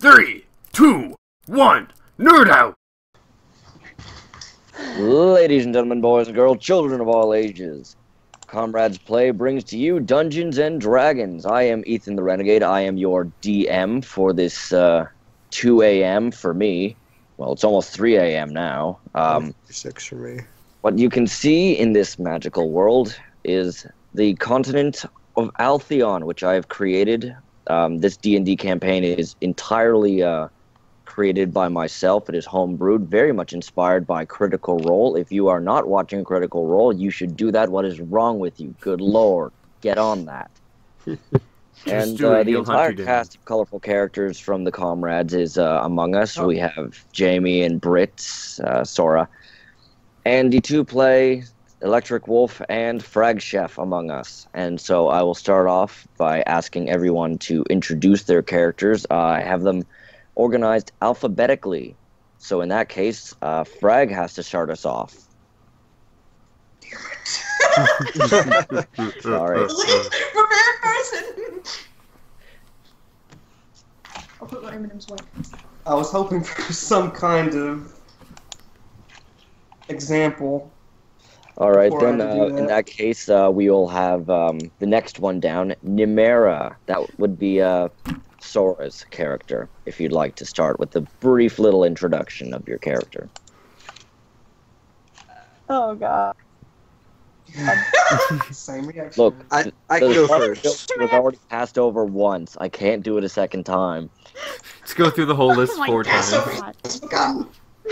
3, 2, 1, nerd out! Ladies and gentlemen, boys and girls, children of all ages, Comrades Play brings to you Dungeons and Dragons. I am Ethan the Renegade. I am your DM for this 2 a.m. for me. Well, it's almost 3 a.m. now. 6 for me. What you can see in this magical world is the continent of Altheon, which I have created. This D&D campaign is entirely created by myself. It is homebrewed, very much inspired by Critical Role. If you are not watching Critical Role, you should do that. What is wrong with you? Good Lord. Get on that. And the entire cast of colorful characters from the Comrades is among us. We have Jamie and Britt, Sora. Andy 2 play Electric Wolf and Frag Chef among us. And so I will start off by asking everyone to introduce their characters. I have them organized alphabetically. So in that case, Frag has to start us off. Sorry. Prepared person. I'll put my M&M's away. I was hoping for some kind of example. All right, then in that case, we will have the next one down, Nimera. That would be Sora's character, if you'd like to start with a brief little introduction of your character. Oh, God. Same reaction. Look, I can go first. It was already passed over once. I can't do it a second time. Let's go through the whole list Oh my 4 God. times. God.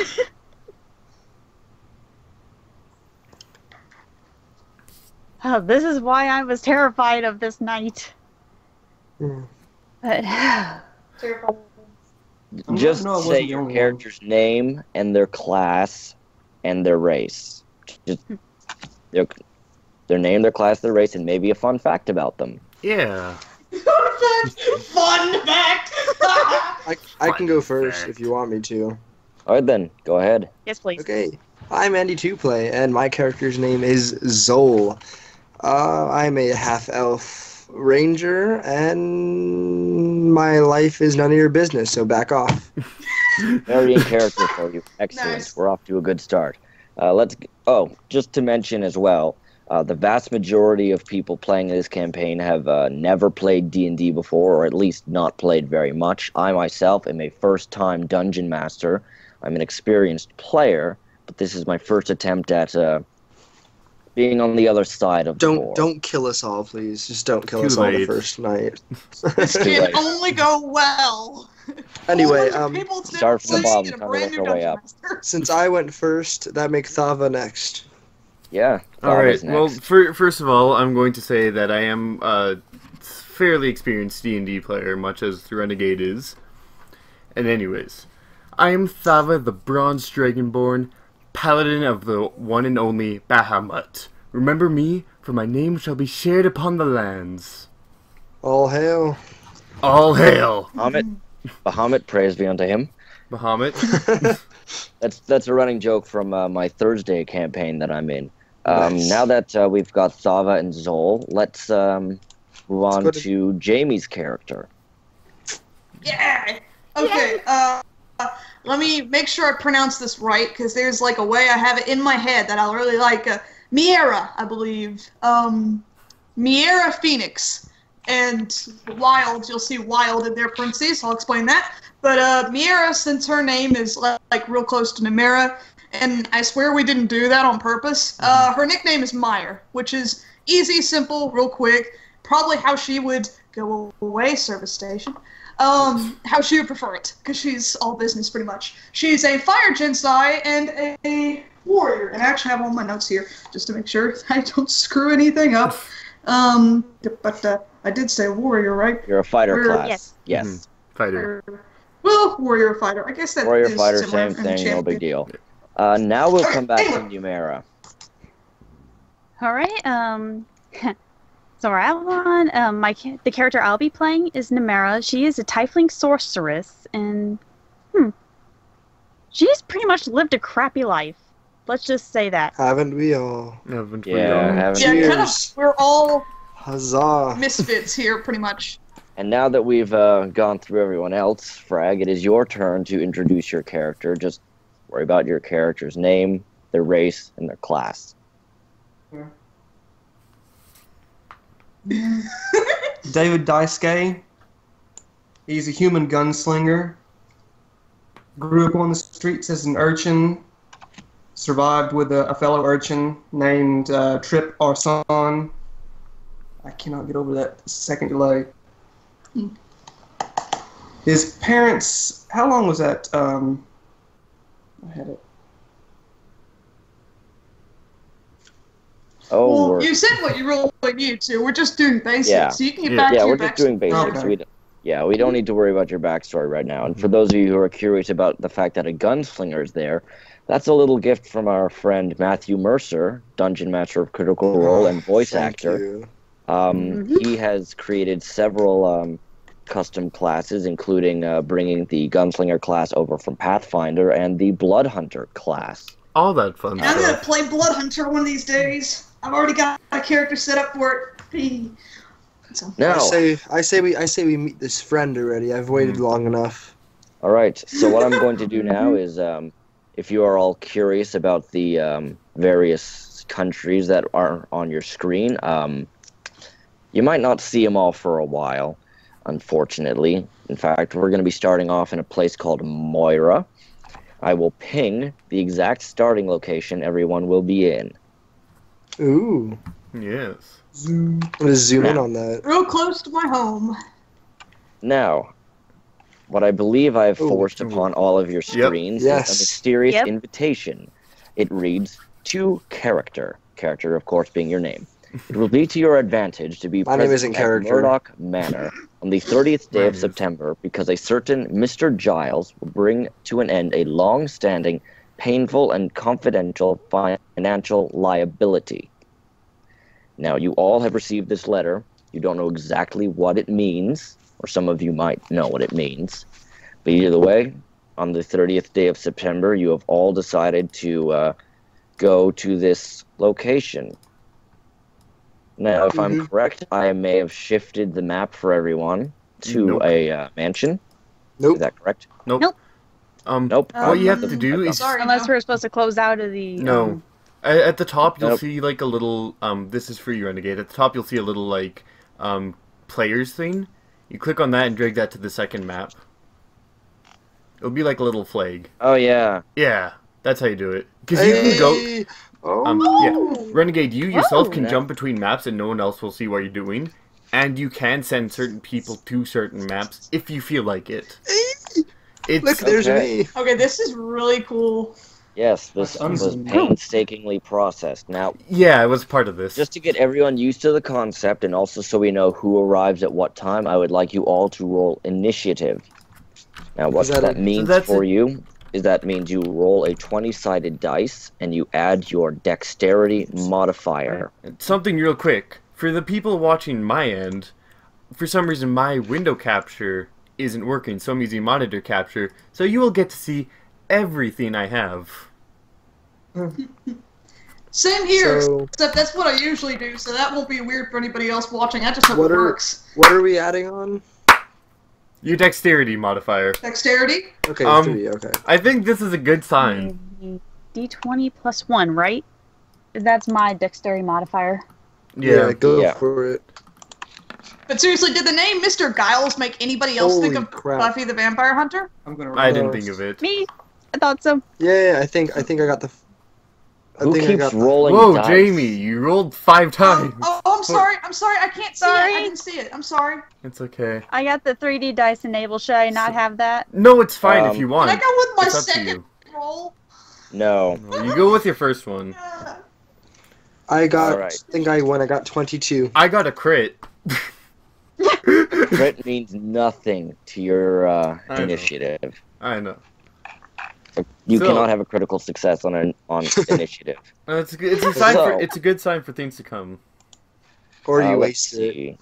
Oh, this is why I was terrified of this night. But, Just No, it say wasn't the your only one. character's name and their class and their race. Just their name, their class, their race, and maybe a fun fact about them. Yeah. Fun fact! I can go first if you want me to. All right, then. Go ahead. yes, please. Okay. I'm Andy 2 Play, and my character's name is Zol. I'm a half-elf ranger, and my life is none of your business, so back off. Very in character for you. Excellent. Nice. We're off to a good start. Just to mention as well, the vast majority of people playing this campaign have never played D&D before, or at least not played very much. I myself am a first-time dungeon master. I'm an experienced player, but this is my first attempt at being on the other side of the board. Don't kill us all, please. Just don't kill Too us all the late. first night. This Too can late. only go well. Anyway, People never start from the played bottom, in a time to brand work new our way Dungeon up. Master. Since I went first, that makes Thava next. Yeah. All right. Thava's next. Well, first of all, I'm going to say that I am a fairly experienced D&D player, much as the Renegade is. And anyways, I am Thava, the Bronze Dragonborn, Paladin of the one and only Bahamut. Remember me, for my name shall be shared upon the lands. All hail. All hail, Bahamut, praise be unto him. Bahamut. That's a running joke from my Thursday campaign that I'm in. Nice. Now that we've got Thava and Zol, let's move on go to- to Jamie's character. Yeah. Okay. Let me make sure I pronounce this right, because there's like a way I have it in my head that I'll really like. Miera, I believe. Miera Phoenix. And Wild, you'll see Wild in their parentheses, I'll explain that. But Miera, since her name is like real close to Nimera, and I swear we didn't do that on purpose, her nickname is Meyer, which is easy, simple, real quick, probably how she would go away, service station. How she would prefer it, because she's all business pretty much. She's a fire Jinsei and a warrior, and I actually have all my notes here just to make sure I don't screw anything up. But I did say warrior, right? You're a fighter We're- class. Yes. Fighter. Well, warrior fighter. I guess that Warrior is fighter, similar same in the thing, no big champion. deal. Now we'll come back to Numera. Alright, so Avalon, the character I'll be playing is Nimera. She is a tiefling sorceress, and, she's pretty much lived a crappy life. Let's just say that. Haven't we all? Haven't we Yeah, all? haven't Yeah, we? kind of. Cheers. We're all Huzzah. misfits here, pretty much. And now that we've gone through everyone else, Frag, it is your turn to introduce your character. Just worry about your character's name, their race, and their class. David Daisuke. He's a human gunslinger. Grew up on the streets as an urchin. Survived with a fellow urchin named Trip Arson. I cannot get over that second delay. His parents... How long was that? I had it. Oh, Well, we're- you said what you really need to. We're just doing basics, Yeah. so you can get Yeah. back to yeah, your we're just doing basics. Okay. We don't need to worry about your backstory right now. And for those of you who are curious about the fact that a gunslinger is there, that's a little gift from our friend Matthew Mercer, Dungeon Master of Critical Role and voice Thank actor. you. He has created several custom classes, including bringing the Gunslinger class over from Pathfinder and the Bloodhunter class. All that fun And I'm gonna stuff. play Bloodhunter one of these days. I've already got a character set up for it. So, Now, I say we meet this friend already. I've waited long enough. all right, so what I'm going to do now is, if you are all curious about the various countries that are on your screen, you might not see them all for a while, unfortunately. In fact, we're going to be starting off in a place called Moira. I will ping the exact starting location everyone will be in. Ooh. Yes. I'm gonna zoom in on that. real close to my home. Now, what I believe I have Ooh. forced upon all of your screens is Yes. a mysterious Yep. invitation. It reads, to character. Character, of course, being your name. It will be to your advantage to be My name present isn't at character. Murdoch Manor on the 30th day Mine of is. September because a certain Mr. Giles will bring to an end a long-standing, painful, and confidential financial liability. Now, you all have received this letter. You don't know exactly what it means, or some of you might know what it means. But either way, on the 30th day of September, you have all decided to go to this location. Now, if I'm correct, I may have shifted the map for everyone to Nope. a mansion. Nope. Is that correct? Nope. Nope. Nope. What you have to Um, do is Sorry, Unless no. we're supposed to close out of the. no. At the top, you'll Nope. see like a little. This is for you, Renegade. At the top, you'll see a little like players thing. You click on that and drag that to the second map. It'll be like a little flag. Oh, yeah. Yeah, that's how you do it. Because you can go. Hey! Oh. Yeah, Renegade, you yourself can Oh. jump between maps and no one else will see what you're doing. And you can send certain people to certain maps if you feel like it. It's Look, there's Okay. me. Okay, this is really cool. Yes, this That's was unzoomed. painstakingly processed. Now, yeah, it was part of this. just to get everyone used to the concept and also so we know who arrives at what time, I would like you all to roll initiative. Now, what Is that that a- means that's for a- you is that means you roll a 20-sided dice and you add your dexterity modifier. Something real quick. For the people watching my end, for some reason my window capture isn't working, so I'm using monitor capture, so you will get to see everything I have. Same here, So- except that's what I usually do, so that won't be weird for anybody else watching. I just hope What it are- works. What are we adding on? Your dexterity modifier. Dexterity? Okay, 3. Okay. I think this is a good sign. D20 plus 1, right? That's my dexterity modifier. Yeah. Go Yeah. for it. But seriously, did the name Mr. Giles make anybody else think Holy of crap. Buffy the Vampire Hunter? I'm gonna. I didn't think of it. Me? I thought so. Yeah, I think I got the. I Who think I keeps got the- rolling Whoa, dice? Jamie, you rolled 5 times. Oh, I'm sorry. I'm sorry. I can't see it. Sorry. I didn't see it. I'm sorry. It's okay. I got the 3D dice enabled. Should I not have that? No, it's fine if Um, you Can want. I go with my It's up to second you. roll? No. No, you go with your first one. I got. Alright. I think I won. I got 22. I got a crit. Crit means nothing to your I know. initiative. I know. You So- cannot have a critical success on initiative. It's a sign So- for it's a good sign for things to come. Or you Let's wasted it. see.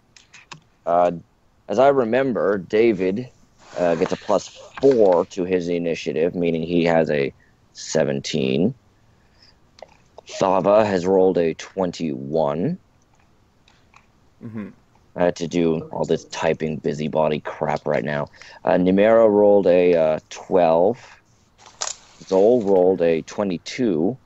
As I remember, David gets a +4 to his initiative, meaning he has a 17. Thava has rolled a 21. Hmm I had to do all this typing busybody crap right now. Numera rolled a 12. Zol rolled a 22.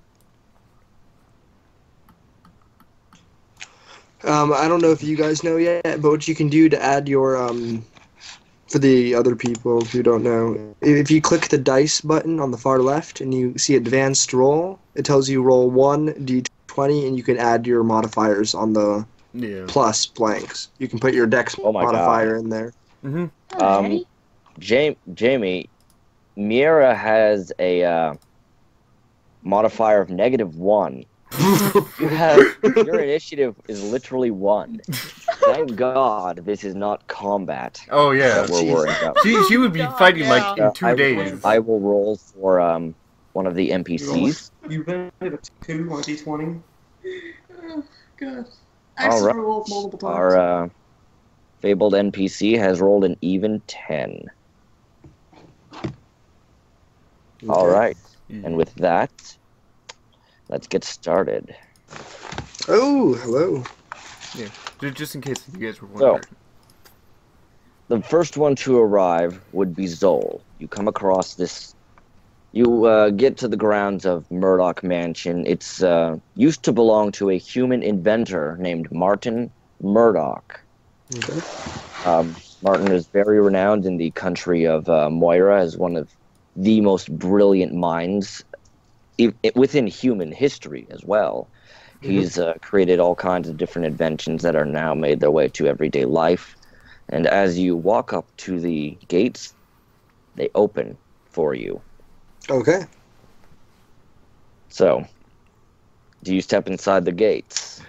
I don't know if you guys know yet, but what you can do to add your for the other people who don't know, if you click the dice button on the far left and you see advanced roll, it tells you roll 1d20 and you can add your modifiers on the plus blanks. You can put your dex modifier in there. Jamie, Miera has a modifier of -1. Your initiative is literally 1. Thank God this is not combat. Oh yeah, that we're worried about. She would be fighting like in 2 days. I will roll for one of the NPCs. You landed a 2 on a d20. Oh, God. I actually rolled multiple times. Our fabled NPC has rolled an even 10. Okay. All right, and with that, let's get started. Oh, hello. Yeah, just in case you guys were wondering. So, the first one to arrive would be Zol. You come across this. You get to the grounds of Murdoch Mansion. It's used to belong to a human inventor named Martin Murdoch. Okay. Martin is very renowned in the country of Moira as one of the most brilliant minds within human history as well. He's created all kinds of different inventions that are now made their way to everyday life. And as you walk up to the gates, they open for you. Okay. So, do you step inside the gates?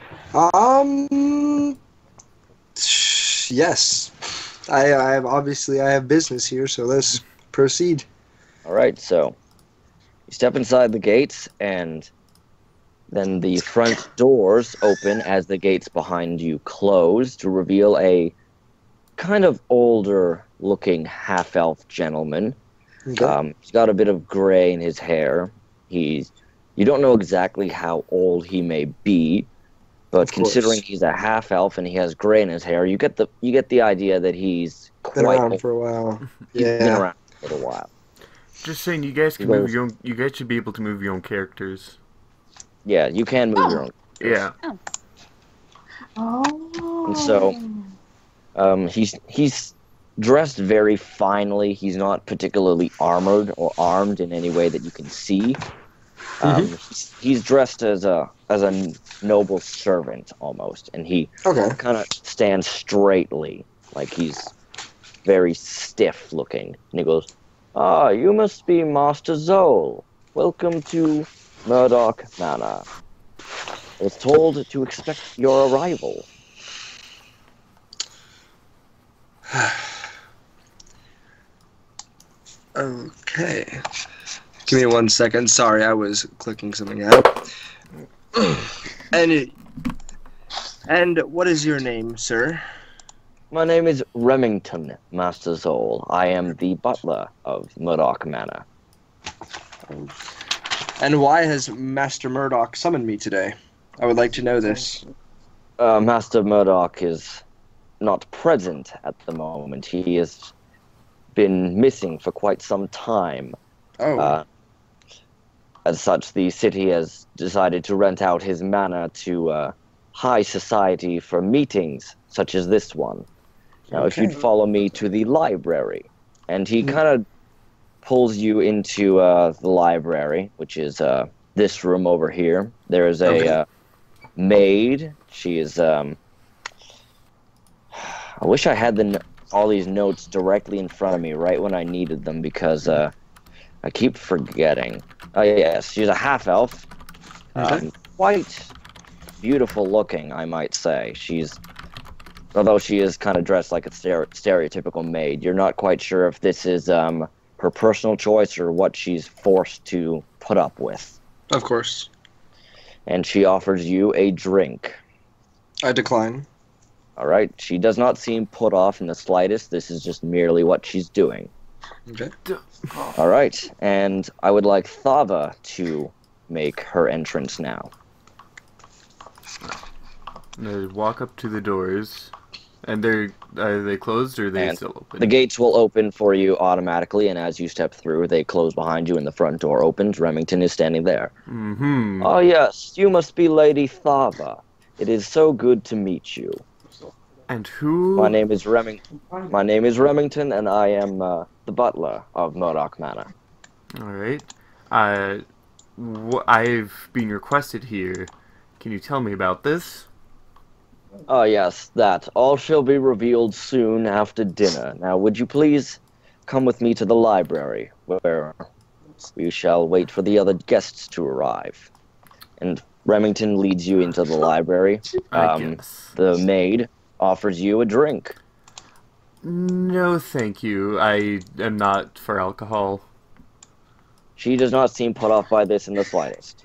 Yes. I have business here, so let's proceed. All right, so you step inside the gates, and then the front doors open as the gates behind you close to reveal a kind of older-looking half-elf gentleman. Okay. He's got a bit of gray in his hair. You don't know exactly how old he may be, but considering he's a half-elf and he has gray in his hair, you get the idea that he's Been quite around old. for a while. He's been Yeah. around for a little while. Just saying, you guys can move your own. You guys should be able to move your own characters. Yeah, you can move your own. Yeah. Oh. And so, he's dressed very finely. He's not particularly armored or armed in any way that you can see. He's dressed as a noble servant almost, and he kind of stands straightly, like he's very stiff looking. And he goes, "Ah, you must be Master Zol. Welcome to Murdoch Manor. I was told to expect your arrival." Okay. Give me 1 second. Sorry, I was clicking something out. And what is your name, sir? My name is Remington, Master Zol. I am the butler of Murdoch Manor. And why has Master Murdoch summoned me today? I would like to know this. Master Murdoch is not present at the moment. He has been missing for quite some time. As such, the city has decided to rent out his manor to high society for meetings such as this one. Now, if you'd follow me to the library, and he kind of pulls you into the library, which is this room over here. There is a maid. She is. I wish I had all these notes directly in front of me right when I needed them, because I keep forgetting. Oh yes, she's a half elf. Quite beautiful looking, I might say. Although she is kind of dressed like a stereotypical maid, you're not quite sure if this is her personal choice or what she's forced to put up with. Of course. And she offers you a drink. I decline. All right. She does not seem put off in the slightest. This is just merely what she's doing. Okay. All right. And I would like Thava to make her entrance now. I'm gonna walk up to the doors, And are they closed or are they And still open? The gates will open for you automatically, and as you step through, they close behind you, and the front door opens. Remington is standing there. Mm-hmm. Oh yes, you must be Lady Thava. It is so good to meet you. And who? My name is Remington, and I am the butler of Murdoch Manor. All right. I've been requested here. Can you tell me about this? Oh yes, that. All shall be revealed soon after dinner. Now, would you please come with me to the library, where we shall wait for the other guests to arrive. And Remington leads you into the library. I guess. The maid offers you a drink. No, thank you. I am not for alcohol. She does not seem put off by this in the slightest.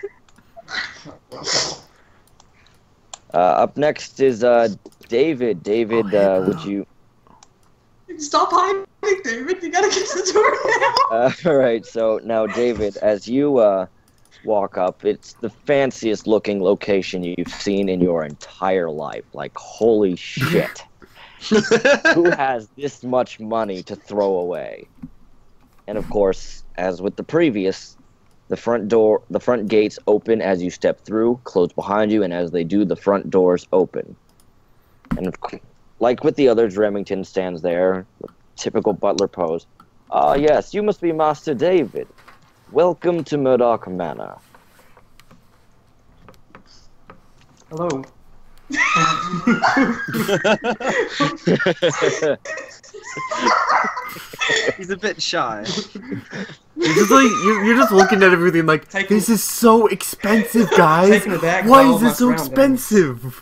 Up next is David. David, would you... Stop hiding, David. You gotta get to the door now. Alright, so now, David, as you walk up, it's the fanciest looking location you've seen in your entire life. Like, holy shit. Who has this much money to throw away? And of course, as with the previous, the front gates open as you step through, close behind you, and as they do, the front doors open. And like with the others, Remington stands there, typical butler pose. Ah, yes, you must be Master David. Welcome to Murdoch Manor. Hello. He's a bit shy. You're just like you're just looking at everything like this is so expensive, guys. Taking the bag Why while is this my so surroundings. expensive?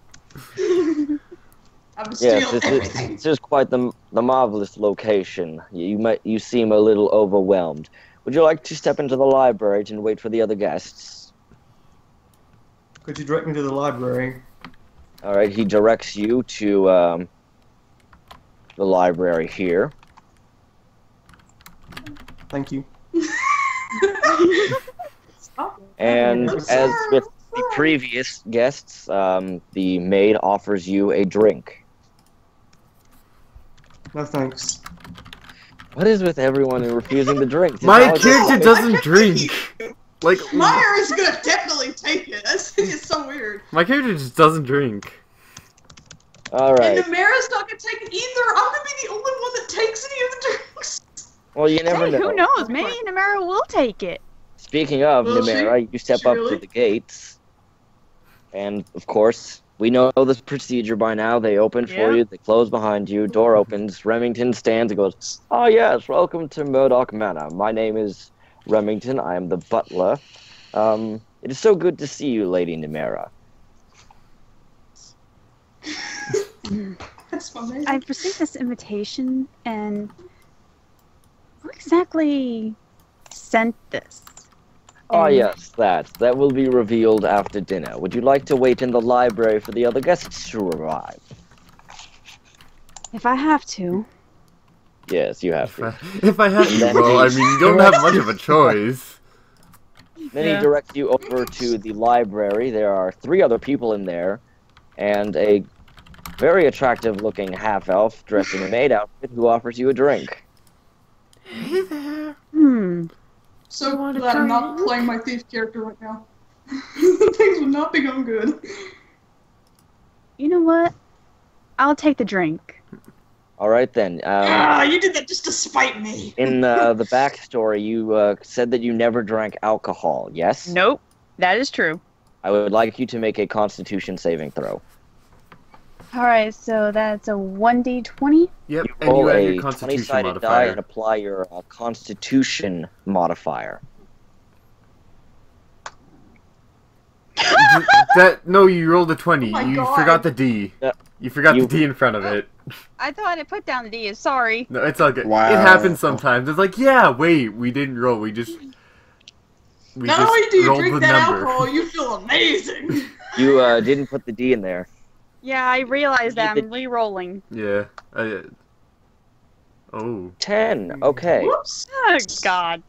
I'm stealing Yes, everything. this is quite the marvelous location. You seem a little overwhelmed. Would you like to step into the library and wait for the other guests? Could you direct me to the library? All right, he directs you to the library here. Thank you. Stop. And I'm as sorry, with I'm the sorry. previous guests, the maid offers you a drink. No thanks. What is with everyone refusing the drink? It's My always- character doesn't drink. Like Meyer is gonna definitely take it. That's it's so weird. my character just doesn't drink. All right. And Namera's not gonna take it either. I'm gonna be the only one that takes any of the drinks. Well, you never Hey, know. who knows? Maybe Namera will take it. Speaking of Will she? Namera, you step She up really? to the gates, and of course, we know the procedure by now. They open for Yeah. you, they close behind you, door opens, Remington stands and goes, "Oh yes, welcome to Murdoch Manor. My name is Remington, I am the butler. It is so good to see you, Lady Namera." That's amazing. I've received this invitation, and who exactly sent this? "Oh And yes, that will be revealed after dinner. Would you like to wait in the library for the other guests to arrive?" If I have to, Yes, you have to. If I have And to, then well, I he mean, you don't have much of a choice. Then Yeah. he directs you over to the library. There are 3 other people in there, and a very attractive-looking half-elf dressed in a maid outfit who offers you a drink. Hey there. So You want a glad I'm not drink? playing my thief character right now. Things would not be going good. you know what? I'll take the drink. All right, then. You did that just to spite me. In the backstory, you said that you never drank alcohol, yes? Nope, that is true. I would like you to make a Constitution saving throw. All right, so that's a 1d20. Yep, You and you roll add a your Constitution 20-sided die and modifier. apply your Constitution modifier. No, you rolled a 20. Oh my you God. forgot the D. Yeah. You forgot You- the D in front of it. I thought I put down the D. Sorry. No, it's all good. Wow. It happens sometimes. It's like, yeah, wait, we didn't roll. We just Not only do you rolled drink the that number. alcohol, you feel amazing. You didn't put the D in there. Yeah, I realized that. You I'm re-rolling. Yeah. Oh. 10. Okay. Whoops. Oh, God.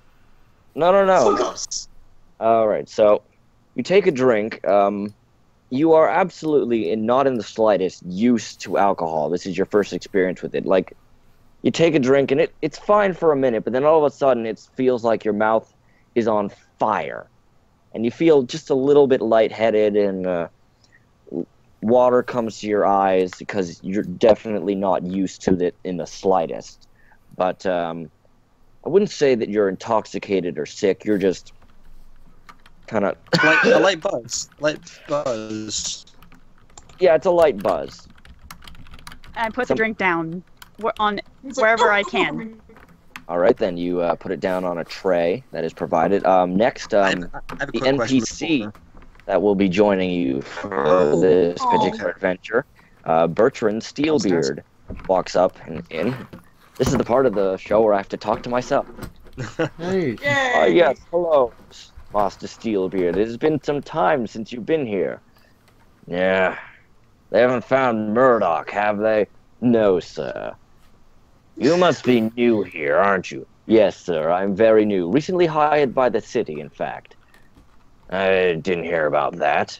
No. So close. All right, so you take a drink. you are absolutely not in the slightest used to alcohol. This is your first experience with it. Like, you take a drink and it's fine for a minute, but then all of a sudden it feels like your mouth is on fire. And you feel just a little bit lightheaded, and water comes to your eyes because you're definitely not used to it in the slightest. But I wouldn't say that you're intoxicated or sick. You're just kind of... a light buzz. Light buzz. Yeah, it's a light buzz. I put the drink down on wherever I can. All right, then you put it down on a tray that is provided. Next, I have a the quick question NPC before. that will be joining you for this particular adventure, Bertrand Steelbeard, walks up and in. This is the part of the show where I have to talk to myself. Hey. Yay! Yes, hello, Master Steelbeard. It has been some time since you've been here. Yeah, they haven't found Murdoch, have they? No, sir. You must be new here, aren't you? Yes, sir, I'm very new. Recently hired by the city, in fact. I didn't hear about that.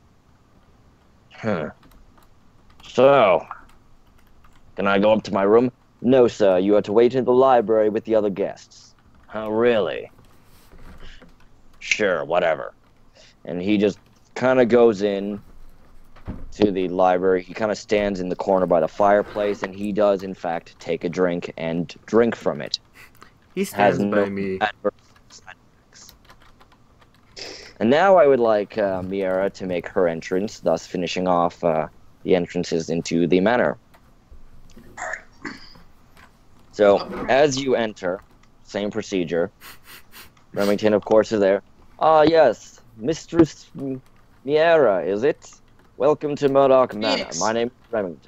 So, can I go up to my room? No, sir, you are to wait in the library with the other guests. Oh, really? Sure, whatever. And he just kind of goes in to the library. He kind of stands in the corner by the fireplace, and he does, in fact, take a drink and drink from it. He stands by no me. adverse side effects. And now I would like Miera to make her entrance, thus finishing off the entrances into the manor. So, as you enter, same procedure. Remington, of course, is there. Ah, yes, Mistress Miera, is it? Welcome to Murdoch Manor. Phoenix. My name is Remington.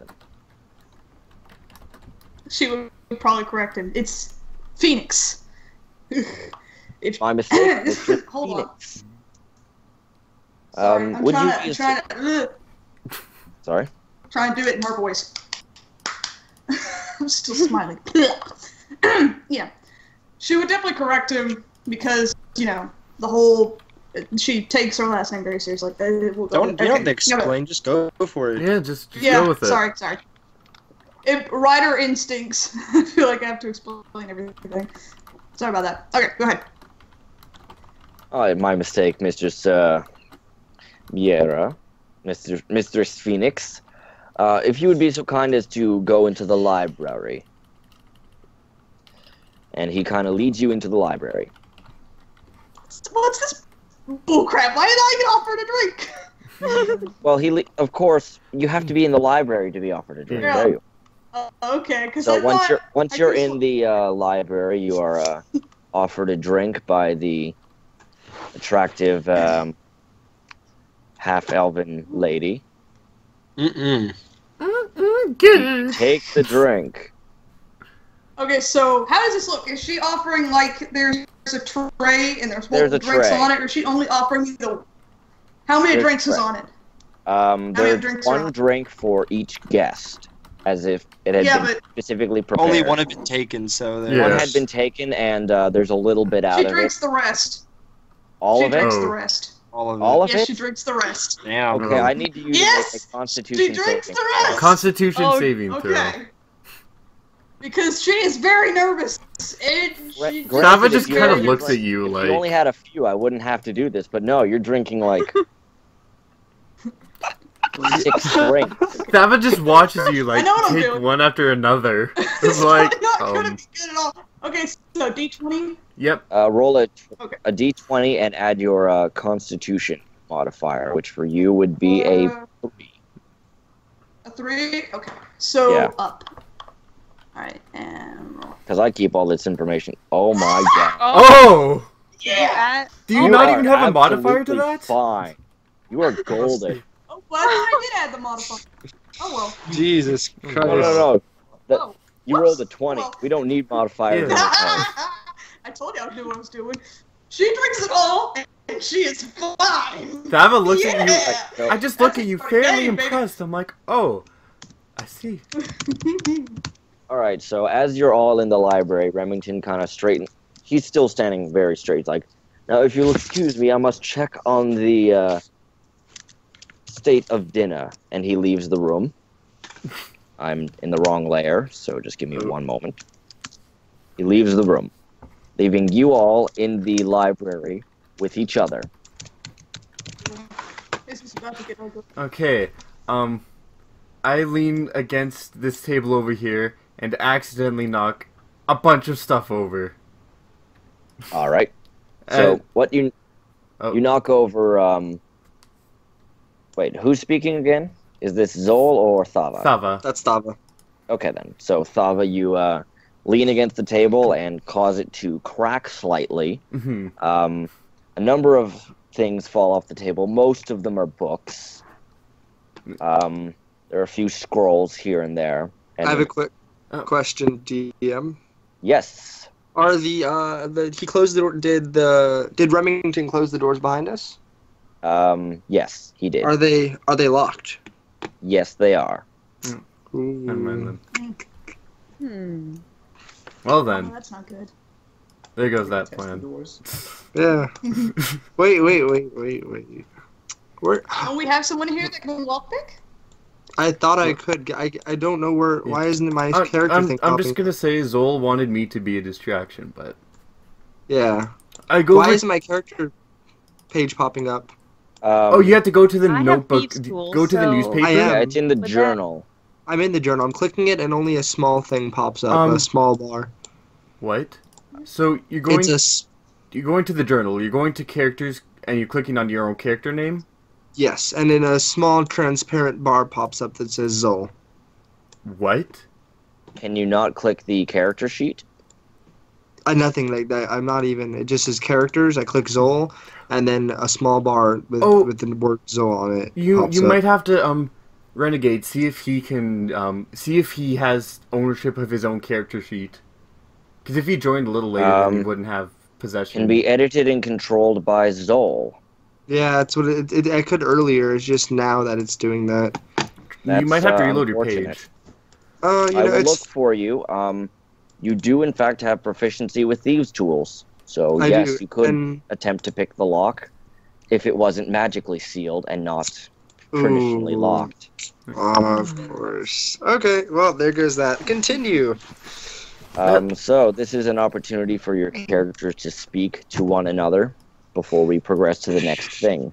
She would probably correct him. It's Phoenix. It's My mistake. Mistress Hold on. Phoenix. Sorry, I'm would trying you to, be I'm trying to, Sorry? trying to do it in her voice. I'm still smiling. Yeah. She would definitely correct him because, the whole... She takes her last name very seriously. We'll go Don't, with- you don't have okay. to explain, just go for it. Yeah, just Yeah, go with it. sorry. Rider instincts. I feel like I have to explain everything. Sorry about that. Okay, go ahead. Oh, my mistake, Mistress Miera. Mistress Phoenix. If you would be so kind as to go into the library. And he kind of leads you into the library. What's this bullcrap? Why did I get offered a drink? Well, of course, you have to be in the library to be offered a drink. Yeah. There you Okay, because So I thought... once I you're just- in the library, you are offered a drink by the attractive half-elven lady. Mm-mm. Good. Take the drink. Okay, so how does this look? Is she offering, like, there's a tray and there's There's multiple a drinks tray. on it, or is she only offering me the... How many There's a drinks is tray. on it? There's many drinks are one on? drink for each guest, as if it had Yeah, been but specifically prepared. Only one had been taken, so there. One Yeah. had been taken, and there's a little bit out she of drinks it. the rest. All she of it? drinks Oh. the rest. All of it. All of Yes, it? she drinks the rest. Damn. Okay, I need you to Yes! make a She Constitution drinks saving the throw. rest! Constitution saving throw. Okay. Because she is very nervous. And she Granted, Sava if just you kind of only looks drank- at you If like, you only had a few, I wouldn't have to do this, but no, you're drinking like 6 drinks. Sava just watches you like know what I'm take doing. one after another. It's It's like, not gonna be good at all. Okay, so D20. yep. Roll Okay. a d20 and add your Constitution modifier, which for you would be a 3. A 3? Okay. So, Yeah. up. Alright, and roll. Because I keep all this information. Oh my god. Oh! Yeah! Do you You not are even have a modifier to absolutely that? Fine. You are golden. Oh, well, I did add the modifier. Oh, well. Jesus Christ. No. Oh, You whoops. rolled a 20. Well. We don't need modifiers. Yeah. I told you I knew what I was doing. She drinks it all, and she is fine. Sava looks yeah. at you. I just look That's at you for fairly game, baby. impressed. I'm like, oh, I see. Alright, so as you're all in the library, Remington kind of straightens. He's still standing very straight. Like, now if you'll excuse me, I must check on the state of dinner, and he leaves the room. I'm in the wrong layer, so just give me one moment. He leaves the room, leaving you all in the library with each other. This is about to get ugly. Okay, I lean against this table over here and accidentally knock a bunch of stuff over. All right. So what you knock over? Wait, who's speaking again? Is this Zol or Thava? Thava. That's Thava. Okay then. So Thava, you lean against the table and cause it to crack slightly. Mhm. A number of things fall off the table. Most of them are books. There are a few scrolls here and there. And I have a quick question, DM. Yes. Are he closed the door? Did Remington close the doors behind us? Yes, he did. Are they locked? Yes, they are. Never mind Hmm. Well Oh, then, that's not good. there goes that Test the plan. doors. Yeah. Wait. Where? Don't we have someone here that can lockpick? I thought I could. I don't know where. Why isn't my character thing I'm popping? just gonna say Zol wanted me to be a distraction, but Yeah. I go. Why over- isn't my character page popping up? Oh, you have to go to the I have notebook. thieves' tools, Go to the so- newspaper. I am. Yeah, it's in the With that- journal. I'm in the journal. I'm clicking it, and only a small thing pops up. A small bar. What? So you're going. It's You're going to the journal. You're going to characters, and you're clicking on your own character name. yes, and then a small transparent bar pops up that says Zol. What? Can you not click the character sheet? Nothing like that. I'm not even. It just says characters. I click Zol, and then a small bar with the word Zol on it. You pops up. might have to Renegade, see if he can see if he has ownership of his own character sheet. Because if he joined a little later, then he wouldn't have possession. Can be edited and controlled by Zol. Yeah, that's what I could earlier. It's just now that it's doing that. That's, you might have to reload your unfortunate. page. Oh, I will look for you. You do in fact have proficiency with thieves' tools, so I yes, do, you could and- attempt to pick the lock if it wasn't magically sealed and not traditionally Ooh. locked. Of course. Okay, well, there goes that. Continue. So this is an opportunity for your characters to speak to one another before we progress to the next thing.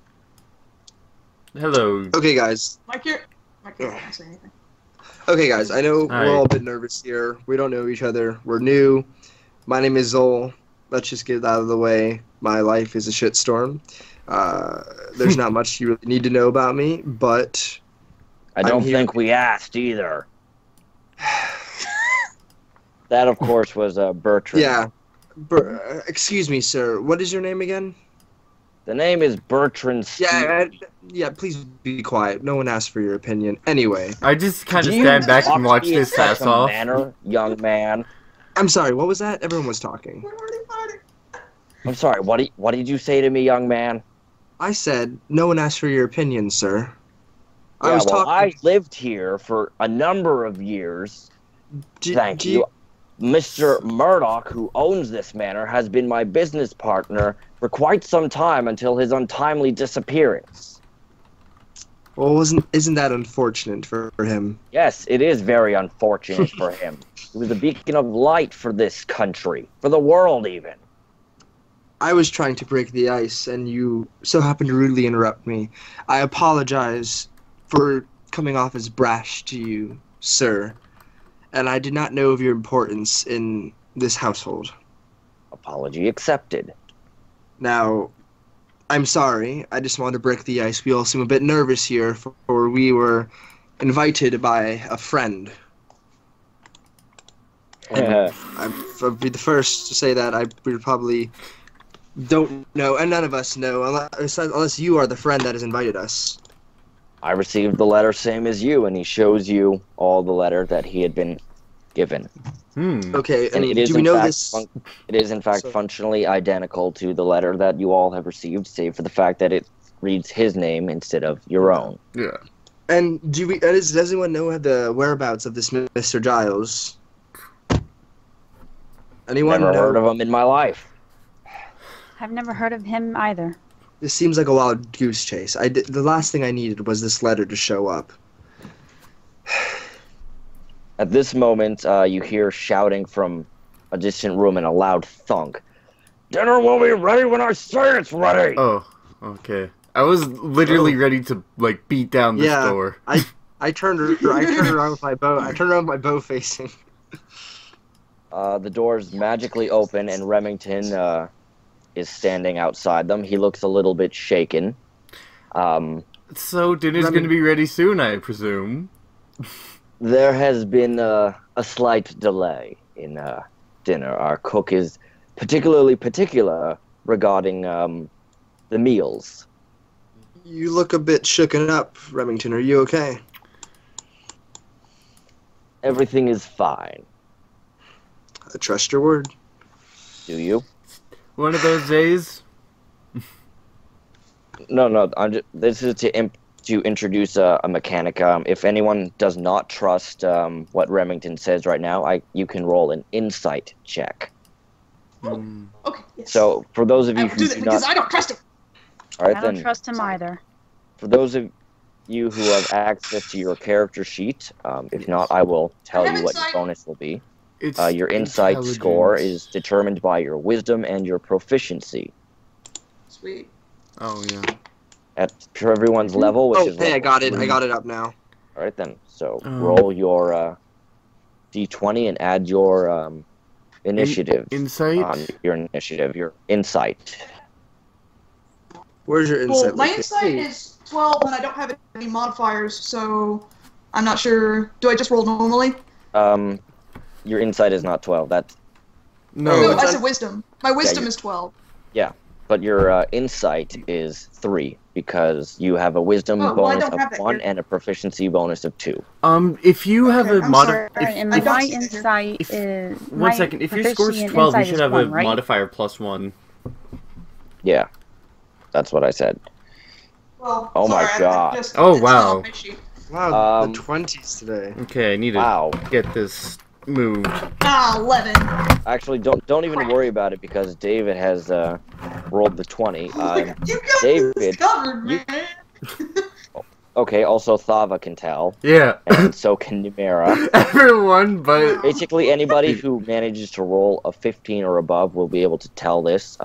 Hello. Okay, guys. My character won't say anything. Okay, guys. I know Hi. we're all a bit nervous here. We don't know each other. We're new. My name is Zol. Let's just get it out of the way. My life is a shitstorm. There's not much you really need to know about me, but I don't here- think we asked either. That, of course, was Bertrand. yeah. Excuse me, sir. What is your name again? The name is Bertrand Yeah, yeah. Please be quiet. No one asked for your opinion. Anyway, I just kind of Do you stand back talk and to watch me in this such ass a off. manner, young man? I'm sorry. What was that? Everyone was talking. We're already fighting. I'm sorry. What did you say to me, young man? I said no one asked for your opinion, sir. I Yeah, was well, I talking. lived here for a number of years. Thank do you. Mr. Murdoch, who owns this manor, has been my business partner for quite some time until his untimely disappearance. Well, isn't that unfortunate for him? Yes, it is very unfortunate for him. He was a beacon of light for this country, for the world even. I was trying to break the ice, and you so happened to rudely interrupt me. I apologize for coming off as brash to you, sir, and I did not know of your importance in this household. Apology accepted. Now, I'm sorry. I just wanted to break the ice. We all seem a bit nervous here, for we were invited by a friend. I'll be the first to say that we probably don't know, and none of us know, unless you are the friend that has invited us. I received the letter same as you, and he shows you all the letter that he had been given. Okay, And it is, do we in know fact, this? it is in fact So- functionally identical to the letter that you all have received, save for the fact that it reads his name instead of your own. Yeah. And does anyone know the whereabouts of this Mr. Giles? Anyone Never know? heard of him in my life. I've never heard of him either. This seems like a wild goose chase. The last thing I needed was this letter to show up. At this moment, you hear shouting from a distant room and a loud thunk. Dinner will be ready when I say it's ready! Oh, okay. I was literally ready to, like, beat down this door. I turned around with my bow. I turned around with my bow facing. The doors magically open, and Remington is standing outside them. He looks a little bit shaken. So dinner's going to be ready soon, I presume. There has been a slight delay in dinner. Our cook is particularly particular regarding the meals. You look a bit shooken up, Remington. Are you okay? Everything is fine. I trust your word. Do you? One of those days? No. This is to introduce a mechanic. If anyone does not trust what Remington says right now, you can roll an insight check. Okay. Yes. So for those of I you will who do do that because not, I don't trust him. all right I don't then. trust him either. For those of you who have access to your character sheet, if not, I will tell have you what your insight. bonus will be. It's Your insight score intelligence. is determined by your wisdom and your proficiency. Sweet. Oh, yeah. For everyone's level, which Oh, is hey, I level got it. three. I got it up now. All right then. So Oh. roll your d20 and add your initiative. Insight? On your initiative, your insight. Where's your insight? Well, my located? insight is 12, and I don't have any modifiers, so I'm not sure. Do I just roll normally? Your insight is not 12. That's No. No, it's I un- said wisdom. My wisdom you- is 12. but your insight is 3 because you have a wisdom Oh, well, I bonus don't of have that 1 here. and a proficiency bonus of 2. If you have Okay, a I'm modifier... sorry. And I my don't see it here. insight If- is... One my second. If your proficiency score's in 12, you insight should is have a 1, right? modifier +1. Yeah, that's what I said. Well, Oh my sorry, God. Oh, it's not wow. on my sheet. Wow, Um, the 20s today. Okay, I need to Wow. get this moved. 11. Actually, don't even Crap. worry about it because David has rolled the 20. You got David, this covered, you- man. Okay, also Thava can tell, Yeah. and so can Numera. Everyone, but... Basically, anybody who manages to roll a 15 or above will be able to tell this.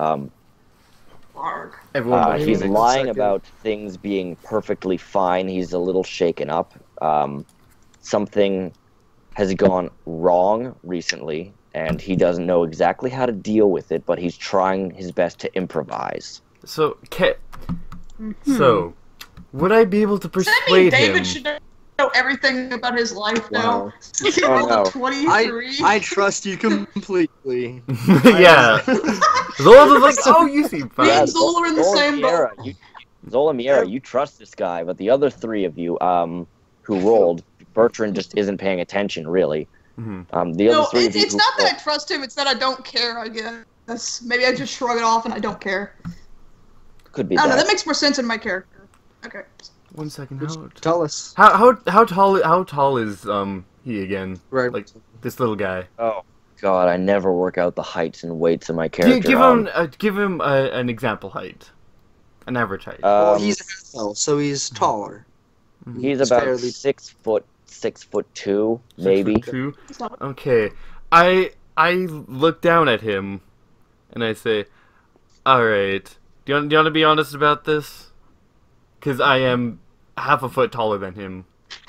Arg. Everyone but He's Phoenix. lying second. about things being perfectly fine. He's a little shaken up. Something has gone wrong recently, and he doesn't know exactly how to deal with it, but he's trying his best to improvise. So, Mhm. so, would I be able to Does that mean persuade David him? should know everything about his life now? Wow. He Oh, rolled no. a 23. I trust you completely. Yeah. Zola's like, oh, you seem Me fine. and Zola are in the same boat. Zola Miera, you trust this guy, but the other 3 of you who rolled, Bertrand just isn't paying attention, really. Mhm. The other No, 3 of you it's who not that rolled- I trust him, it's that I don't care, I guess. Maybe I just shrug it off and I don't care. could be I don't know, that. that makes more sense in my character. Okay. 1 second. Tell us. How tall is he again? Right. Like this little guy. Oh God, I never work out the heights and weights of my character. Give him an example height, an average height. Well, he's a half elf, so he's taller. he's he's about fairly- 6 foot, 6'2", maybe. 6'2"? It's not- Okay, I look down at him, and I say, "All right, do you want to be honest about this? Because I am half a foot taller than him."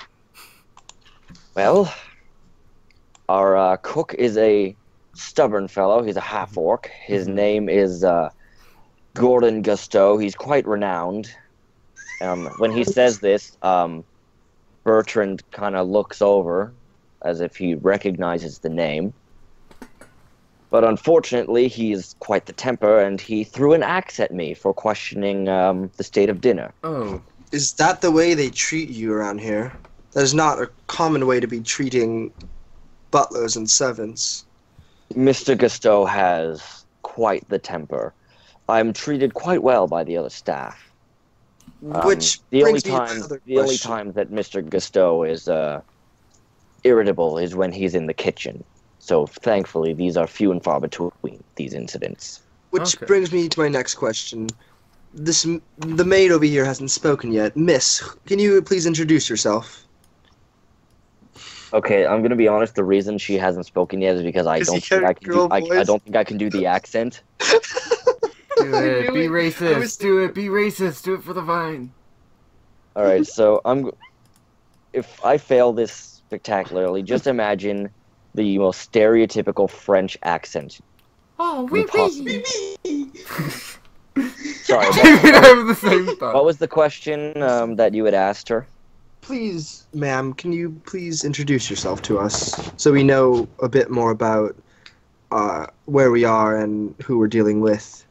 Well, our cook is a stubborn fellow. He's a half-orc. His name is Gordon Gusteau. He's quite renowned. When he says this, Bertrand kind of looks over as if he recognizes the name. But unfortunately, he's quite the temper, and he threw an axe at me for questioning the state of dinner. Oh, Is that the way they treat you around here? That is not a common way to be treating butlers and servants. Mr. Gusteau has quite the temper. I'm treated quite well by the other staff. Which the only brings me to time another the only question. time that Mr. Gusteau is irritable is when he's in the kitchen. So thankfully, these are few and far between, these incidents. Which Okay. brings me to my next question. the maid over here hasn't spoken yet. Miss, can you please introduce yourself? Okay, I'm gonna be honest. The reason she hasn't spoken yet is because I Is don't he think I can do. girl I voice? don't think I can do the accent. Do it. knew Be it. I racist. was- Do it. Be racist. Do it for the vine. All right, so if I fail this spectacularly, just imagine the most stereotypical French accent. Oh, we possibly- Sorry, David, I have the same what thought. was the question that you had asked her? Please, ma'am, can you please introduce yourself to us so we know a bit more about where we are and who we're dealing with?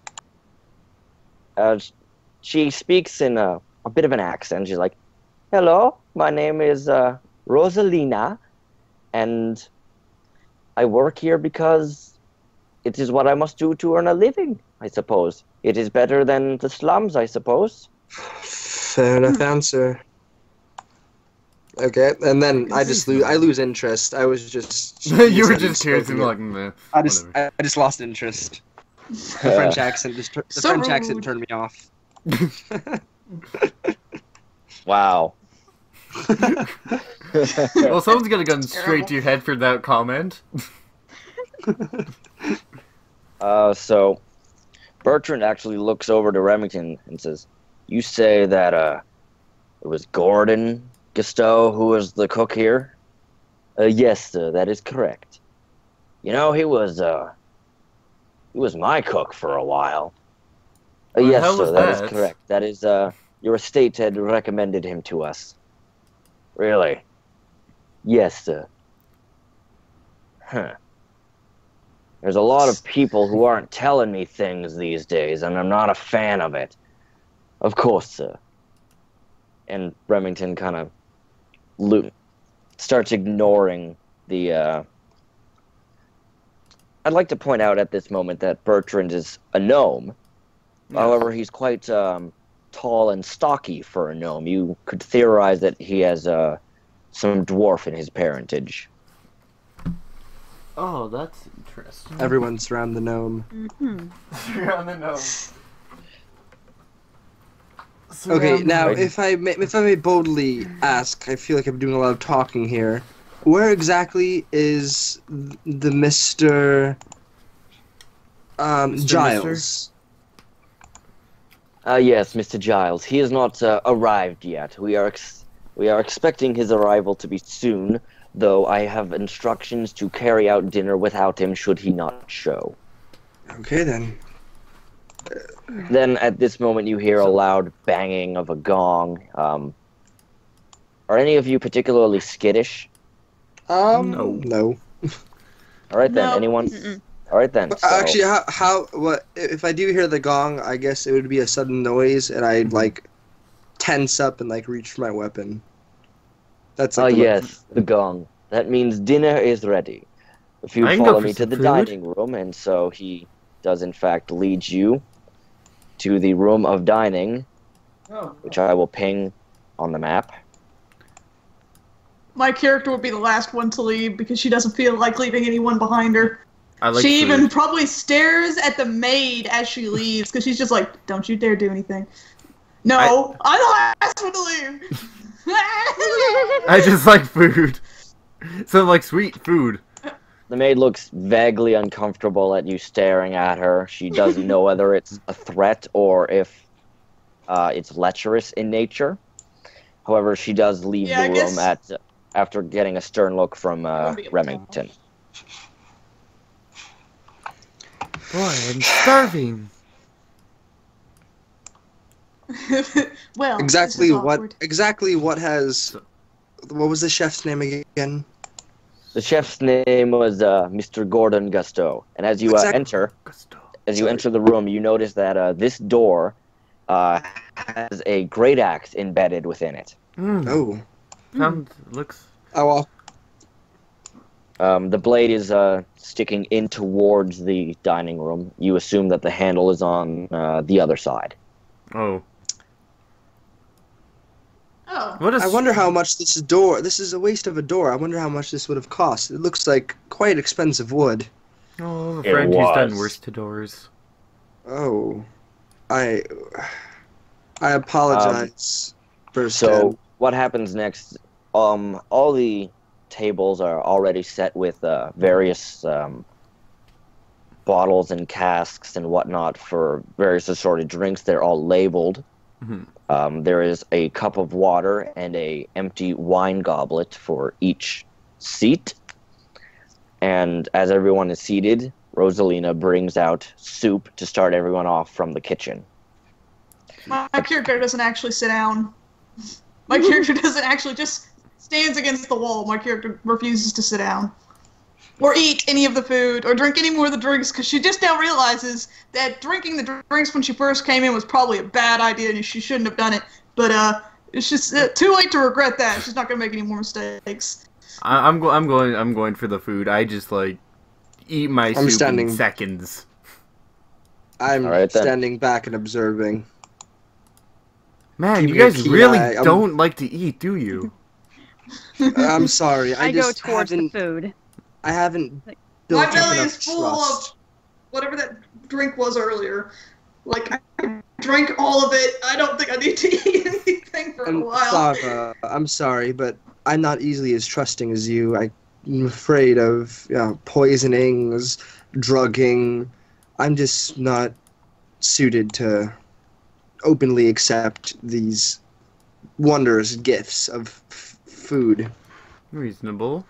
She speaks in a bit of an accent. She's like, "Hello, my name is Rosalina, and I work here because it is what I must do to earn a living, I suppose. It is better than the slums, I suppose." Fair enough answer. Okay, and then I lose interest. I was just You were hadn't just curious and spoken like, yet. meh. I just Whatever. I just lost interest. The Uh, French accent the So French rude. accent turned me off. Wow. Well, someone's gonna gun straight to your head for that comment. So Bertrand actually looks over to Remington and says, "You say that it was Gordon Gusteau who was the cook here?" "Yes, sir, that is correct. You know, he was my cook for a while." Well, "Yes, how sir, was that is that?" correct. That is your estate had recommended him to us." "Really?" "Yes, sir." "Huh. There's a lot of people who aren't telling me things these days, and I'm not a fan of it." "Of course, sir." And Remington kind of starts ignoring the. I'd like to point out at this moment that Bertrand is a gnome. However, he's quite tall and stocky for a gnome. You could theorize that he has some dwarf in his parentage. Oh, that's interesting. Everyone's around the gnome. You're on the nose. Okay, now Right. if I may boldly ask, I feel like I'm doing a lot of talking here. Where exactly is the Mr. Mr. Giles? Yes, Mr. Giles. He has not arrived yet. We are expecting his arrival to be soon, though I have instructions to carry out dinner without him should he not show. Okay then. Then at this moment you hear a loud banging of a gong. Are any of you particularly skittish? No. All right then. No. Anyone? Mm-mm. All right then. So, Actually, what if I do hear the gong? I guess it would be a sudden noise, and I'd like tense up and like reach for my weapon. That's oh like yes, the gong. That means dinner is ready. If you I can go follow for me to some the food. dining room, and so he does in fact lead you to the room of dining, which I will ping on the map. My character would be the last one to leave because she doesn't feel like leaving anyone behind her. I like She food. even probably stares at the maid as she leaves because she's just like, "Don't you dare do anything." No, I'm the last one to leave. I just like food. So like sweet food. The maid looks vaguely uncomfortable at you staring at her. She doesn't know whether it's a threat or if it's lecherous in nature. However, she does leave Yeah, I the room guess- after getting a stern look from Won't be able to Remington. Boy, I'm starving. Well, exactly this is what awkward. what was the chef's name again? The chef's name was Mr. Gordon Gusteau, and as you enter the room, you notice that this door has a great axe embedded within it. Oh, Looks. well, The blade is sticking in towards the dining room. You assume that the handle is on the other side. Oh. Oh, What a I wonder how much this door. This is a waste of a door. I wonder how much this would have cost. It looks like quite expensive wood. Oh, a It friend who's done was. worse to doors. Oh, I apologize. First, So what happens next? All the tables are already set with various bottles and casks and whatnot for various assorted drinks. They're all labeled. There is a cup of water and a empty wine goblet for each seat. And as everyone is seated, Rosalina brings out soup to start everyone off from the kitchen. My character doesn't actually sit down. My character doesn't actually just stands against the wall. My character refuses to sit down. Or eat any of the food, or drink any more of the drinks, because she just now realizes that drinking the drinks when she first came in was probably a bad idea, and she shouldn't have done it. But it's just too late to regret that. She's not gonna make any more mistakes. I'm going for the food. I just like eat my soup in seconds. I'm All right, then. standing back and observing. Man, Keeping you guys a keen really eye. don't like to eat, do you? I'm sorry. I go just towards the haven't. food. I haven't built My up belly enough is full trust. of whatever that drink was earlier. Like, I drank all of it. I don't think I need to eat anything for a while. I'm sorry, but I'm not easily as trusting as you. I'm afraid of poisonings, drugging. I'm just not suited to openly accept these wondrous gifts of food. Reasonable.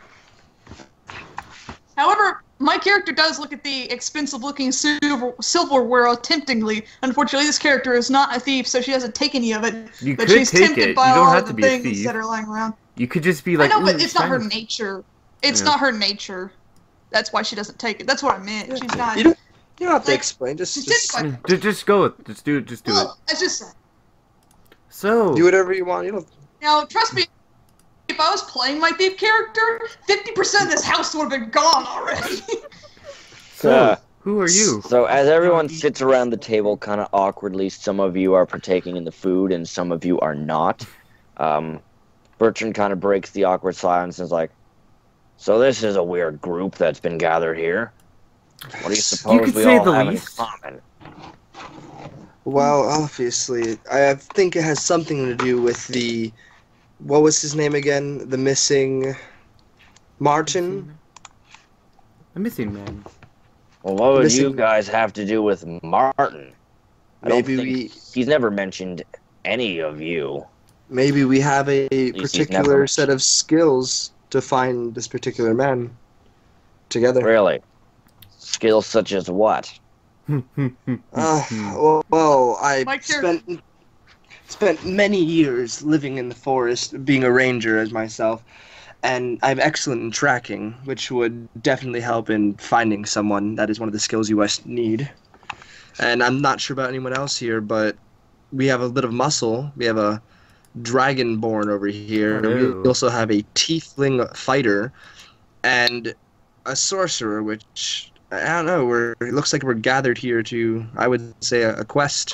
However, my character does look at the expensive-looking silverware temptingly. Unfortunately, this character is not a thief, so she hasn't taken any of it. You but could she's take tempted it. by You don't all have of to the be a things thief. that are lying around. You could just be like, I know, but "Ooh, it's not her shiny." nature. It's Yeah. not her nature. That's why she doesn't take it. That's what I meant. She's not. You don't have to Like, explain. she's Just tempted by. Just go with. Just do it. Just do it. Well, I just said. So. do whatever you want. You don't. Now, trust me. If I was playing my thief character, 50% of this house would have been gone already. So, who are you? So as everyone sits around the table kind of awkwardly, some of you are partaking in the food and some of you are not. Bertrand kind of breaks the awkward silence and is like, so this is a weird group that's been gathered here. What do you suppose could we say all the have least. in common? Well, obviously, I think it has something to do with the. What was his name again? The missing. Martin? A missing man. Well, what would Missing- you guys have to do with Martin? I don't Maybe think he's never mentioned any of you. Maybe we have a least he's particular never- set of skills to find this particular man together. Really? Skills such as what? Well, I My character- spent many years living in the forest, being a ranger as myself, and I'm excellent in tracking, which would definitely help in finding someone. That is one of the skills you must need. And I'm not sure about anyone else here, but we have a bit of muscle. We have a dragonborn over here. Oh. We also have a tiefling fighter and a sorcerer, which I don't know. It looks like we're gathered here to, I would say, a quest.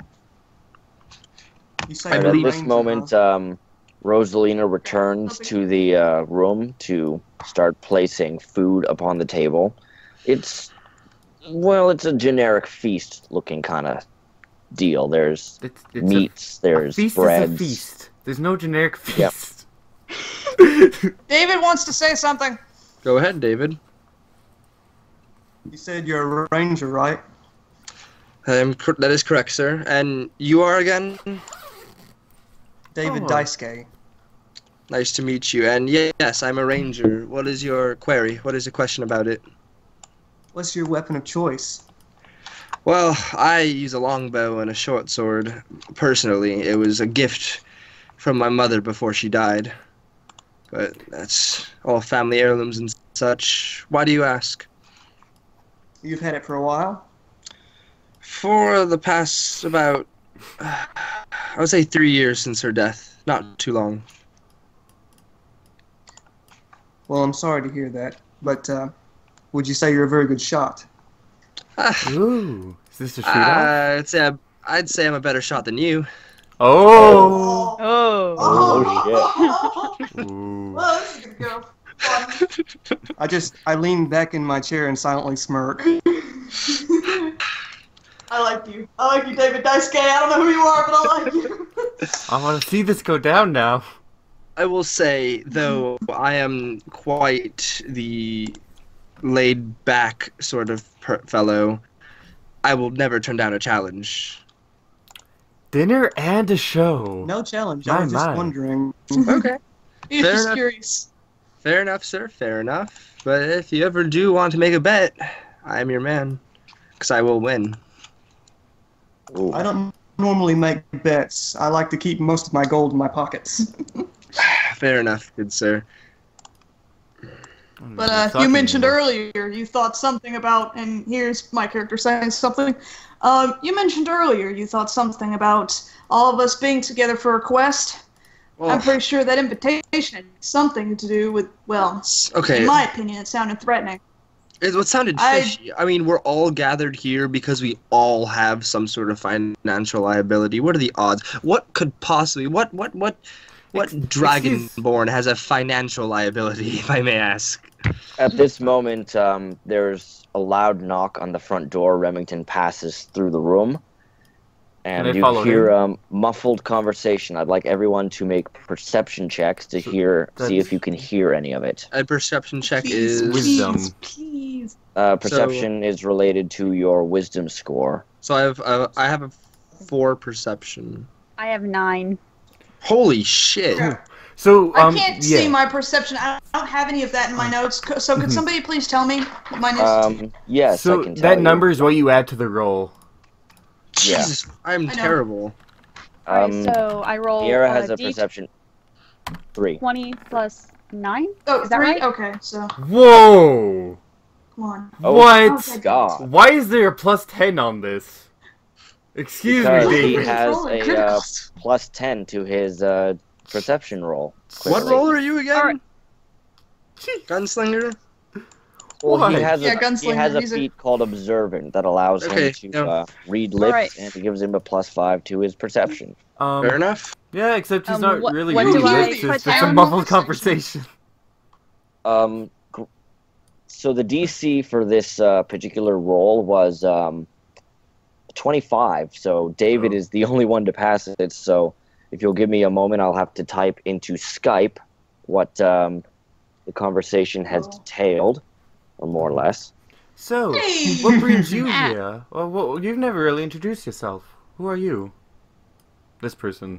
You say And you're at a this ranger, moment, huh? Rosalina returns to the room to start placing food upon the table. It's a generic feast-looking kind of deal. There's It's meats, a there's feast breads. is a feast. There's no generic Yep. feast. David wants to say something. Go ahead, David. You said you're a ranger, right? That is correct, sir. And you are again? David Oh. Daisuke. Nice to meet you. And yes, I'm a ranger. What is your query? What is the question about it? What's your weapon of choice? Well, I use a longbow and a short sword. Personally, it was a gift from my mother before she died. But that's all family heirlooms and such. Why do you ask? You've had it for a while? For the past about, I would say 3 years since her death. Not too long. Well, I'm sorry to hear that, but would you say you're a very good shot? Ooh, is this a shootout? I'd say I'm a better shot than you. Oh. Oh. Oh, Ooh. Well, this is gonna go fun. I lean back in my chair and silently smirk. I like you. I like you, David Daisuke. I don't know who you are, but I like you. I want to see this go down now. I will say, though, I am quite the laid-back sort of fellow. I will never turn down a challenge. Dinner and a show. No challenge. My, I was just my. wondering. Okay. He's Fair just enough. curious. Fair enough, sir. Fair enough. But if you ever do want to make a bet, I am your man. Because I will win. Ooh. I don't normally make bets. I like to keep most of my gold in my pockets. Fair enough, good sir. But you mentioned earlier you thought something about, and here's my character saying something. You mentioned earlier you thought something about all of us being together for a quest. Well, I'm pretty sure that invitation had something to do with, well, okay. in my opinion, it sounded threatening. What sounded fishy. I mean, we're all gathered here because we all have some sort of financial liability. What are the odds? What could possibly what Dragonborn has a financial liability, if I may ask? At this moment, there's a loud knock on the front door. Remington passes through the room, and I you follow hear him? muffled conversation. I'd like everyone to make perception checks to see that's- if you can hear any of it. A perception check Please, is Wisdom. please. Perception is related to your wisdom score. so I have a 4 perception. I have 9. Holy shit! So, I can't yeah. see my perception. I don't have any of that in my notes. So could somebody please tell me what mine is? Yes, So I can tell that you. number is what you add to the roll. Yeah. Jesus, I'm I know. terrible. Alright, so I roll Sierra has a D20 perception 3. plus 9. Oh, is that 3? right? Okay, so Whoa! come on. Oh, What? Okay. God. Why is there a plus 10 on this? Excuse Because me, he David. has Rolling a criticals. plus 10 to his perception roll. What Clearly. role are you again? Alright. Gunslinger? Well, Why? he has Yeah, a gunslinger, he's a- feat called Observant that allows Okay, him to yeah. read lips, Alright. and it gives him a plus 5 to his perception. Fair enough. Yeah, except he's not what- really what reading do I lips, put it's just a down? muffled conversation. So the DC for this particular roll was 25. So David Oh. is the only one to pass it. So if you'll give me a moment, I'll have to type into Skype what the conversation has detailed, or more or less. So, Hey! what brings you here? Well, you've never really introduced yourself. Who are you? This person.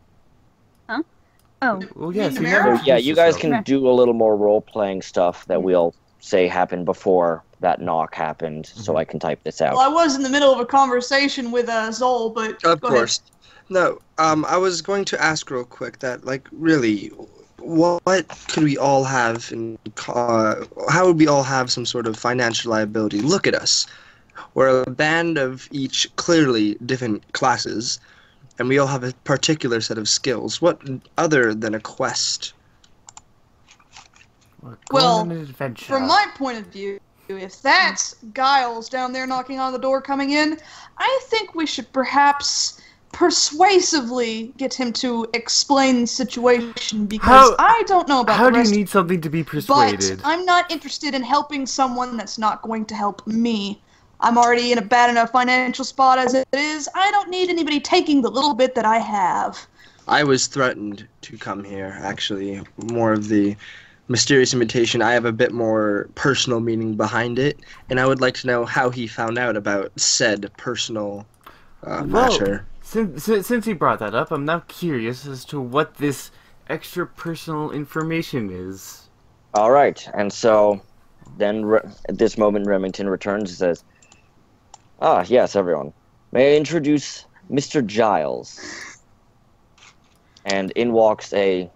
Oh, Well, yes, you Namera? never So introduced yeah, you guys yourself. can do a little more role-playing stuff that we'll say happened before that knock happened, so I can type this out. Well, I was in the middle of a conversation with Zol, but Of go ahead. course. No, I was going to ask real quick that, like, really, what could we all have in, how would we all have some sort of financial liability? Look at us. We're a band of each clearly different classes, and we all have a particular set of skills. What other than a quest? We're going Well, on an adventure. From my point of view, if that's Giles down there knocking on the door coming in, I think we should perhaps persuasively get him to explain the situation because I don't know about How the do you rest. need something to be But persuaded? I'm not interested in helping someone that's not going to help me. I'm already in a bad enough financial spot as it is. I don't need anybody taking the little bit that I have. I was threatened to come here, actually. More of the mysterious invitation. I have a bit more personal meaning behind it, and I would like to know how he found out about said personal matter. Since you brought that up, I'm now curious as to what this extra personal information is. All right, and so then at this moment, Remington returns and says, "Ah, yes, everyone. May I introduce Mr. Giles?" And in walks a...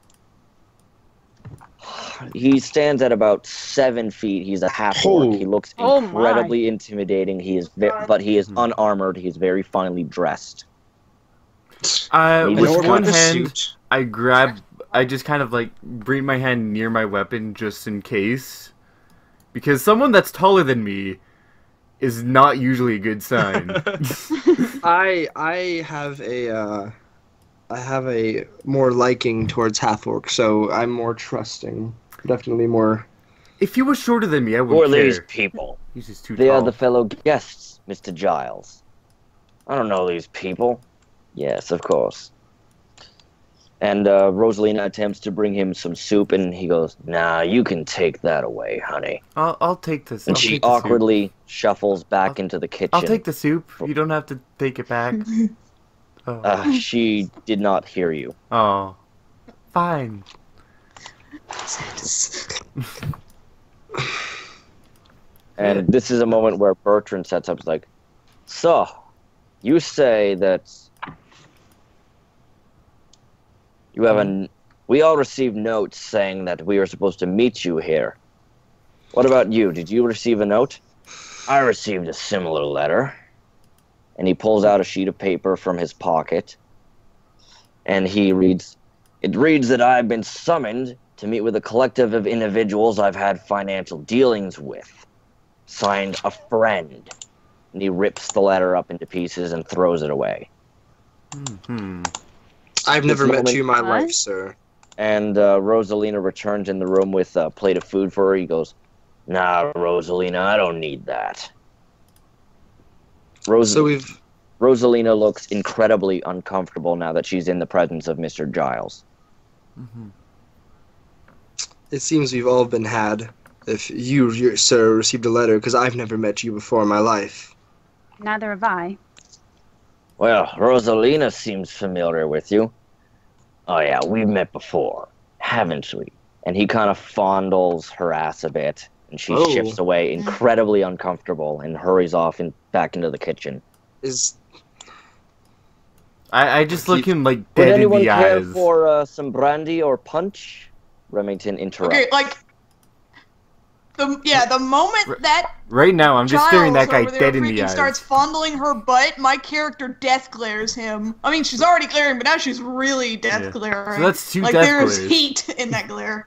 He stands at about 7 feet. He's a half-orc. Oh. He looks Oh my. incredibly intimidating. He is but he is unarmored. He is very finely dressed. With Nor one the hand, suit. I just kind of like bring my hand near my weapon just in case. Because someone that's taller than me is not usually a good sign. I have a more liking towards half orc, so I'm more trusting. Definitely more. If he was shorter than me, I Who wouldn't are care. these people? He's just too They tall. are the fellow guests, Mr. Giles. I don't know these people. Yes, of course. And Rosalina attempts to bring him some soup, and he goes, "Nah, you can take that away, honey." I'll take this. And I'll she take the soup. awkwardly shuffles back into the kitchen. I'll take the soup. You don't have to take it back. Oh. She did not hear you. Oh. Fine. And this is a moment where Bertrand sets up, like, "So, you say that you have we all received notes saying that we are supposed to meet you here. What about you? Did you receive a note?" "I received a similar letter." And he pulls out a sheet of paper from his pocket, and he reads, "It reads that I've been summoned to meet with a collective of individuals I've had financial dealings with. Signed, a friend." And he rips the letter up into pieces and throws it away. Mm-hmm. I've never This met moment- you in my What? life, sir. And Rosalina returns in the room with a plate of food for her. He goes, "Nah, Rosalina, I don't need that." So we've Rosalina looks incredibly uncomfortable now that she's in the presence of Mr. Giles. Mm-hmm. it seems we've all been had. If you, sir, received a letter, because I've never met you before in my life. Neither have I. Well, Rosalina seems familiar with you. Oh yeah, we've met before, haven't we? And he kind of fondles her ass a bit, and she Oh. shifts away, incredibly uncomfortable, and hurries off and back into the kitchen. Is I just look him like Would dead in anyone the care eyes. for some brandy or punch? Remington interrupts. Okay, like the moment that Right now, I'm just staring that Giles guy over there dead in the freaking eyes. starts fondling her butt, my character death glares him. I mean, she's already glaring, but now she's really death Yeah. glaring. So that's two like death there's glares. heat in that glare.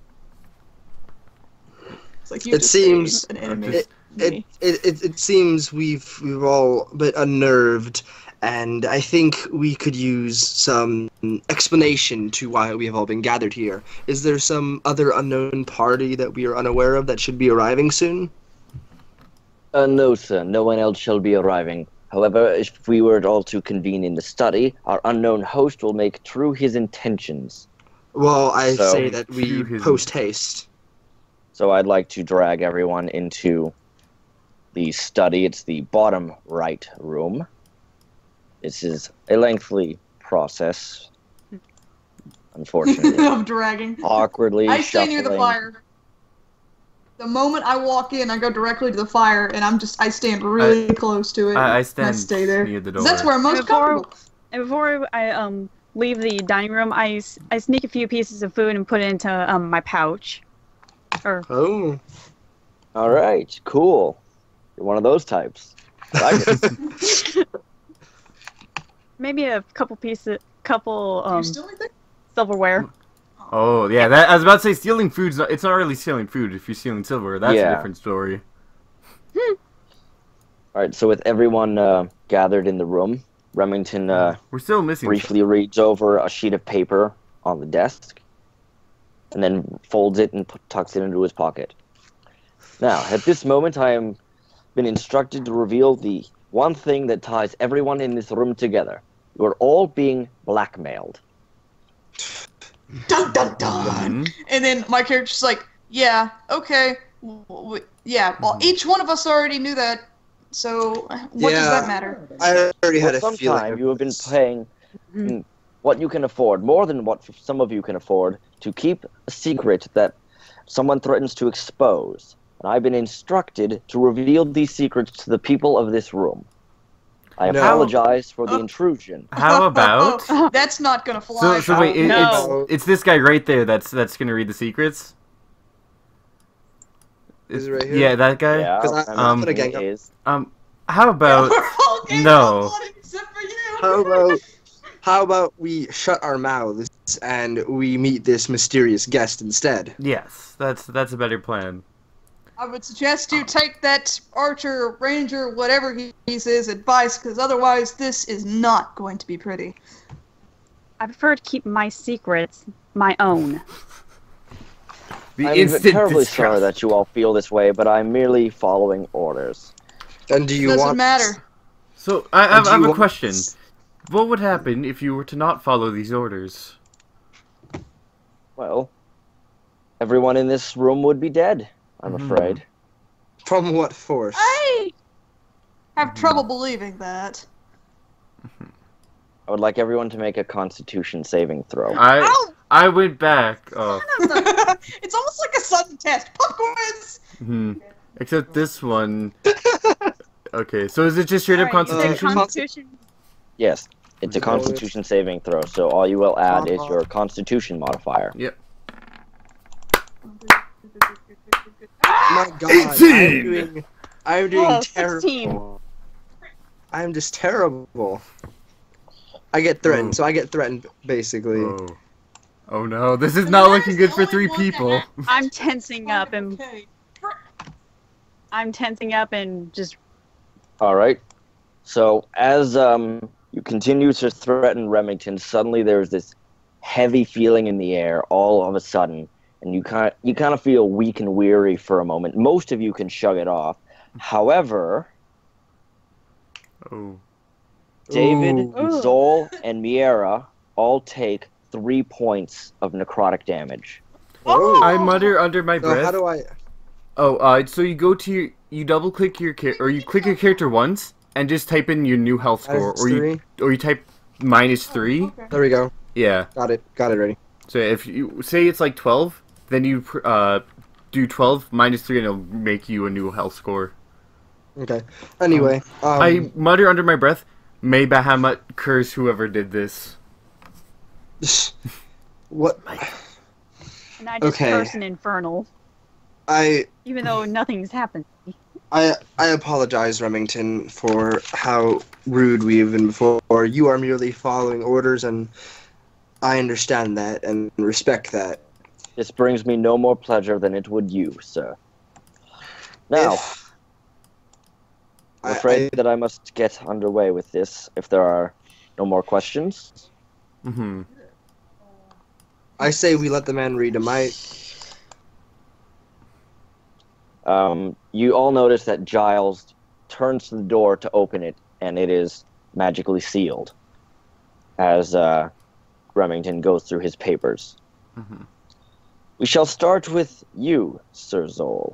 It's like you It just seems- saved an enemy. Just- it seems we've all been unnerved, and I think we could use some explanation to why we have all been gathered here. Is there some other unknown party that we are unaware of that should be arriving soon? No, sir. No one else shall be arriving. However, if we were all to convene in the study, our unknown host will make true his intentions. Well, I So- say that we Phew, his- post haste. So I'd like to drag everyone into the study. It's the bottom right room. This is a lengthy process, unfortunately. of dragging. Awkwardly I stay near the shuffling. fire. The moment I walk in, I go directly to the fire, and I stand really close to it. I and stand stay there. near the door. 'Cause that's where I'm most comfortable. And before I leave the dining room, I sneak a few pieces of food and put it into my pouch. Or Oh. All right, cool. You're one of those types. I like it. maybe a couple pieces, Do you still anything? silverware. Oh yeah, that I was about to say stealing food's not. It's not really stealing food if you're stealing silver. That's Yeah. a different story. All right, so with everyone gathered in the room, Remington We're still missing. briefly reads over a sheet of paper on the desk, and then folds it and tucks it into his pocket. Now, at this moment, I am been instructed to reveal the one thing that ties everyone in this room together. You are all being blackmailed. Dun dun dun. Mhm. And then my character's like, yeah, okay, yeah. Well, each one of us already knew that, so what does Yeah. that matter? I already had For a some feeling. time, you have been paying what you can afford, more than what some of you can afford, to keep a secret that someone threatens to expose. And I've been instructed to reveal these secrets to the people of this room. I No. apologize for the intrusion. How about? That's not gonna fly. So wait, No. it's this guy right there that's gonna read the secrets. Is it right here? Yeah, that guy. Yeah, 'Cause I'm gonna gang up. is. How about? We're all ganged No. up on it except for you. How about we shut our mouths and we meet this mysterious guest instead? Yes, that's a better plan. I would suggest you take that archer, ranger, whatever he says, advice, because otherwise this is not going to be pretty. I prefer to keep my secrets my own. The I'm instant terribly distrust. sorry that you all feel this way, but I'm merely following orders. And do you Doesn't want matter. So I have a want- question. What would happen if you were to not follow these orders? Well, everyone in this room would be dead, I'm afraid. From what force? I have trouble believing that. I would like everyone to make a Constitution saving throw. Ow! I went back. Oh. It's almost like a sudden test. Pop quiz! Except this one. Okay, so is it just straight up Alright, Constitution? Constitution. Yes, it's a Constitution saving throw, so all you will add is your Constitution modifier. Yep. My God, 18! I'm doing Oh, terrible. 16. I'm just terrible. I get threatened, so I get threatened basically. Oh. Oh no, this is not looking good for 3 people. I'm tensing up and Okay. just Alright. So, as you continue to threaten Remington, suddenly there's this heavy feeling in the air all of a sudden, and you kind of feel weak and weary for a moment. Most of you can shrug it off. However, Oh. David, Ooh. Zol, and Miera all take 3 points of necrotic damage. Oh. I mutter under my So breath. how do I? Oh, so you go to you double click your or you click your character once and just type in your new health score, Minus or you type -3. Okay. There we go. Yeah. Got it ready. So if you say it's like 12, then you do 12 -3, and it'll make you a new health score. Okay. Anyway, I mutter under my breath, "May Bahamut curse whoever did this." what and I just Okay. curse an infernal, I even though nothing's happened. I apologize, Remington, for how rude we've been before. You are merely following orders, and I understand that and respect that. This brings me no more pleasure than it would you, sir. Now, If- I'm afraid that I must get underway with this if there are no more questions. Mm-hmm. I say we let the man read him. You all notice that Giles turns to the door to open it, and it is magically sealed as Remington goes through his papers. Mhm. We shall start with you, Sir Zol.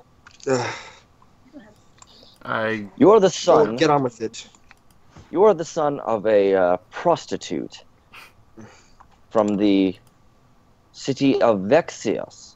You are the son. Get on with it. You are the son of a prostitute from the city of Vexios.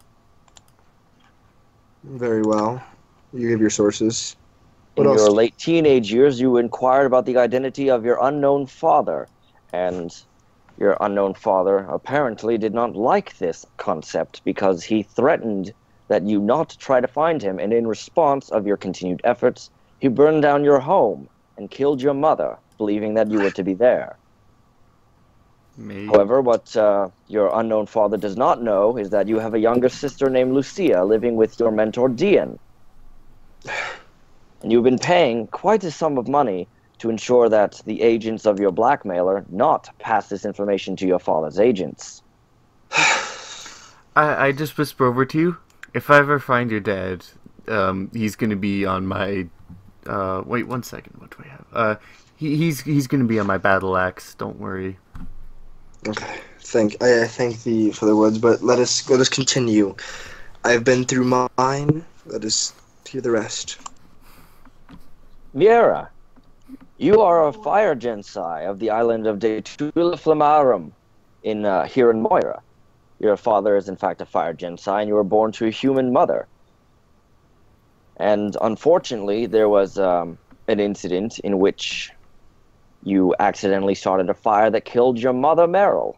Very well. You give your sources. In What else? your late teenage years, you inquired about the identity of your unknown father, and your unknown father apparently did not like this concept because he threatened that you not try to find him, and in response of your continued efforts, he burned down your home and killed your mother, believing that you were to be there. Maybe. However, what your unknown father does not know is that you have a younger sister named Lucia living with your mentor Dian. And you've been paying quite a sum of money to ensure that the agents of your blackmailer not pass this information to your father's agents. I just whisper over to you. If I ever find your dad, he's gonna be on my. Wait 1 second. What do we have? He's gonna be on my battle axe. Don't worry. Okay. I thank thee for the words, but let us continue. I've been through mine. Let us hear the rest. Miera, you are a fire gensai of the island of De Tula Flamarum here in Moira. Your father is in fact a fire gensai, and you were born to a human mother. And unfortunately, there was an incident in which you accidentally started a fire that killed your mother, Meryl.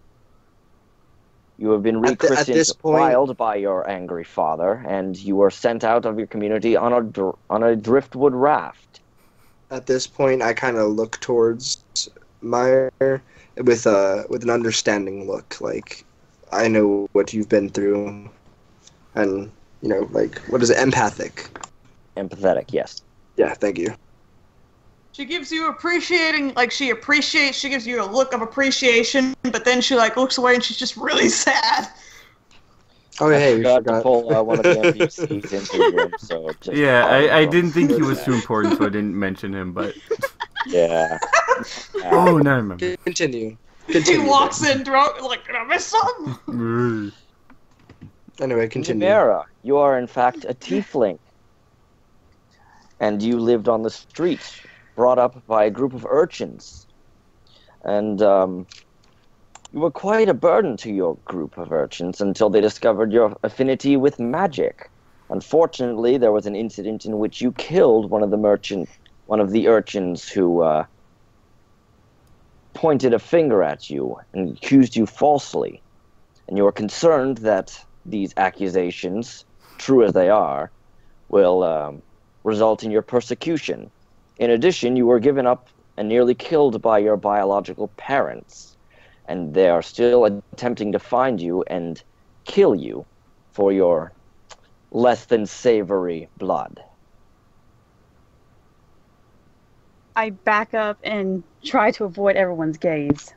You have been At rechristened this point- Wild by your angry father, and you were sent out of your community on a driftwood raft. At this point, I kind of look towards Meyer with an understanding look, like I know what you've been through, and like what is it, empathic? Empathetic, yes. Yeah, thank you. She gives you appreciating, like she gives you a look of appreciation, but then she like looks away and she's just really sad. Oh hey, we forgot to forgot. pull one of the NPCs into the room, so just Yeah, I follow didn't think he was that. too important, so I didn't mention him. But Yeah. Oh, now I remember. Continue. He Continue. walks in drunk, like, did I miss something? Anyway, continue. Chimera, you are in fact a tiefling. And you lived on the streets, brought up by a group of urchins. And you were quite a burden to your group of urchins until they discovered your affinity with magic. Unfortunately, there was an incident in which you killed one of the urchins who pointed a finger at you and accused you falsely. And you are concerned that these accusations, true as they are, will result in your persecution. In addition, you were given up and nearly killed by your biological parents, and they are still attempting to find you and kill you for your less than savory blood. I back up and try to avoid everyone's gaze.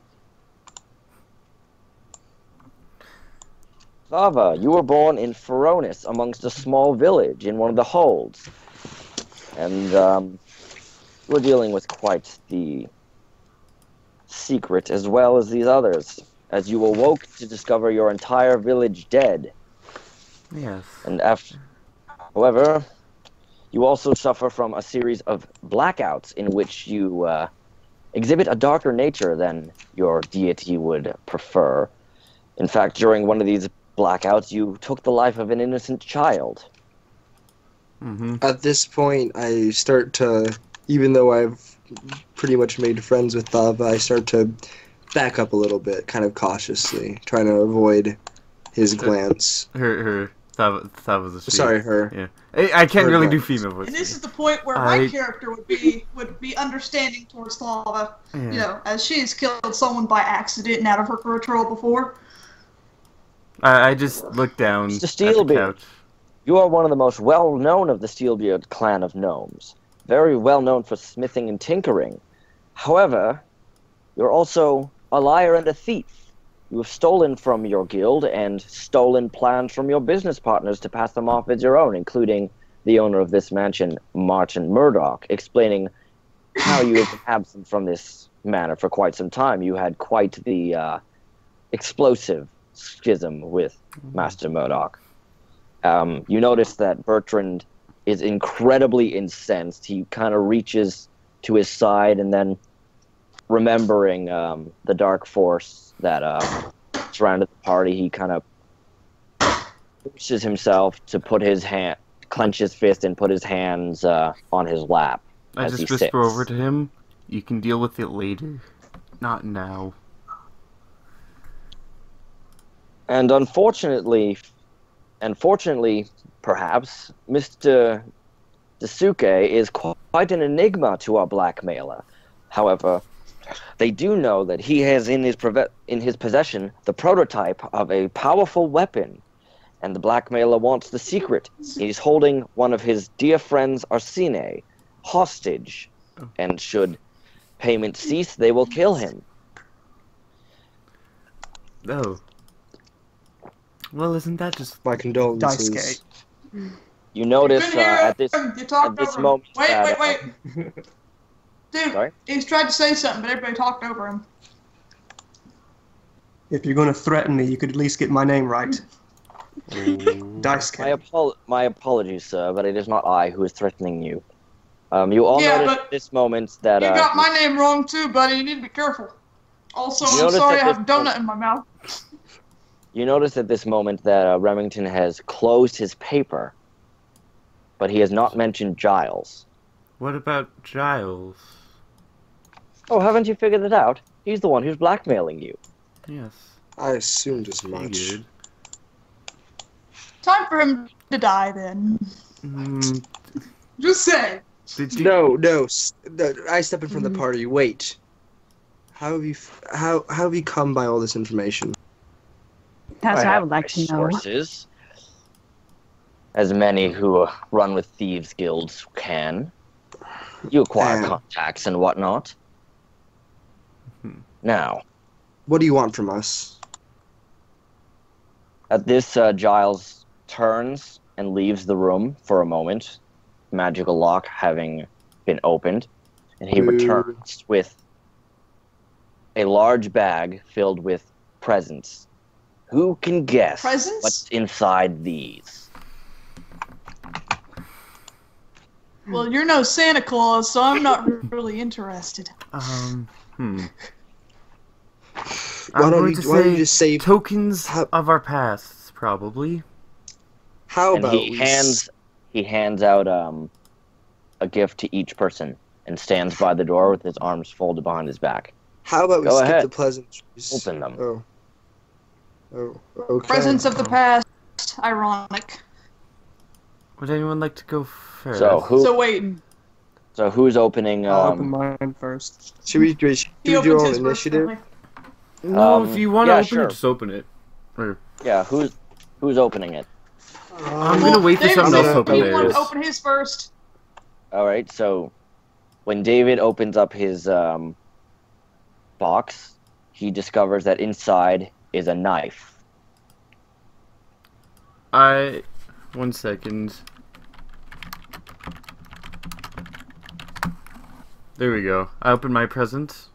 Thava, you were born in Feronis amongst a small village in one of the holds. And you were dealing with quite the secret as well as these others, as you awoke to discover your entire village dead. Yes. And however, you also suffer from a series of blackouts in which you exhibit a darker nature than your deity would prefer. In fact, during one of these blackouts, you took the life of an innocent child. Mm-hmm. At this point, I start to, even though I've pretty much made friends with Thava, I start to back up a little bit, kind of cautiously, trying to avoid his glance. That was a she. Sorry, her. Yeah. I can't Her really do glance. female voice. And this is the point where my character would be understanding towards Thava, Yeah. you know, as she's killed someone by accident and out of her control before. I just looked down Mr. at the Steelbeard. couch. You are one of the most well-known of the Steelbeard clan of gnomes. Very well known for smithing and tinkering. However, you're also a liar and a thief. You have stolen from your guild and stolen plans from your business partners to pass them off as your own, including the owner of this mansion, Martin Murdoch, explaining how you have been absent from this manor for quite some time. You had quite the explosive schism with Master Murdoch. You notice that Bertrand is incredibly incensed. He kind of reaches to his side, and then remembering the dark force that surrounded the party, he kind of pushes himself to put his hand, clench his fist, and put his hands on his lap. I as just he whisper sits. over to him, "You can deal with it later, not now." And unfortunately, perhaps, Mr. Dasuke is quite an enigma to our blackmailer. However, they do know that he has in his possession the prototype of a powerful weapon, and the blackmailer wants the secret. He's holding one of his dear friends, Arsine, hostage, and should payment cease, they will kill him. Oh. Well, isn't that just... My condolences. Daisuke. You notice Couldn't hear at this him. You talked at this over him. moment Wait, that, wait. Dude, Sorry? he's tried to say something, but everybody talked over him. If you're going to threaten me, you could at least get my name right. Daisuke. My apologies, sir, but it is not I who is threatening you. You all Yeah, notice but at this moment that You got my name wrong too, buddy. You need to be careful. Also, You I'm notice sorry I that have a this- donut in my mouth. you notice at this moment that Remington has closed his paper, but he has not mentioned Giles. What about Giles? Oh, haven't you figured it out? He's the one who's blackmailing you. Yes. I assumed as much. Figured. Time for him to die then. Mm, Just say. did you... No, I step in from the party. Wait. How have you how have you come by all this information? That's what I have would like my to know. sources, as many who run with thieves' guilds can. You acquire And- contacts and whatnot. Now, What do you want from us? at this, Giles turns and leaves the room for a moment, magical lock having been opened. and he returns with a large bag filled with presents. Who can guess Presents? what's inside these? Well, you're no Santa Claus, so I'm not really interested. I'm Why going don't to you just say tokens how- of our pasts, probably. how And about he hands out a gift to each person and stands by the door with his arms folded behind his back. how about we Go skip ahead. the pleasantries? Open them. Oh, okay. Presents of the past. Ironic. Would anyone like to go first? So who's opening? I'll open mine first. Should we do He our opens own his first, initiative? apparently. No, if you want to yeah, open sure. it, just open it. Or, Yeah, who's opening it? I'm gonna wait for David someone else said to open he wanted theirs. to open his first. All right, so when David opens up his box, he discovers that inside is a knife. 1 second. There we go. I opened my present.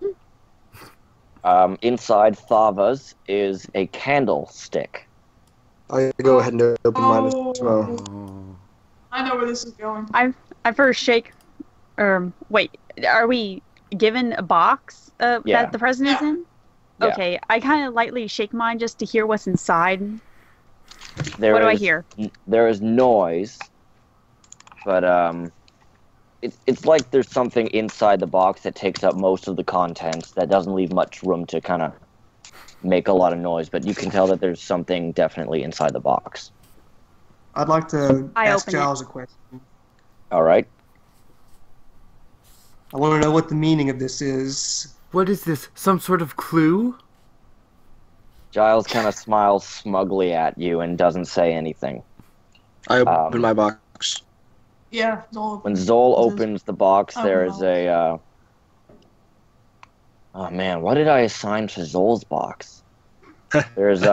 Inside Thava's is a candlestick. I'll go ahead and open mine as well. Oh. I know where this is going. I first shake. Wait, are we given a box Yeah. that the present is Yeah. in? Yeah. Okay, I kind of lightly shake mine just to hear what's inside. There What do I is- hear? There is noise, but it's like there's something inside the box that takes up most of the contents that doesn't leave much room to kind of make a lot of noise, but you can tell that there's something definitely inside the box. I'd like to I ask open it. Giles a question. All right. I want to know what the meaning of this is. What is this? Some sort of clue? Giles kind of smiles smugly at you and doesn't say anything. I opened my box. Yeah, it's all When Zol This is- opens the box, Oh, there is no. a. Oh man, what did I assign to Zol's box? There's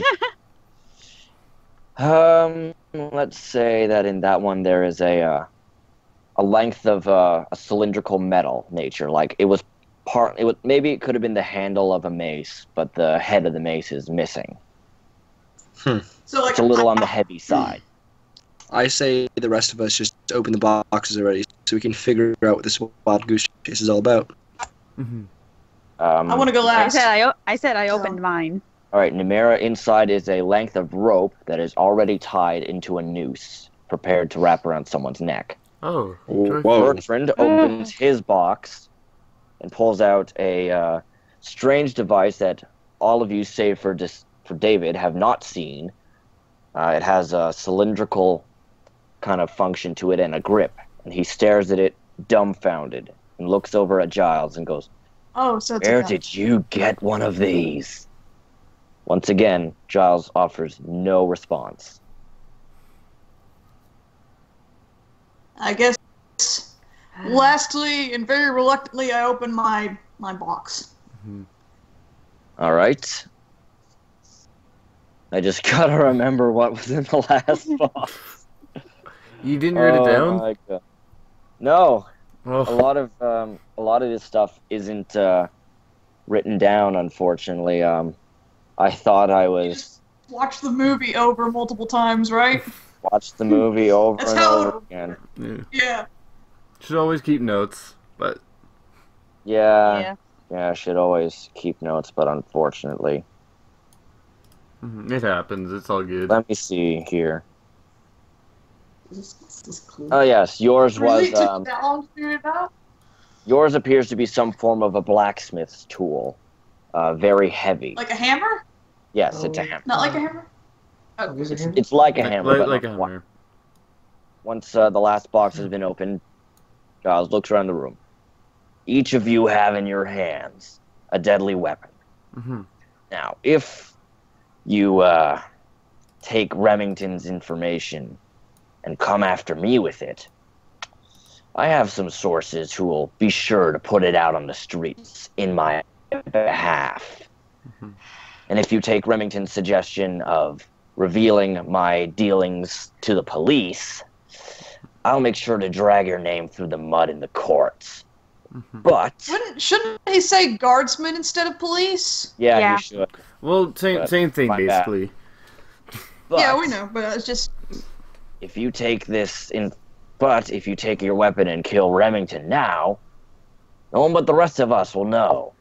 let's say that in that one there is a length of a cylindrical metal nature. Like it was maybe it could have been the handle of a mace, but the head of the mace is missing. So like It's a little on the heavy side. I say the rest of us just open the boxes already so we can figure out what this wild goose chase is all about. Mm-hmm. I want to go last. I said I opened mine. All right, Numera, inside is a length of rope that is already tied into a noose, prepared to wrap around someone's neck. Oh. Whoa. Bertrand opens his box and pulls out a strange device that all of you, save for David, have not seen. It has a cylindrical kind of function to it and a grip, and he stares at it dumbfounded and looks over at Giles and goes, Oh, so it's "Where a gun. did you get one of these?" Once again, Giles offers no response. I guess. Lastly, and very reluctantly, I open my box. All right. I just gotta remember what was in the last box. You didn't write it down? My God. No, a Oh. lot of this stuff isn't written down. Unfortunately, I thought I was Watch the movie over multiple times, right? watched the movie over That's and how over it- again. Yeah. Yeah. Should always keep notes, but Yeah, I should always keep notes, but unfortunately, it happens. It's all good. let me see here. Is this cool? Oh yes, yours Really? was It took that long to figure it out? yours appears to be some form of a blacksmith's tool, very heavy. Like a hammer? Yes, it's a hammer. Not like a hammer? Oh, is it here? It's like a hammer, but like not a quite. hammer. Once the last box has been opened, Giles looks around the room. Each of you have in your hands a deadly weapon. Mm-hmm. Now, if you take Remington's information and come after me with it, I have some sources who will be sure to put it out on the streets in my behalf. Mhm. And if you take Remington's suggestion of revealing my dealings to the police, I'll make sure to drag your name through the mud in the courts. But Shouldn't he say guardsmen instead of police? yeah, Yeah. he should. Well, same thing my bad. basically. But Yeah, we know, but it's just if you take if you take your weapon and kill Remington now, no one but the rest of us will know.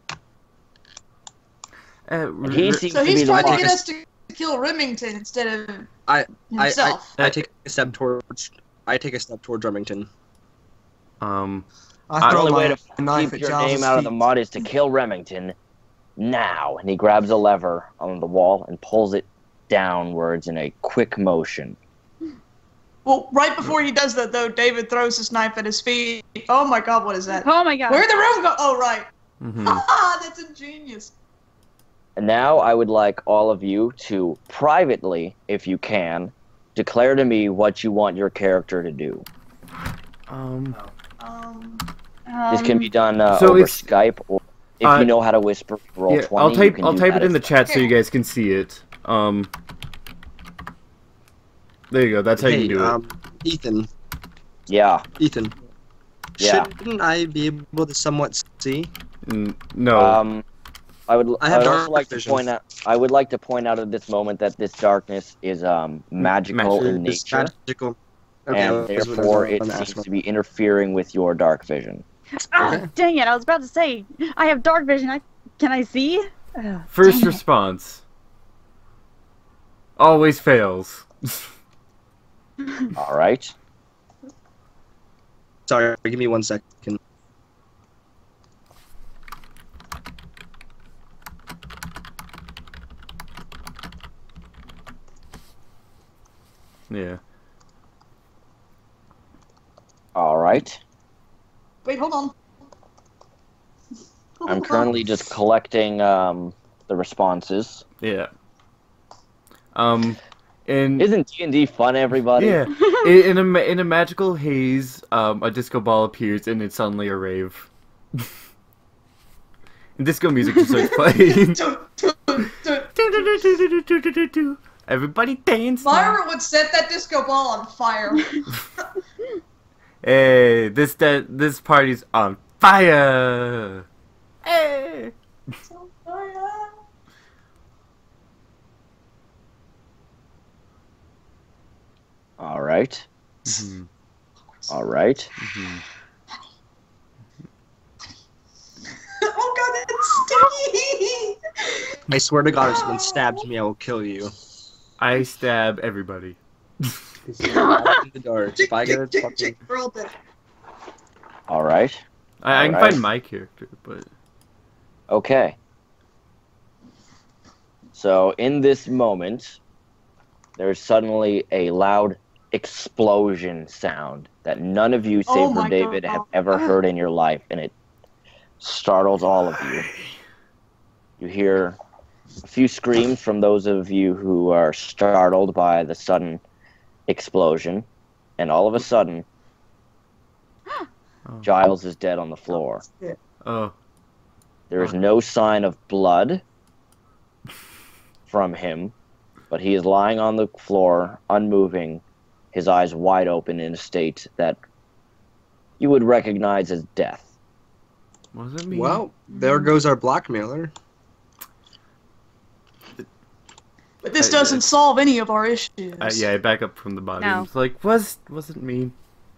And he seems so to be he's the trying to one. get us to kill Remington instead of I himself. I take a step towards Remington. I The throw only way my to knife keep at your Giles' name out of the feet. mud is to kill Remington now. And he grabs a lever on the wall and pulls it downwards in a quick motion. Well, right before he does that, though, David throws his knife at his feet. Oh my God, what is that? Oh my god. Where'd the room go? Oh, right. Mhm. Ah, that's ingenious. And now I would like all of you to privately, if you can, declare to me what you want your character to do. This can be done So over it's- Skype, or if you know how to whisper, roll yeah, 20. you can I'll do type that it in the as chat so you guys can see it. There you go. That's how Hey, you do it. Ethan. Yeah. Ethan. Yeah. Shouldn't I be able to somewhat see? No. I would I have also dark like vision. to point out. I would like to point out at this moment that this darkness is magical in It's nature, magical. and that's what therefore I it was gonna seems ask to be interfering with your dark vision. Ah, dang it! I was about to say I have dark vision. Can I see? First dang it. response. Always fails. All right. Sorry, give me 1 second. Yeah. All right. Wait, hold on. I'm currently just collecting the responses. Yeah. And Isn't D&D fun, everybody? yeah, in a magical haze, a disco ball appears and it's suddenly a rave. And disco music just starts playing. Everybody dance. now. Myra would set that disco ball on fire. Hey, this party's on fire. Hey. All right. Mhm. All right. Mhm. Oh God, that's sticky! I swear to God, if someone stabs me, I will kill you. I stab everybody. In the dark. If I get a fucking... We're all dead. All right. I can Alright. find my character, but Okay. So in this moment, there's suddenly a loud explosion sound that none of you, Oh save for my David, God. have ever heard in your life, and it startles all of you. You hear a few screams from those of you who are startled by the sudden explosion, and all of a sudden, Oh. Giles is dead on the floor. oh, There is no sign of blood from him, but he is lying on the floor, unmoving, his eyes wide open in a state that you would recognize as death. what does it mean? Well, there goes our blackmailer. But this doesn't solve any of our issues. Yeah, I back up from the bottom. No. It's like, wasn't mean.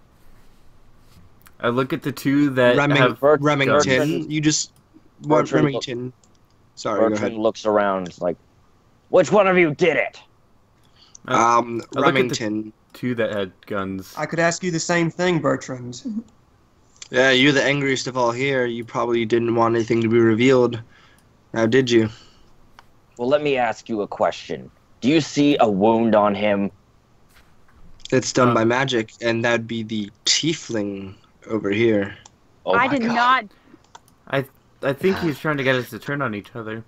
I look at the two that have Remington. Bertrand- You just... What, Bertrand- Remington? Sorry, go Bertrand ahead. looks around like, which one of you did it? I look at the- Remington. two that had guns. I could ask you the same thing, Bertrand. Yeah, you're the angriest of all here. You probably didn't want anything to be revealed. Now, did you? Well, let me ask you a question. Do you see a wound on him? It's done Uh, by magic, and that'd be the tiefling over here. Oh I my did God. not. I think he's trying to get us to turn on each other.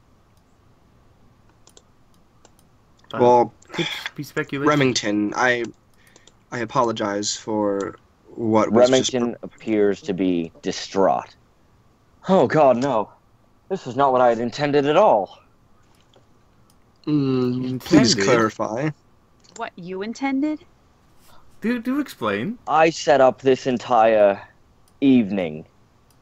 But Well, could be speculation. Remington, I apologize for what was just... Remington appears to be distraught. Oh God, no. This is not what I had intended at all. Please Intended? clarify. What you intended? Do explain. I set up this entire evening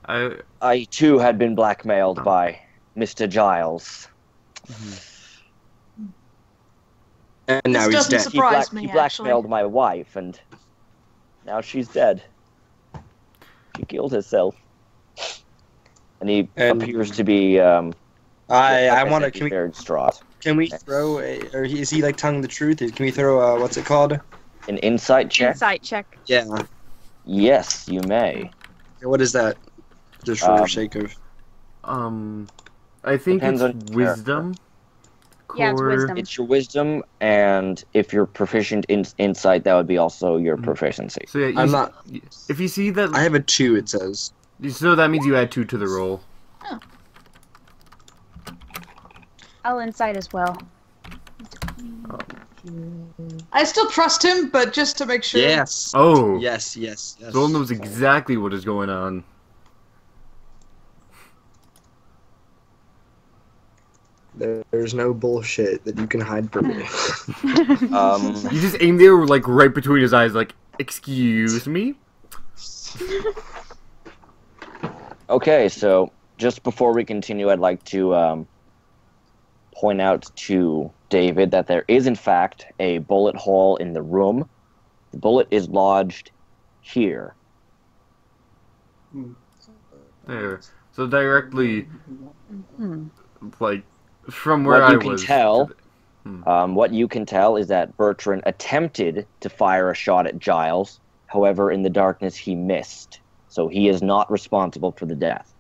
I too had been blackmailed by Mr. Giles. And now This he's doesn't dead. surprise me, He actually. blackmailed my wife, and now she's dead. She killed herself. And he And- appears to be, I like want to. said, he's very distraught. Can we throw or is he like telling the truth? Can we throw what's it called? An insight check? Insight check. Yeah. Yes, you may. What is that? Just for the sake of. I think Depends it's on your wisdom. Yeah, it's Core- wisdom. It's your wisdom, and if you're proficient in insight, that would be also your Mhm. proficiency. So yeah, you I'm not. if you see that, I have a 2. It says. so that means you add 2 to the roll. I'll insight as well. I still trust him, but just to make sure. Yes. Oh, Yes. Yes. Yes. Zol knows exactly what is going on. There's no bullshit that you can hide from me. You just aim there, like right between his eyes, like, excuse me. Okay, so just before we continue, I'd like to point out to David that there is, in fact, a bullet hole in the room. The bullet is lodged here. There. So directly, Hmm. like, from where What I you can was. tell, what you can tell is that Bertrand attempted to fire a shot at Giles. However, in the darkness, he missed. So he is not responsible for the death.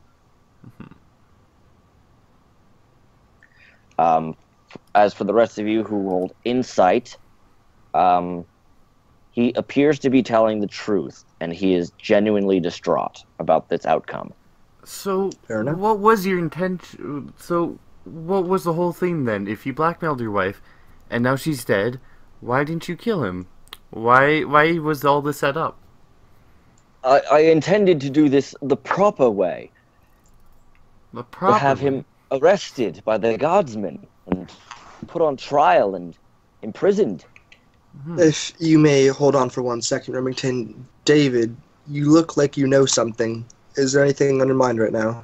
As for the rest of you who hold insight, he appears to be telling the truth, and he is genuinely distraught about this outcome. So, Fair enough. what was your intention? So, what was the whole thing then? If you blackmailed your wife, and now she's dead, why didn't you kill him? Why was all this set up? I intended to do this the proper way, The to have him arrested by the guardsmen and put on trial and imprisoned. If you may hold on for 1 second, Remington. David, you look like you know something. Is there anything on your mind right now?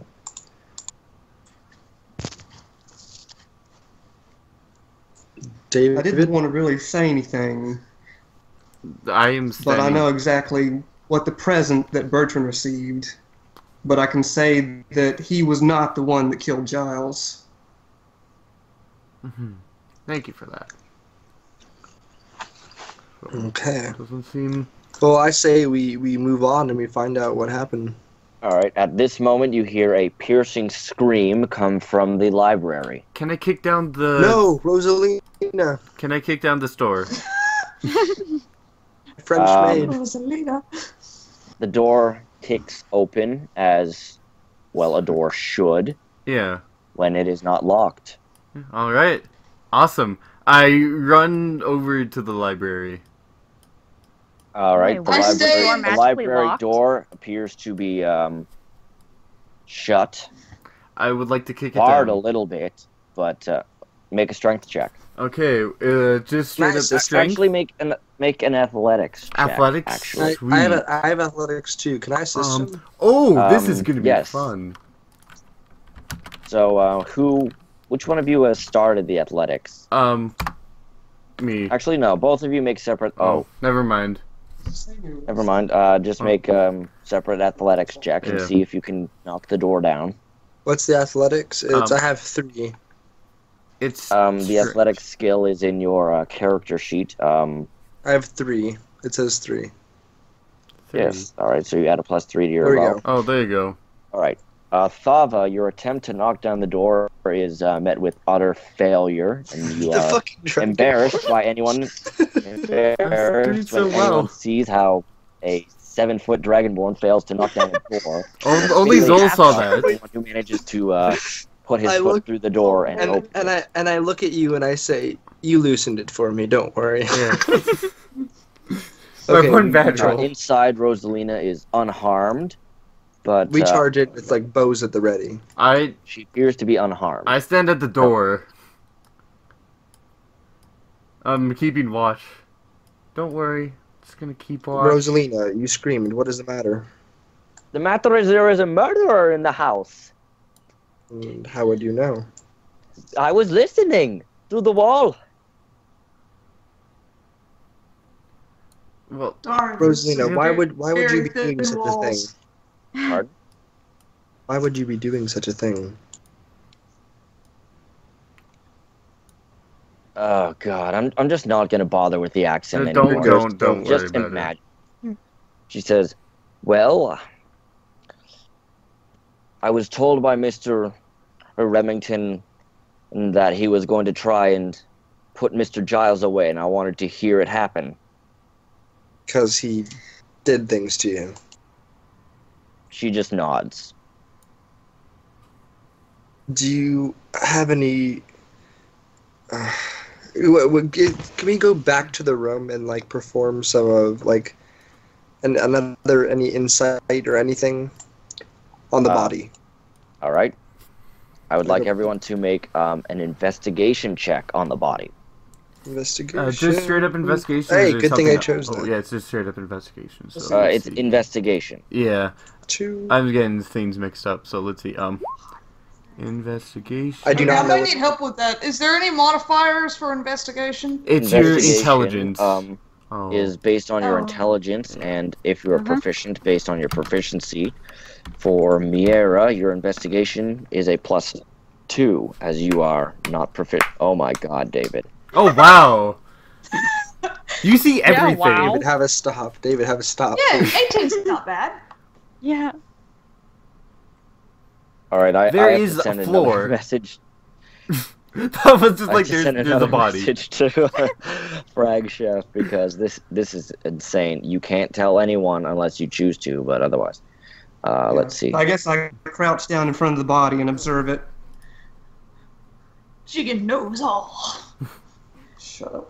David? I didn't want to really say anything, I am but standing. I know exactly what the present that Bertrand received. But I can say that he was not the one that killed Giles. Thank you for that. Okay. Doesn't seem. Well, I say we move on and we find out what happened. All right, at this moment, you hear a piercing scream come from the library. Can I kick down the? No, Rosalina, Can I kick down the store? French maid. Rosalina. The door kicks open as, well, a door should Yeah. when it is not locked. All right. Awesome. I run over to the library. All right, Wait, the why is the door library, the magically library locked? door appears to be shut, I would like to kick it barred a down. little bit, but make a strength check. Okay. Just straight Nice. up strength. Actually, make an athletics check. Athletics? Actually, Sweet. I have athletics too. Can I assist him? Oh, this is gonna be yes. fun. so which one of you has started the athletics? Me. Actually, no. Both of you make separate. Oh, Never mind. never mind. Just make separate athletics check and Yeah. see if you can knock the door down. What's the athletics? It's Um, I have 3. It's The strength. athletic skill is in your character sheet. I have 3. It says 3. Yes. All right. So you add a +3 to your There we roll. go. Oh, there you go. All right. Thava, your attempt to knock down the door is met with utter failure, and you The are fucking dragon. embarrassed by anyone. Embarrassed so when well. anyone sees how a 7-foot dragonborn fails to knock down a door. Only Really Zol saw happy that. Anyone who manages to put his I foot look- through the door and open. And I look at you and I say, "You loosened it for me. Don't worry." Yeah. Okay, one bad Uh, roll. inside, Rosalina is unharmed, but We charge it with like bows at the ready. she appears to be unharmed. I stand at the door. I'm keeping watch. Don't worry. Just gonna keep watch. Rosalina, you screamed. What is the matter? The matter is there is a murderer in the house. And how would you know? I was listening through the wall. Well, Darn. Rosalina, why would you be Very doing thin such a thing? walls. Pardon? Why would you be doing such a thing? Oh God, I'm just not gonna bother with the accent don't anymore. don't worry Just about it. imagine. She says, "Well, I was told by Mr. Remington that he was going to try and put Mr. Giles away, and I wanted to hear it happen." Because he did things to you. She just nods. Do you have any? Can we go back to the room and like perform some of like any insight or anything on the body? All right. I would like everyone to make an investigation check on the body. Investigation. Just straight up investigation. Hey, or is there good thing I something chose else? Oh, that. yeah, it's just straight up investigation. So let's It's see. investigation. Yeah, Two. I'm getting things mixed up. So let's see. Investigation. I do Okay, not I know might what- need help with that. Is there any modifiers for investigation? It's your Investigation, intelligence. Oh. Is based on your Oh. intelligence, and if you are proficient, based on your proficiency. For Miera, your investigation is a +2, as you are not proficient. Oh my God, David. Oh wow! You see everything. wow. David, have a stop. David, have a stop. Yeah, please. 18's not bad. Yeah. All right, I There have is to send a another floor. message. That was just I like have to send there's a another body. message to Frag Chef because this is insane. You can't tell anyone unless you choose to, but otherwise, let's see. I guess I crouch down in front of the body and observe it. Chicken knows all. Shut up.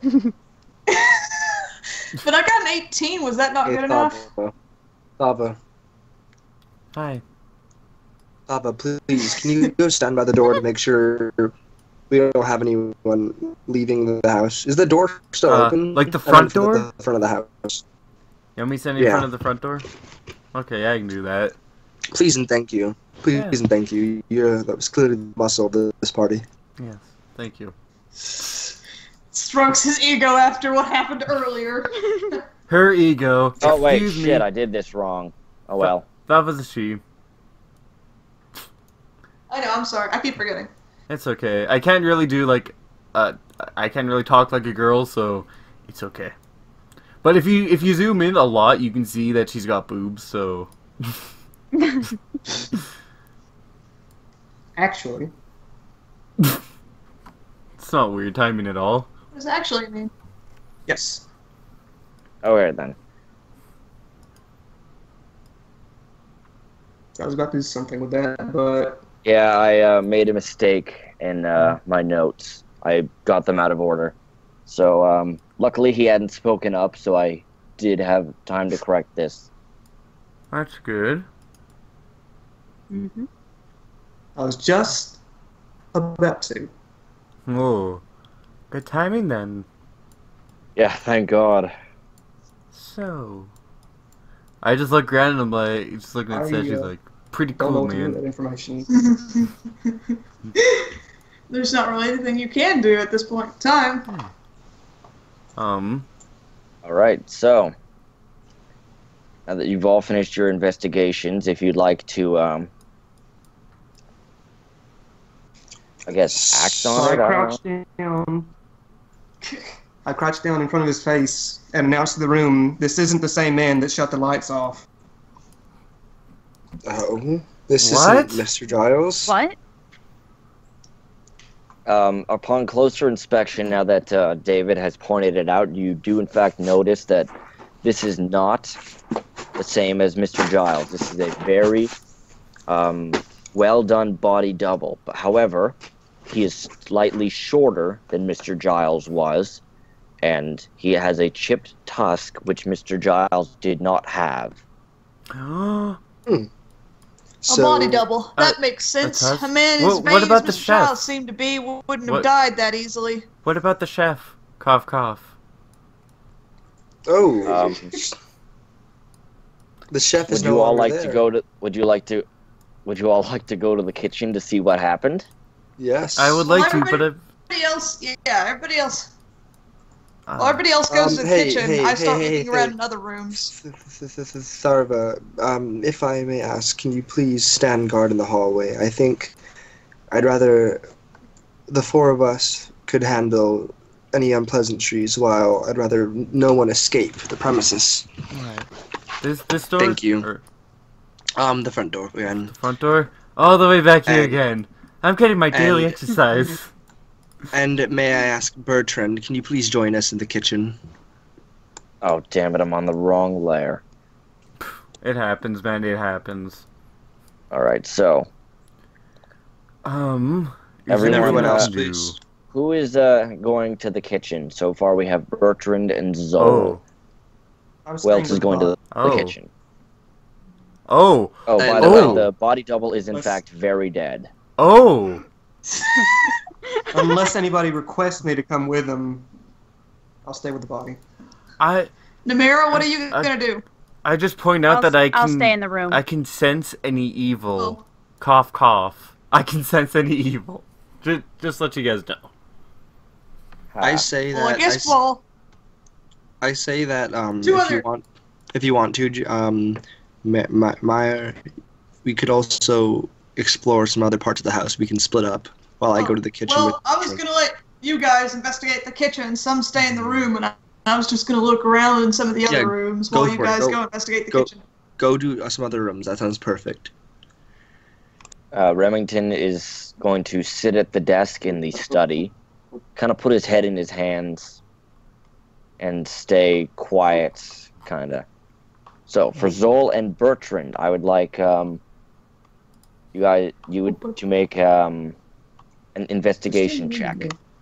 But I got an 18. Was that not Hey, good enough? Thava, Hi. please, can you go stand by the door to make sure we don't have anyone leaving the house? Is the door still open? Like the I mean, front for door? The front of the house. You want me standing in Yeah. front of the front door? Okay, I can do that. Please and thank you. Please Yeah. and thank you. That was clearly the muscle of this party. Yes, thank you. Strokes his ego after what happened earlier. Her ego. Oh wait, Excuse shit! me. I did this wrong. Oh well. That was a she. I know, I'm sorry. I keep forgetting. It's okay. I can't really do like, I can't really talk like a girl, so it's okay. But if you zoom in a lot, you can see that she's got boobs. So Actually, it's not weird timing at all. What does it actually mean? yes. Okay then. I was about to do something with that, but Yeah, I made a mistake in my notes. I got them out of order. So luckily he hadn't spoken up, so I did have time to correct this. That's good. Mm-hmm. I was just about to. Whoa, good timing then. Yeah, thank God. So, I just look around and I'm like, just looking at Seth, she's like, pretty Don't know cool, what to do with that man. information. There's not really anything you can do at this point in time. Alright, so now that you've all finished your investigations, if you'd like to I guess act So on I it. I don't crouched down. I crouched down in front of his face and announced to the room, "This isn't the same man that shut the lights off." Oh, this What? isn't Mr. Giles. What? Upon closer inspection, now that David has pointed it out, you do in fact notice that this is not the same as Mr. Giles. This is a very well done body double. But however, he is slightly shorter than Mr. Giles was, and he has a chipped tusk, which Mr. Giles did not have. So, a body double. That makes sense. tusk? A man What- as what vain about as the Mr. chef? Giles seemed to be wouldn't What- have died that easily. What about the chef? Cough, cough. Oh, Um, The chef is Would no you all longer like there. to go to? Would you all like to go to the kitchen to see what happened? Yes. I would Well, like to, but everybody else, everybody else. Well, everybody else goes to the hey, kitchen. hey, I start hey, looking hey, around hey. in other rooms. Tharva, if I may ask, can you please stand guard in the hallway? I think I'd rather the four of us could handle any unpleasantries, while I'd rather no one escape the premises. Alright. This door? Thank you. Or The front door again. the front door? All the way back here And- again. I'm getting my daily and- exercise. And may I ask, Bertrand, can you please join us in the kitchen? Oh damn it! I'm on the wrong layer. It happens, man. It happens. All right, so Is Everyone Everyone anything else, I can do? please. who is going to the kitchen? So far, we have Bertrand and Zoe. Oh. I'm Who else staying is with going to Bob. the Oh. kitchen? Oh. Oh, by And- the oh. way, the body double is in Let's- fact very dead. Oh. Unless anybody requests me to come with them, I'll stay with the body. Namira, what are you I- gonna do? I just point out that I can I'll stay in the room. I can sense any evil. Oh. Cough, cough. I can sense any evil. Just let you guys know. I Ah, say Well, I that. guess well, I say that. Two If other- you want to, Meyer, we could also explore some other parts of the house. We can split up while I go to the kitchen. well, I was gonna let you guys investigate the kitchen. Some stay in the room, and I was just gonna look around in some of the Yeah, other rooms go while you for it. guys Go- go investigate the go. kitchen. Go do some other rooms. That sounds perfect. Remington is going to sit at the desk in the study, kind of put his head in his hands, and stay quiet, kind of. So for Zol and Bertrand, I would like you would to make an investigation check.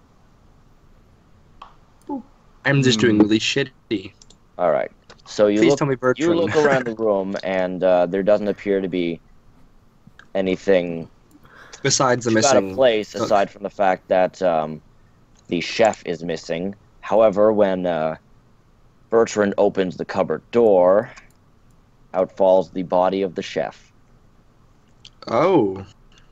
I'm just doing really shitty. All right. So you Please look tell me, you Bertrand. look around the room, and there doesn't appear to be anything Besides the too out of missing. place, aside from the fact that the chef is missing. However, when Bertrand opens the cupboard door, out falls the body of the chef. Oh.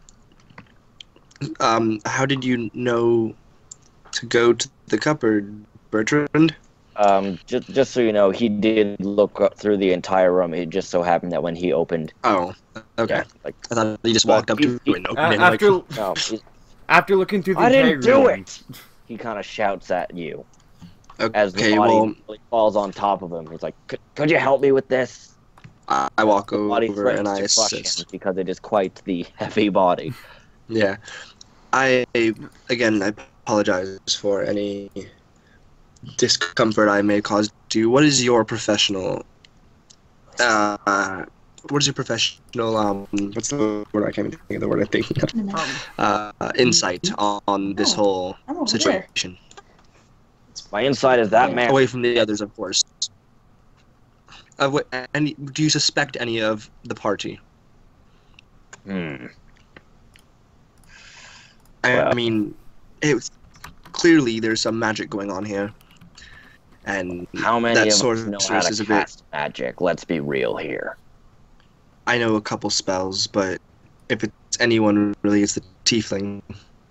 How did you know to go to the cupboard, Bertrand? Just so you know, he did look up through the entire room. It just so happened that when he opened, Oh, okay. yeah, like I thought you just walked up to it and opened it. Like, After no, after looking through the I entire didn't do room, it. He kind of shouts at you as the okay, body well, really falls on top of him. He's like, "Could you help me with this?" I walk The body over and I threatens to crush him assist. because it is quite the heavy body. Yeah. I apologize for any discomfort I may cause you. What is your professional what's the word? I can't even think of the word I'm thinking of. Insight on this whole I'm over there. situation. My insight is that man. Away from the others, of course. Do you suspect any of the party? Hmm. I Well. mean, clearly there's some magic going on here. And How many that of us know how sorceress to is a bit. cast magic? Let's be real here. I know a couple spells, but if it's anyone, really, it's the tiefling.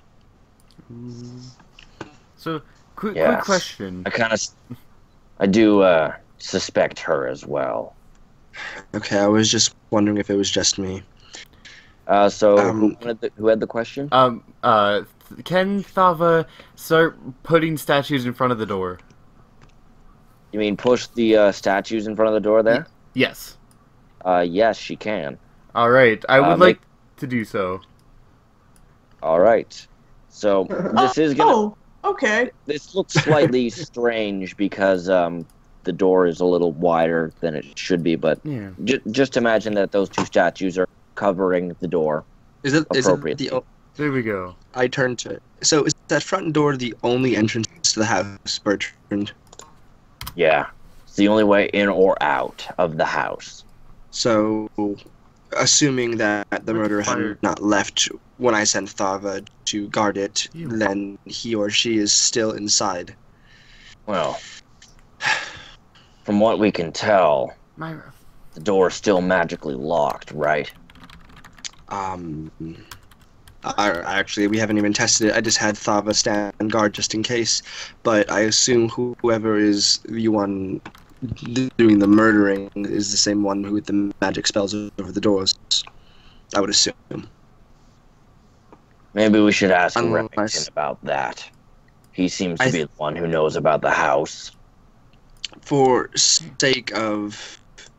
So, quick Yes. question. I do suspect her as well. Okay, I was just wondering if it was just me. So Um, who had the question? Can Thava start putting statues in front of the door? You mean push the statues in front of the door there? Yes. Yes, she can. All right. I would make- like to do so. All right. So this is gonna. Oh, okay. This looks slightly strange because the door is a little wider than it should be, but Yeah. just imagine that those two statues are covering the door. Is it Appropriately. There we go. I turned to it. So is that front door the only entrance to the house, Bertrand? Yeah, it's the only way in or out of the house. So, assuming that the murderer fire. had not left when I sent Thava to guard it, Ew. then he or she is still inside. Well, from what we can tell, Myra. The door's still magically locked, right? Actually, we haven't even tested it. I just had Thava stand guard just in case. But I assume whoever is the one doing the murdering is the same one who with the magic spells over the doors. I would assume. Maybe we should ask Unless- Remington about that. He seems to be the one who knows about the house. For sake of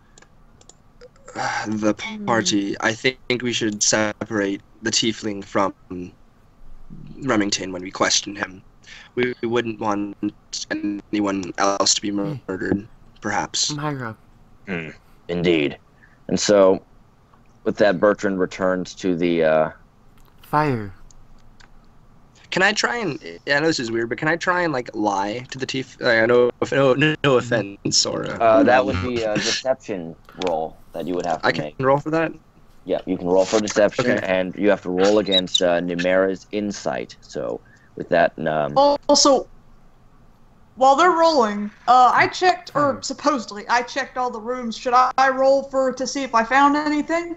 the party, I think we should separate the tiefling from Remington when we question him. We wouldn't want anyone else to be murdered, perhaps. Myra. Indeed. And so, with that, Bertrand returns to the, Fire. Can I try and? I know this is weird, but can I try and like lie to the tief? I know, no offense, Sora. that would be a deception roll that you would have to I can make. roll for that. Yeah, you can roll for deception, Okay. and you have to roll against Numera's insight. So, with that, Also, while they're rolling, I checked, or supposedly, I checked all the rooms. Should I roll to see if I found anything?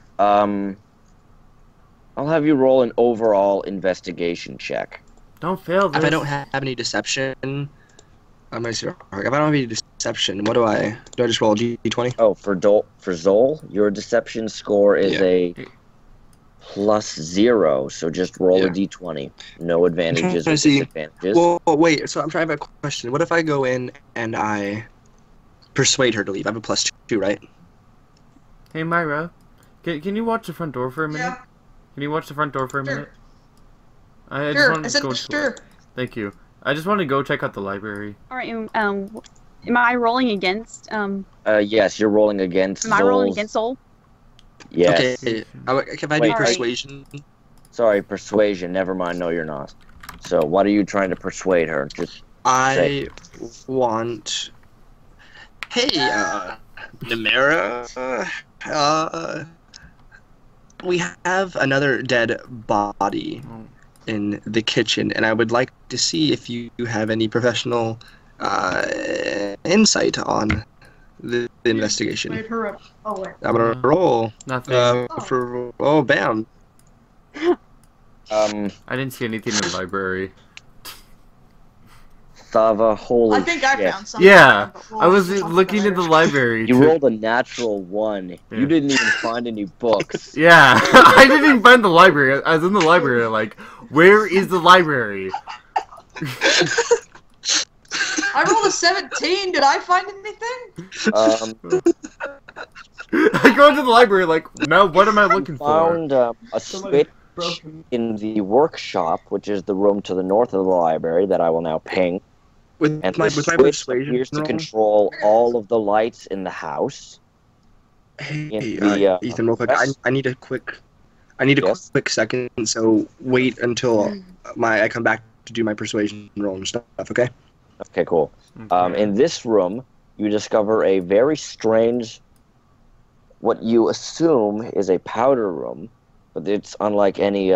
I'll have you roll an overall investigation check. Don't fail this. If I don't have any deception, I'm gonna see. If I don't have any deception, what do I? Do I just roll a d20? Oh, for Zol, your deception score is Yeah. a +0, so just roll a Yeah. d20. No advantages I or see. disadvantages. Well, wait. So I'm trying to have a question. What if I go in and I persuade her to leave? I have a +2, right? Hey, Myra. Can you watch the front door for a minute? Yeah. Can you watch the front door for a Sure. minute? I just Sure. wanted I to said go sure. Thank you. I just want to go check out the library. All right. Am I rolling against? Yes, you're rolling against Am I rolling Zol's- against Soul? Yes. Okay. If I Wait, do wait. persuasion, Sorry, persuasion. Never mind. No, you're not. So, what are you trying to persuade her? Just I want. Hey, Numera. We have another dead body in the kitchen, and I would like to see if you have any professional insight on the investigation. Wait, her up. Oh, wait. I'm gonna roll. Nothing. Bam. I I didn't see anything in the librry. Thava, holy I think I shit. found something. Yeah, but we'll I was talk looking about in the it. library. You to- rolled a natural 1. Yeah. You didn't even find any books. Yeah, I didn't even find the library. I was in the library, like, where is the library? I rolled a 17. Did I find anything? I go into the library, like, now what am I looking for? Found a switch in the workshop, which is the room to the north of the library that I will now ping. With And my the switch persuasion appears to roll? control all of the lights in the house. Hey, in the, Ethan, real quick. yes? I need a quick. I need a Yes? quick second. So wait until I come back to do my persuasion roll and stuff. Okay. Okay, cool. Okay. In this room, you discover a very strange, what you assume is a powder room, but it's unlike any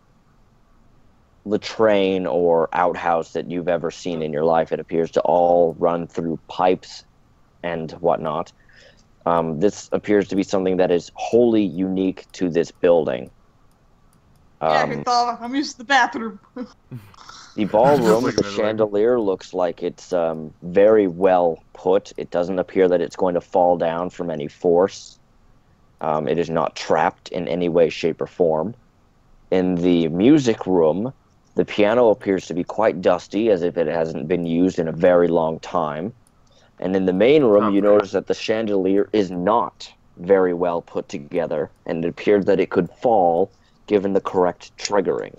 latrine or outhouse that you've ever seen in your life. It appears to all run through pipes and whatnot. This appears to be something that is wholly unique to this building. Yeah, I thought I'm used to the bathroom. The ballroom, Like the that, chandelier looks like it's very well put. It doesn't appear that it's going to fall down from any force. It is not trapped in any way, shape, or form. In the music room, the piano appears to be quite dusty, as if it hasn't been used in a very long time. And in the main room, you Okay. notice that the chandelier is not very well put together, and it appeared that it could fall given the correct triggering.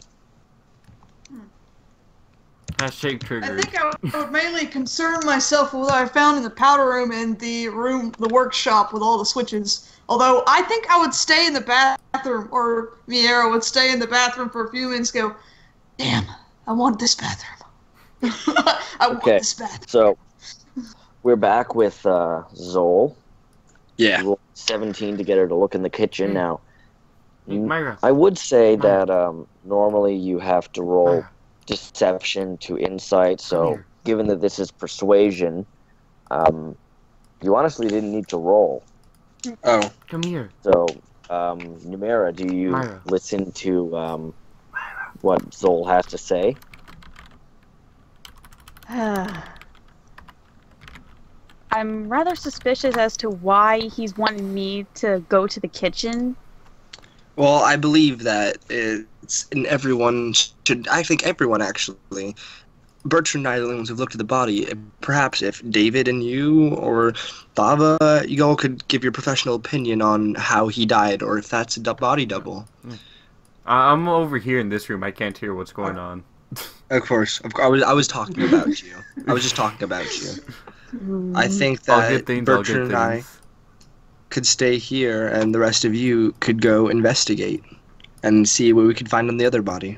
Hashtag I triggered. think I would mainly concern myself with what I found in the powder room and the workshop with all the switches. Although I think I would stay in the bathroom, or Miera would stay in the bathroom for a few minutes. Go, damn, I want this bathroom. I want Okay. this bathroom. So, we're back with Zol. Yeah. You rolled 17 to get her to look in the kitchen. Mm. Now, Myra. I would say that normally you have to roll Myra. deception to insight. Come So, here. given that this is persuasion, you honestly didn't need to roll. Oh, Come here. So, Numera, do you Myra. listen to what Zol has to say? I'm rather suspicious as to why he's wanting me to go to the kitchen. well, I believe that it's and everyone should. I think everyone actually. Bertrand and I are the only ones who've looked at the body. Perhaps if David and you or Thava, you all could give your professional opinion on how he died, or if that's a body double. I'm over here in this room. I can't hear what's going on. Of course, I was talking about you. I was just talking about you. I think All that good things, all Bertrand good and I things. could stay here, and the rest of you could go investigate and see what we could find on the other body.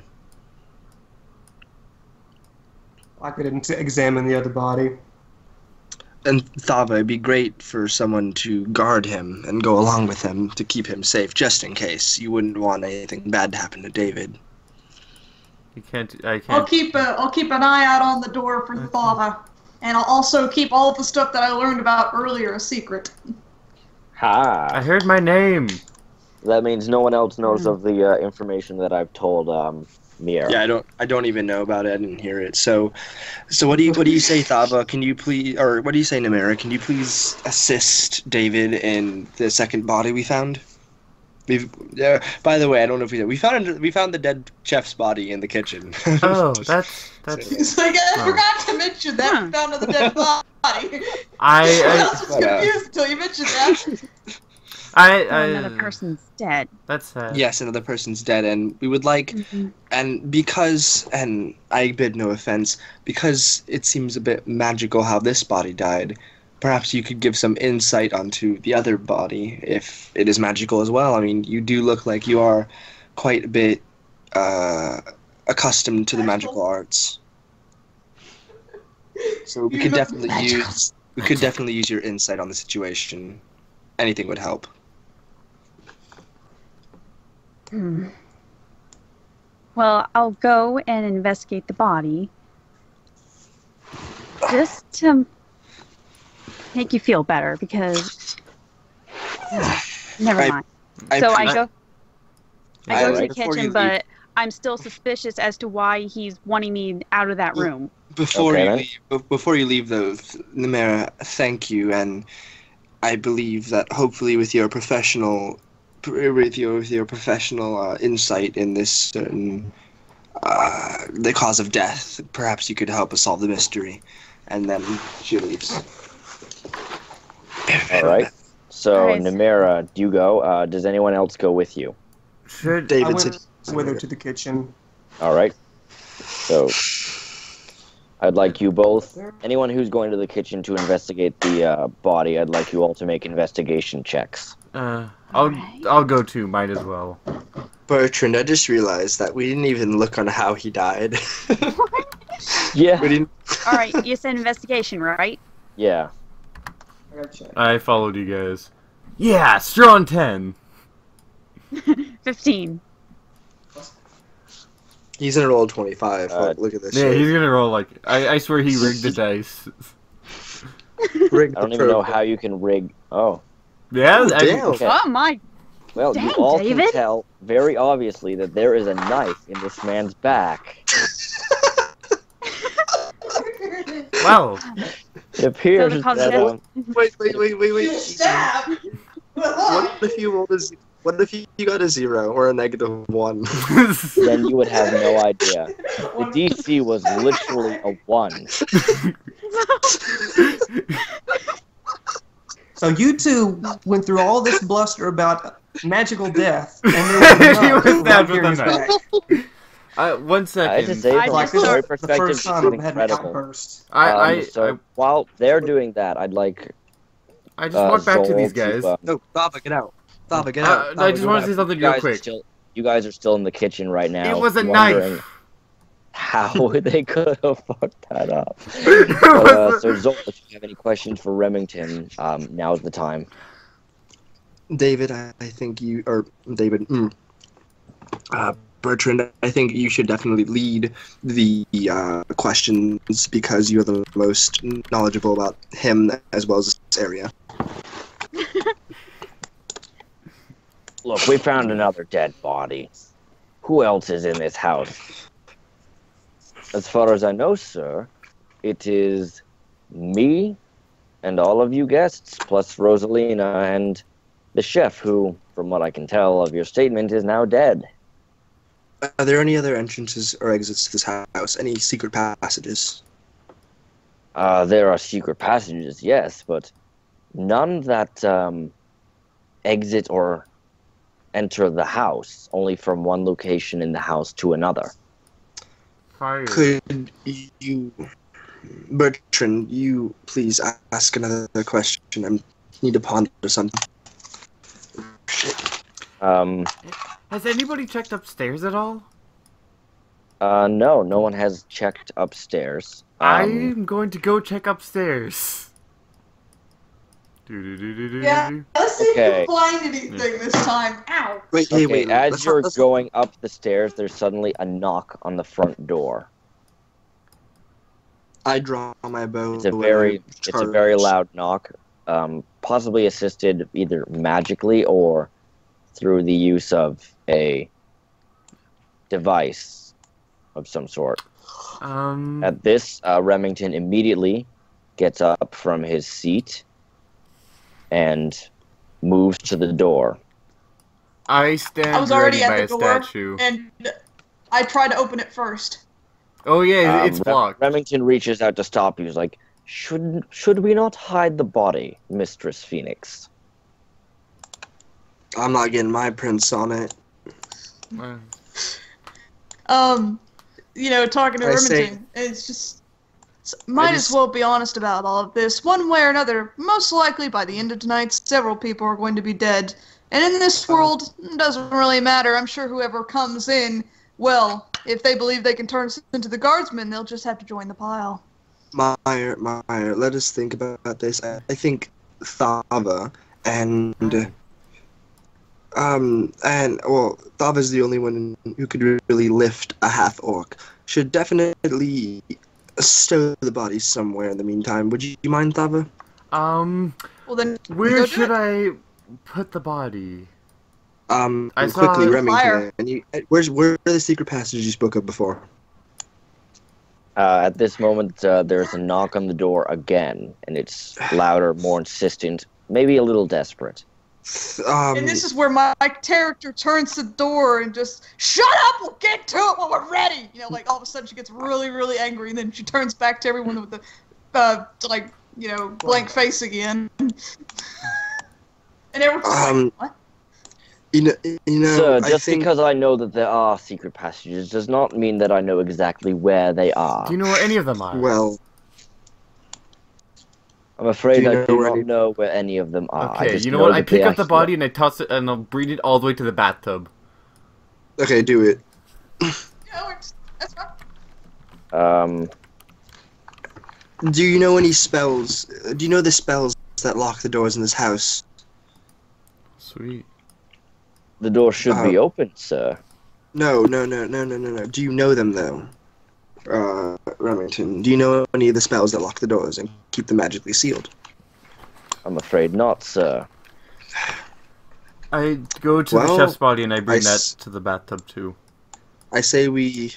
I could examine the other body. And Thava, it'd be great for someone to guard him and go along with him to keep him safe, just in case. You wouldn't want anything bad to happen to David. You can't. I I'll can't. keep an eye out on the door for Thava, and I'll also keep all of the stuff that I learned about earlier a secret. Ha! I heard my name. That means no one else knows of the information that I've told Miera. Yeah, I don't even know about it. I didn't hear it. So what do you say, Thava? Can you please, or what do you say, Namera? Can you please assist David in the second body we found? By the way, I don't know if we found the dead chef's body in the kitchen. Oh, that's. It's like I Oh. forgot to mention that we found the dead body. I I was confused until you mentioned that. Another person's dead. That's sad. Yes, another person's dead, and we would like, and because, and I bid no offense, because it seems a bit magical how this body died, perhaps you could give some insight onto the other body, if it is magical as well. I mean, you do look like you are quite a bit accustomed to the magical arts. So we You could look definitely magical. use your insight on the situation. Anything would help. Well, I'll go and investigate the body. Just to make you feel better, because... Never I- mind. I So pre- I go to Alright. the Before you kitchen, leave- but I'm still suspicious as to why he's wanting me out of that room. Before Okay, you leave though, Namera, thank you, and I believe that hopefully with your professional insight in this certain the cause of death, perhaps you could help us solve the mystery. And then she leaves. All right. So, Alright. Namera, do you go? Does anyone else go with you? Should I David went said with her to the kitchen. All right. So, I'd like you both, anyone who's going to the kitchen to investigate the body, I'd like you all to make investigation checks. I'll go too. Might as well. Bertrand, I just realized that we didn't even look on how he died. Yeah. We didn't. All right, you said investigation, right? Yeah. I gotta check. I followed you guys. Yeah, strong 10. 15. He's gonna roll 25. Look at this. Yeah, shit. he's gonna roll like. I swear he rigged the dice. Rigged I don't the even know program. how you can rig. Oh. Yeah, Oh, damn. Okay. Oh my! Well, Dang, you all David. can tell very obviously that there is a knife in this man's back. Wow. It appears So the cause that of Wait. You stab. What if you rolled what if you got a 0 or a -1? then you would have no idea. The DC was literally a 1. So you two went through all this bluster about magical death, and then He was stabbed here with a is knife. back. 1 I second. had to say I from just a story thought The perspective, first this time is I had an incredible. outburst. So while they're doing that, I'd like I just walked back to Zol these guys. No, Thava, get out. Thava, get out. I just want to say you something real guys are quick. you guys are still in the kitchen right now. It was a wondering knife. How they could have fucked that up. So Zol, if you have any questions for Remington, now's the time. David, I think you, or David, Bertrand, I think you should definitely lead the questions because you're the most knowledgeable about him as well as this area. Look, we found another dead body. Who else is in this house? As far as I know, sir, it is me and all of you guests, plus Rosalina and the chef, who, from what I can tell of your statement, is now dead. Are there any other entrances or exits to this house? Any secret passages? There are secret passages, yes, but none that exit or enter the house, only from one location in the house to another. Fire. Could you, Bertrand, you please ask another question? I need to ponder something. Has anybody checked upstairs at all? No one has checked upstairs. I'm going to go check upstairs. Yeah, let's see if Okay. you find anything this time. Ow! Wait, Okay, wait. as you're going up the stairs, there's suddenly a knock on the front door. I draw my bow. It's a and very charge. loud knock, possibly assisted either magically or through the use of a device of some sort. At this, Remington immediately gets up from his seat and moves to the door. I stand I was already ready by at the a door, statue. and I tried to open it first. Oh yeah, it's Re- blocked. Remington reaches out to stop you. He's like, should we not hide the body, Mistress Phoenix? I'm not getting my prints on it. Talking to I say- Remington, it's just might as well be honest about all of this. One way or another, most likely by the end of tonight, several people are going to be dead. And in this world, it doesn't really matter. I'm sure whoever comes in, well, if they believe they can turn us into the guardsmen, they'll just have to join the pile. Meyer, let us think about this. I think Thava and Thava's the only one who could really lift a half orc. Should definitely stow the body somewhere in the meantime. Would you mind, Thava? Well, then Where go do should it. I put the body? Quickly, saw the Remington. fire. And where are the secret passages you spoke of before? At this moment, there's a knock on the door again, and it's louder, more insistent, maybe a little desperate. And this is where my character turns to the door and just, shut up, we'll get to it when we're ready! All of a sudden she gets really, really angry, and then she turns back to everyone with the, blank face again. And everyone's like, what? Sir, I just think because I know that there are secret passages does not mean that I know exactly where they are. Do you know where any of them are? well, I'm afraid Do you I know do where not any- know where any of them are. I Okay, just you know what? I that pick they up the are body and I toss it and I'll bring it all the way to the bathtub. okay, do it. That's fine. here. Do you know any spells? Do you know the spells that lock the doors in this house? Sweet. The door should be open, sir. No. Do you know them though, Remington? Do you know any of the spells that lock the doors and keep them magically sealed? I'm afraid not, sir. I go to the Well, chef's body and I bring I that s- to the bathtub too. I say we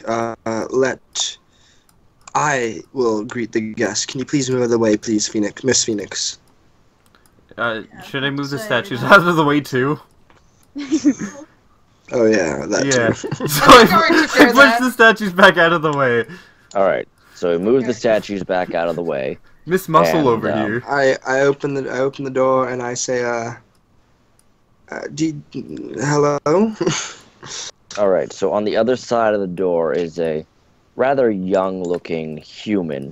I will greet the guests. Can you please move out of the way, please, Phoenix, Miss Phoenix? Should I move the say, statues no. out of the way too? Oh yeah, that Yeah. too. So already took care I of push that. the statues back out of the way. Alright, so we move the Okay. statues back out of the way. Miss Muscle And, over um, here. I open the door and I say, hello. Alright, so on the other side of the door is a rather young-looking human.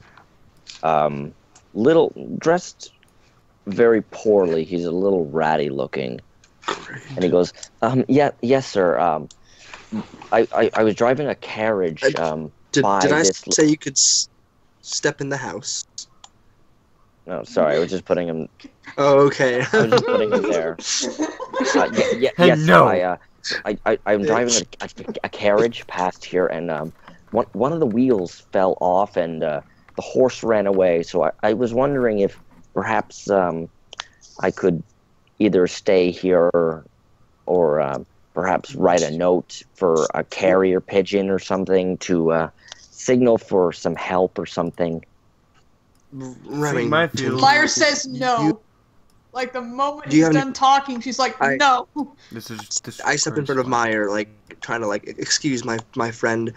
Dressed very poorly. He's a little ratty-looking. And he goes, yes, sir. I was driving a carriage, Did by I this... say you could step in the house? No, sorry, I was just putting him... Oh, okay. I was just putting him there. Hey, Yes, no. I'm driving a carriage past here, and one of the wheels fell off, and the horse ran away. So I was wondering if perhaps I could either stay here or perhaps write a note for a carrier pigeon or something to signal for some help or something? Remington, Meyer says no. Like the moment Do you he's have done talking, she's like, no. I step in front of Meyer, like trying to excuse my friend.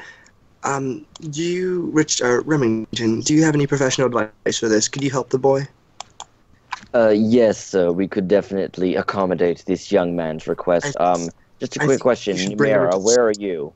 Remington, do you have any professional advice for this? Could you help the boy? Yes, we could definitely accommodate this young man's request. Just a quick question, Numera, where are you?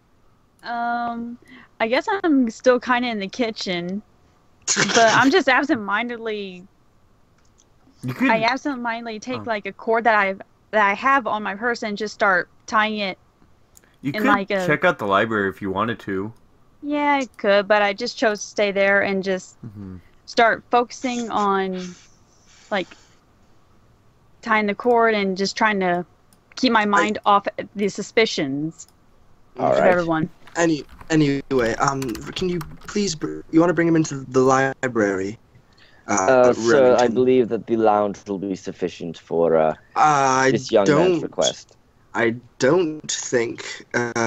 I guess I'm still kind of in the kitchen, but I'm just absentmindedly. I absentmindedly take like a cord that I have on my person and just start tying it. You could check out the library if you wanted to. Yeah, I could, but I just chose to stay there and just start focusing on like tying the cord and just trying to keep my mind off the suspicions of everyone. Anyway, can you please you want to bring him into the library? Sir, I believe that the lounge will be sufficient for this young man's request. I don't think.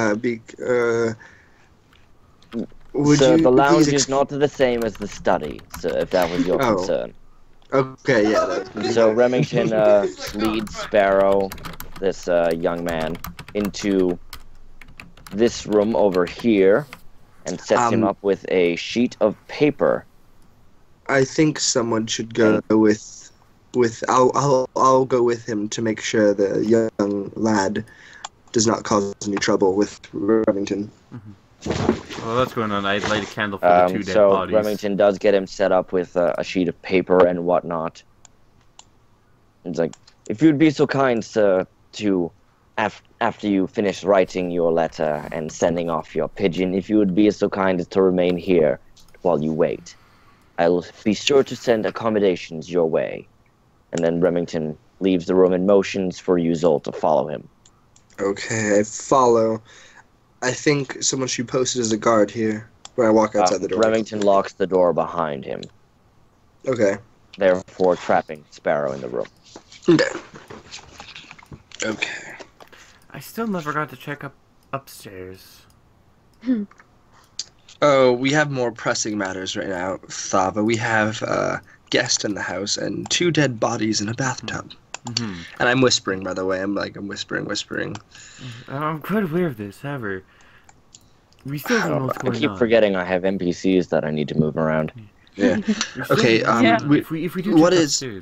The lounge is not the same as the study, so if that was your concern. Okay, yeah. So Remington leads Sparrow, this young man, into this room over here and sets him up with a sheet of paper. I think someone should go with I'll go with him to make sure the young lad does not cause any trouble with Remington. Well, that's going on. I'd light a candle for the two dead bodies. So Remington does get him set up with a sheet of paper and whatnot. It's like, if you'd be so kind, sir, to after you finish writing your letter and sending off your pigeon, if you would be so kind as to remain here while you wait. I'll be sure to send accommodations your way. And then Remington leaves the room and motions for Yuzol to follow him. Okay, I follow. I think someone should post as a guard here, where I walk outside the door. Remington locks the door behind him. Okay. Therefore trapping Sparrow in the room. Okay. I still never got to check upstairs. Oh, we have more pressing matters right now, Thava. We have a guest in the house and 2 dead bodies in a bathtub. And I'm whispering, by the way. I'm whispering. I'm quite aware of this, however. We still don't know what's going on. I keep forgetting I have NPCs that I need to move around. Yeah. Okay. If we do check upstairs,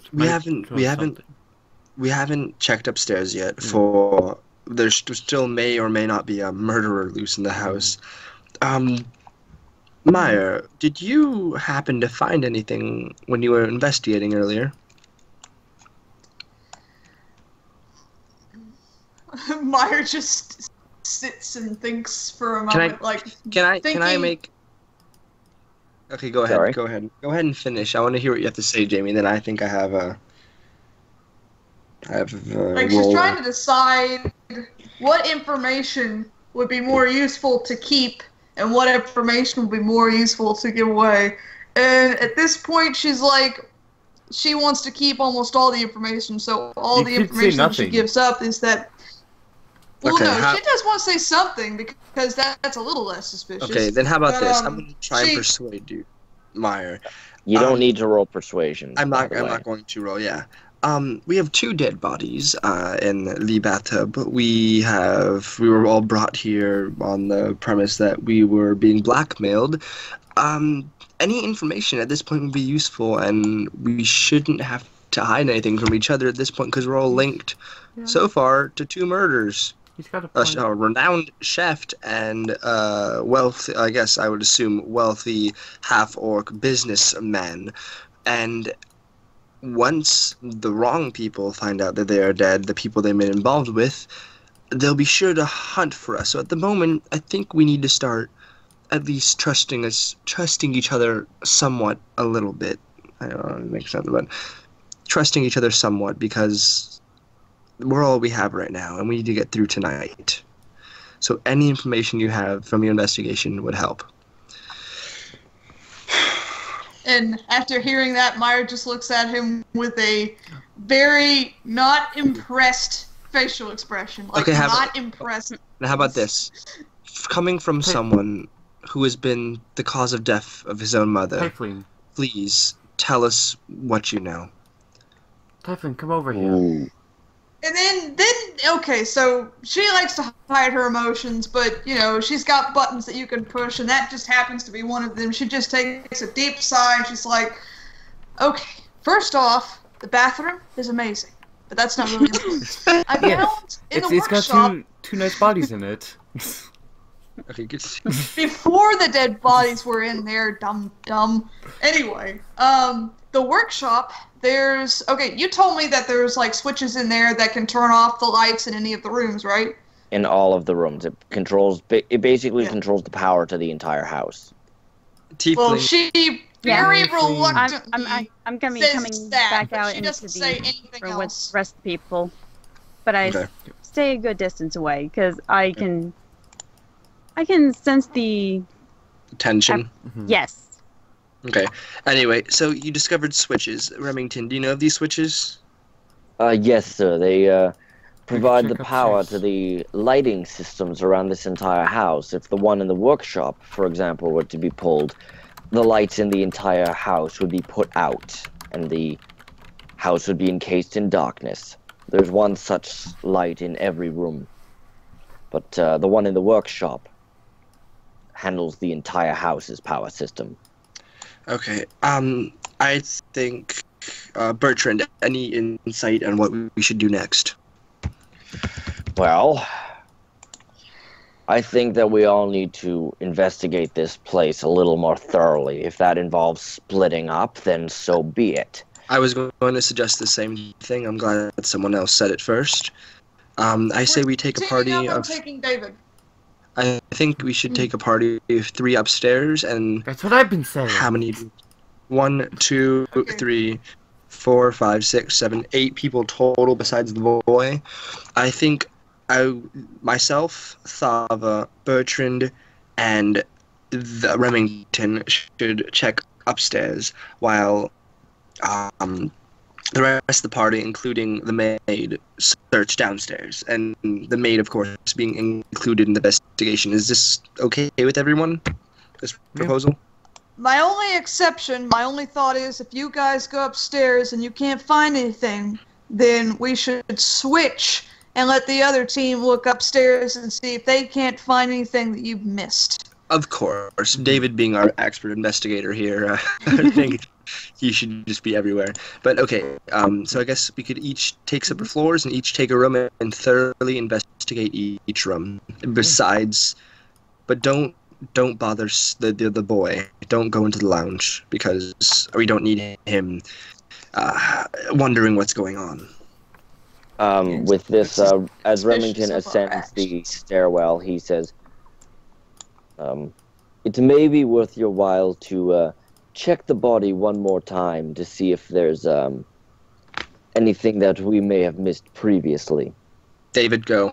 we haven't checked upstairs yet. For there still may or may not be a murderer loose in the house. Meyer, did you happen to find anything when you were investigating earlier? Meyer just sits and thinks for a moment. Can I make? Okay, go ahead. Sorry? Go ahead and finish. I want to hear what you have to say, Jamie. Then I think I have a. She's trying to decide what information would be more useful to keep and what information would be more useful to give away. And at this point, she's like, she wants to keep almost all the information. So all the information that she gives up is that. Well, Okay, she does want to say something because that's a little less suspicious. Okay, then how about this? I'm going to try and persuade you, Meyer. You don't need to roll persuasion. I'm not going to roll. Yeah. We have 2 dead bodies in the bathtub. We were all brought here on the premise that we were being blackmailed. Any information at this point would be useful, and we shouldn't have to hide anything from each other at this point because we're all linked so far to 2 murders. He's got a point. A renowned chef and wealthy, I guess I would assume, wealthy half-orc businessman. And once the wrong people find out that they are dead, the people they've been involved with, they'll be sure to hunt for us. So at the moment, I think we need to start at least trusting each other somewhat a little bit. I don't know if it makes sense, but trusting each other somewhat because we're all we have right now, and we need to get through tonight. So any information you have from your investigation would help. And after hearing that, Meyer just looks at him with a very not impressed facial expression. Like, Okay, not impressed. Now, how about this? Coming from someone who has been the cause of death of his own mother, Typhling. please tell us what you know. Typhling, come over here. Ooh. And then, okay, so she likes to hide her emotions, but, you know, she's got buttons that you can push, and that just happens to be one of them. She just takes a deep sigh, and she's like, okay, first off, the bathroom is amazing, but that's not really important. I found in the It's got workshop, two nice bodies in it. Okay, good. before the dead bodies were in there, dumb. Anyway, the workshop, okay, you told me that there's like switches in there that can turn off the lights in any of the rooms, right? In all of the rooms, it basically controls the power to the entire house. Tiefling. Well, she very reluctantly I'm gonna be says coming that, back but out she into doesn't say the anything or with else. the rest of the people, but I Okay. stay a good distance away because I can sense the Tension. yes. Okay. Anyway, so you discovered switches. Remington, do you know of these switches? Yes, sir. They provide check the power upstairs. to the lighting systems around this entire house. If the one in the workshop, for example, were to be pulled, the lights in the entire house would be put out, and the house would be encased in darkness. There's one such light in every room, but the one in the workshop handles the entire house's power system. Okay. I think, Bertrand, any insight on what we should do next? Well, I think that we all need to investigate this place a little more thoroughly. If that involves splitting up, then so be it. I was going to suggest the same thing. I'm glad that someone else said it first. I say we take a party Teaming up, I'm of... taking David. I think we should take a party of 3 upstairs and... That's what I've been saying. How many? 1, 2, Okay. 3, 4, 5, 6, 7, 8 people total besides the boy. I think myself, Thava, Bertrand, and the Remington should check upstairs while the rest of the party, including the maid, search downstairs. And the maid, of course, being included in the investigation. Is this okay with everyone? This proposal? My only exception, my only thought is if you guys go upstairs and you can't find anything, then we should switch and let the other team look upstairs and see if they can't find anything that you've missed. Of course. David being our expert investigator here, I think he should just be everywhere. But okay, so I guess we could each take separate floors and each take a room and thoroughly investigate each room. Besides, but don't bother the boy. Don't go into the lounge because we don't need him wondering what's going on. With this, as Remington Suspicious of our ascends the actions. stairwell, he says, it may be worth your while to check the body one more time to see if there's anything that we may have missed previously. David, go.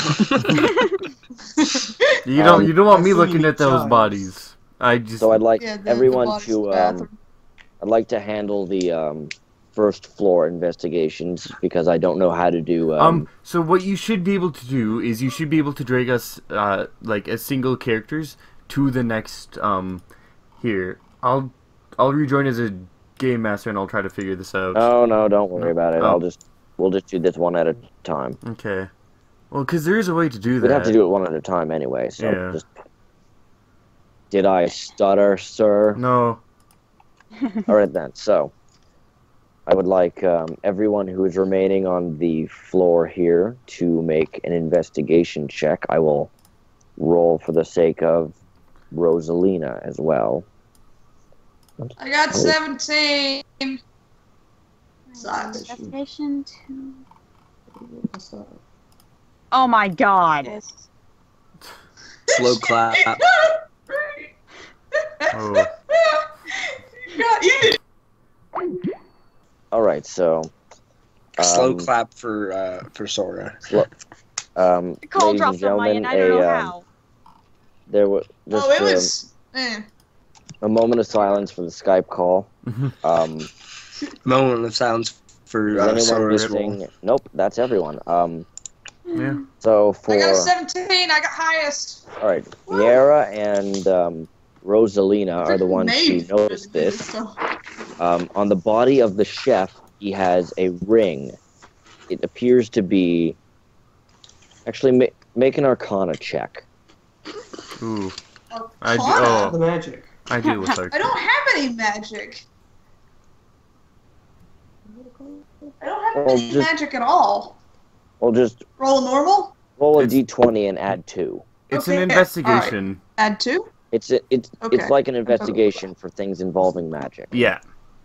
You don't want me I've looking seen at those times. bodies. I just So I'd like Yeah, the everyone body's to bathroom. I'd like to handle the first floor investigations because I don't know how to do so what you should be able to do is you should be able to drag us like as single characters to the next here. I'll rejoin as a game master and I'll try to figure this out. Oh no, don't worry about it. Oh. We'll just do this one at a time. Okay. Well, because there is a way to do that. We'd have to do it one at a time anyway, so Yeah. just... Did I stutter, sir? No. Alright then, so... I would like everyone who is remaining on the floor here to make an investigation check. I will roll for the sake of Rosalina as well. I got 17. Sucks. Investigation 2. Oh my god. Slow clap. Oh. God, you did. Alright, so... Slow clap for Sora. The call ladies dropped and on my gentlemen, end. I don't know how. there was just Oh, it was. a moment of silence for the Skype call. Moment of silence for Is anyone Sora's missing? roll. Nope, that's everyone. Yeah. So for I got a 17. I got highest. all right, Miera and Rosalina are the ones who Made noticed for this. stuff. On the body of the chef, he has a ring. It appears to be. Actually, make an Arcana check. Ooh. Oh, I do- Arcana? The magic. I deal with her. I don't have any magic. I don't have Well, any just- magic at all. Well, just Roll a normal. roll a It's- d20 and add 2. It's Okay, an investigation. Add 2. It's Okay. like an investigation for things involving magic. Yeah.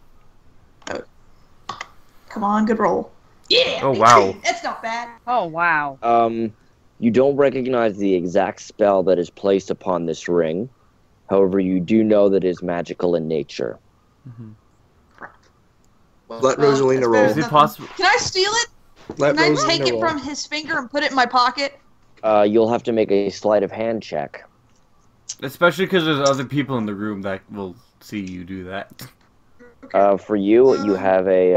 Come on, good roll. Yeah. Oh, 18. wow. That's not bad. Oh wow. You don't recognize the exact spell that is placed upon this ring. However, you do know that it is magical in nature. Let Well, Rosalina that's roll. better Is than it possible? Can I steal it? Let Can I Rosalina take it roll. from his finger and put it in my pocket? You'll have to make a sleight of hand check. Especially because there's other people in the room that will see you do that. For you, you have a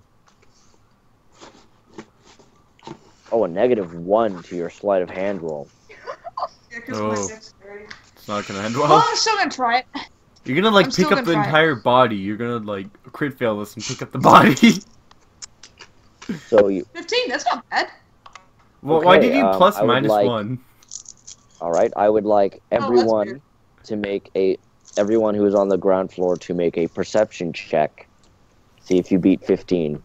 a -1 to your sleight of hand roll. Yeah, 'cause of my Oh. dexterity. It's not gonna end Well, well. I'm still gonna try it. You're gonna like I'm pick still up gonna the try it. entire body. You're gonna like crit fail this and pick up the body. So you, 15. That's not bad. Well, why Okay, did you plus I would minus like- 1? all right. I would like Oh, that's everyone weird. to make everyone who is on the ground floor to make a perception check. See if you beat 15.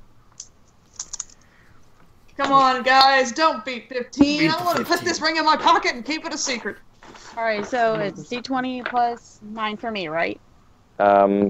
Come on, guys. Don't beat 15. Beat I want to put 15. this ring in my pocket and keep it a secret. All right, so it's D20 plus 9 for me, right? 9?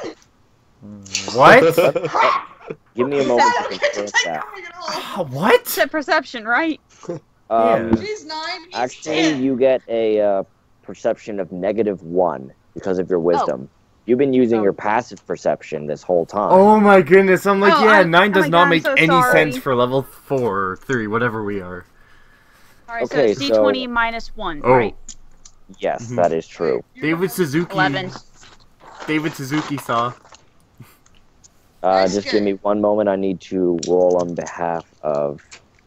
What? Crap! Give me a I moment don't to get to confirm take that. everything at all. What? It's a perception, right? Um, She's 9. He's Actually, 10. you get a perception of -1 because of your wisdom. You've been using Oh. your passive perception this whole time. Oh my goodness! I'm like, Oh, yeah, I'm- 9 oh does my not God, I'm make so any sorry. sense for level 4 or 3, whatever we are. All right, Okay, so it's D20 minus 1, Oh, right? Yes, Mhm. that is true. David Suzuki. 11. David Suzuki saw. Nice Just give game. me one moment. I need to roll on behalf of.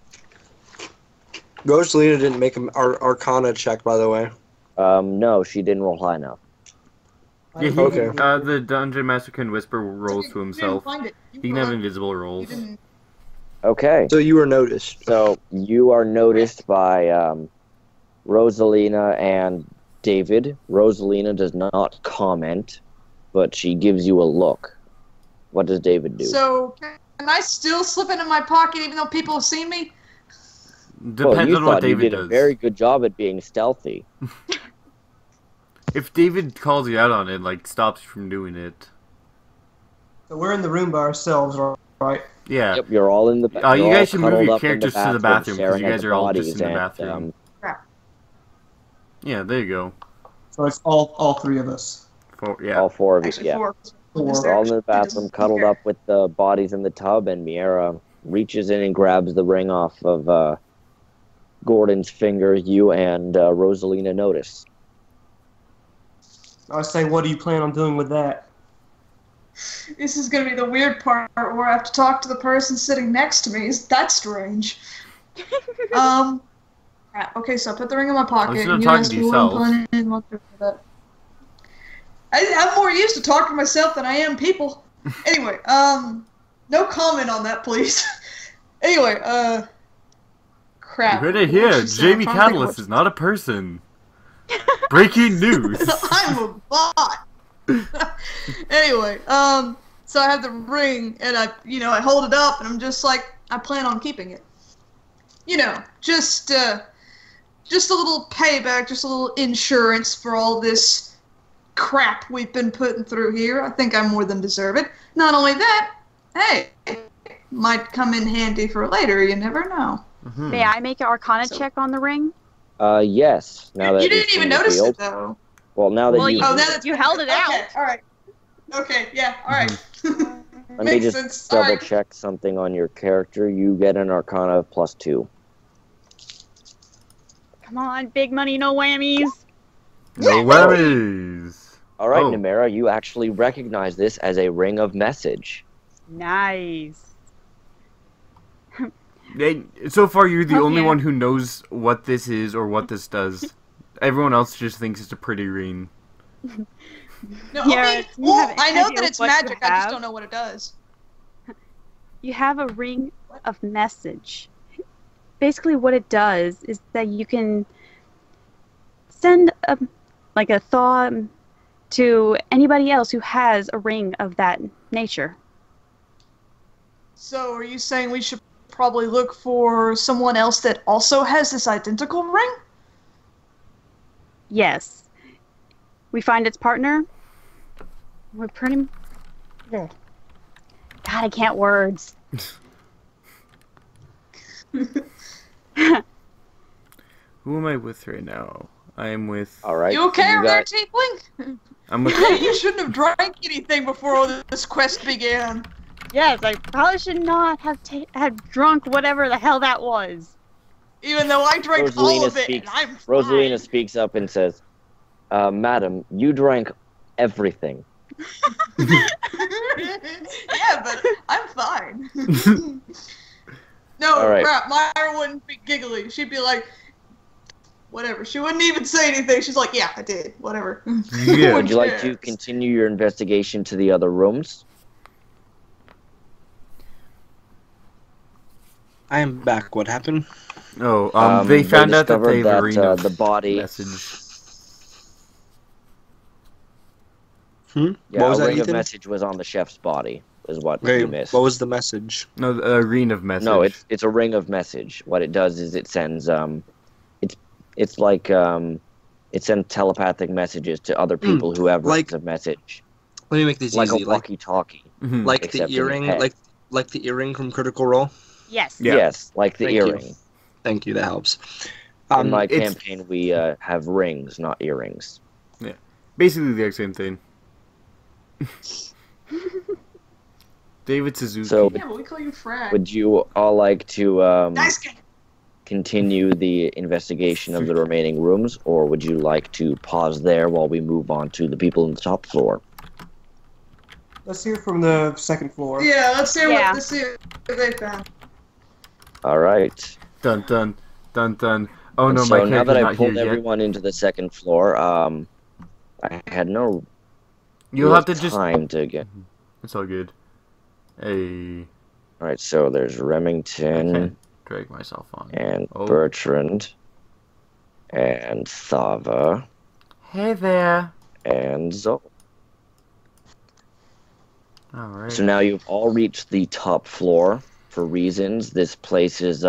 Rosalina didn't make an Arcana check, by the way. No, she didn't roll high enough. Yeah, he, Okay. the Dungeon Master can whisper rolls to himself. He can have invisible You rolls. didn't. Okay, So you were noticed. so you are noticed by Rosalina and David. Rosalina does not comment, but she gives you a look. What does David do? So, can I still slip it in my pocket even though people have seen me? Depends well, you on what thought David you did does. a very good job at being stealthy. If David calls you out on it, like stops you from doing it, So we're in the room by ourselves, right? yeah. Yep, you're all in the. You you're all guys should move cuddled your up in characters to the bathroom, 'cause staring you at guys the are all just bodies, in the and, bathroom. Yeah, there you go. So it's all three of us. Yeah. all four of you. Actually, Yeah, 4. we're all in the bathroom, cuddled up with the bodies in the tub, and Miera reaches in and grabs the ring off of Gordon's finger. You and Rosalina notice. I say, what do you plan on doing with that? This is gonna be the weird part where I have to talk to the person sitting next to me. That's strange. Right, okay, so I put the ring in my pocket. Unless you're and not you talking asked to me what I'm yourself. planning on doing with it. I'm more used to talking to myself than I am people. Anyway, no comment on that, please. Anyway, crap. You heard it What here. she said. I'm Jamie trying to think of Catalyst is not a person. Breaking news. I'm a bot. Anyway, so I have the ring and I hold it up and I'm just like, I plan on keeping it. Just a little payback, just a little insurance for all this crap we've been putting through here. I think I more than deserve it. Not only that, hey, might come in handy for later. You never know. Mhm. May I make an Arcana So- check on the ring? Yes. Now that You it's didn't even been notice revealed. it though. Well, now that Well, you. you- Oh, now that's You held it out. Okay, all right. Okay, yeah, all right. Let me Makes just sense. All double right. check something on your character. You get an Arcana of +2. Come on, big money, no whammies. No worries. All right, Oh. Nemera, you actually recognize this as a ring of message. Nice. So far, you're the Oh, only yeah. one who knows what this is or what this does. Everyone else just thinks it's a pretty ring. No, Yeah, I mean, you well, have I know idea that it's what you magic. I just have? don't know what it does. You have a ring of message. Basically, what it does is that you can send a thought to anybody else who has a ring of that nature. So, are you saying we should probably look for someone else that also has this identical ring? Yes. We find its partner. We're pretty. Ugh. God, I can't words. Who am I with right now? I am with. All right. You okay so you over there, got- Tiefling? I'm with. You shouldn't have drank anything before all this quest began. Yes, I probably should not have drunk whatever the hell that was. Even though I drank all Rosalina of it, speaks. and I'm Rosalina fine. speaks up and says, "Madam, you drank everything." Yeah, but I'm fine. No, All right. crap. Myra wouldn't be giggly. She'd be like, whatever. She wouldn't even say anything. She's like, yeah, I did. Whatever. Yeah. Would you like to cares? continue your investigation to the other rooms? I am back. What happened? Oh, they found out that discovered they've that, arena the body. message. Hmm? Yeah, What was a that, ring of Ethan? message was on the chef's body. Is what Okay, you missed. what was the message? No, a ring of message. No, it's a ring of message. What it does is it sends it's like it sends telepathic messages to other people who have like- rings of message, Let me make this like easy. a walkie-talkie. Mhm. Like the except in your earring, head. like the earring from Critical Role. Yes. Yeah. Yes, like the Thank you. earring. Thank you. That helps. In my it's- campaign, we have rings, not earrings. basically the exact same thing. David Suzuki. So, Yeah, but we call you Frag. would you all like to Nice guy. continue the investigation of the remaining rooms, or would you like to pause there while we move on to the people on the top floor? Let's hear from the second floor. Yeah, let's see Yeah. what they found. All right. Dun dun dun dun. Oh no, And my so now character's that I not here pulled yet. everyone into the second floor, I had no You'll real have to just. time to get. It's all good. Hey, All right, so there's Remington Okay. drag myself on. and Oh. Bertrand and Thava Hey there. and Zoe. All right. So now you've all reached the top floor for reasons. This place is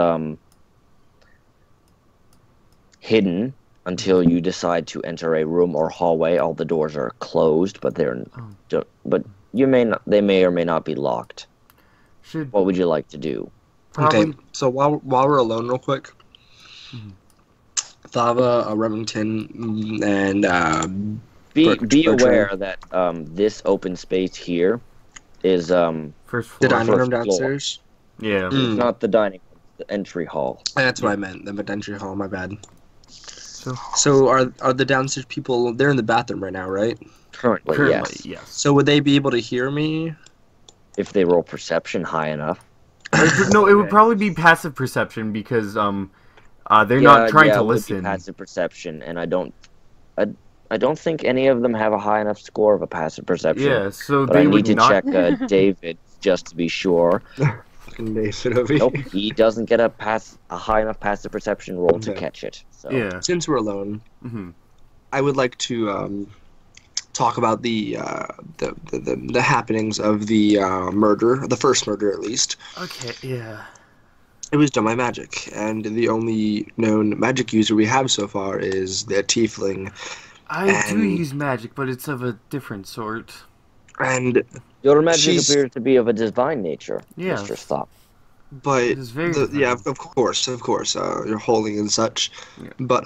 hidden until you decide to enter a room or hallway. All the doors are closed, but but you may not. They may or may not be locked. Should What would you like to do? probably. Okay, so while we're alone, real quick, Mhm. Thava, Remington, and Be Bertrand. aware that this open space here is First floor. the dining first room floor. downstairs. Yeah. Mm. it's not the dining room, it's the entry hall. That's what I meant. The entry hall. My bad. So So are the downstairs people? They're in the bathroom right now, right? Currently, currently, yes. yes. So would they be able to hear me? If they roll perception high enough. No, it would Okay. probably be passive perception because they're not trying to it would be listen. passive perception, and I don't think any of them have a high enough score of a passive perception. Yeah, so But they I need would to not. check David just to be sure. Fucking David over Nope, here. he doesn't get a high enough passive perception roll to Okay. catch it. So Yeah. Since we're alone, hmm I would like to talk about the happenings of the murder, the first murder at least. Okay. Yeah. It was done by magic, and the only known magic user we have so far is the tiefling. I do And- use magic, but it's of a different sort. And your magic She's- appears to be of a divine nature, Yeah. Mr. Thop. but It is very yeah, divine. of course, you're holding and such. Yeah. But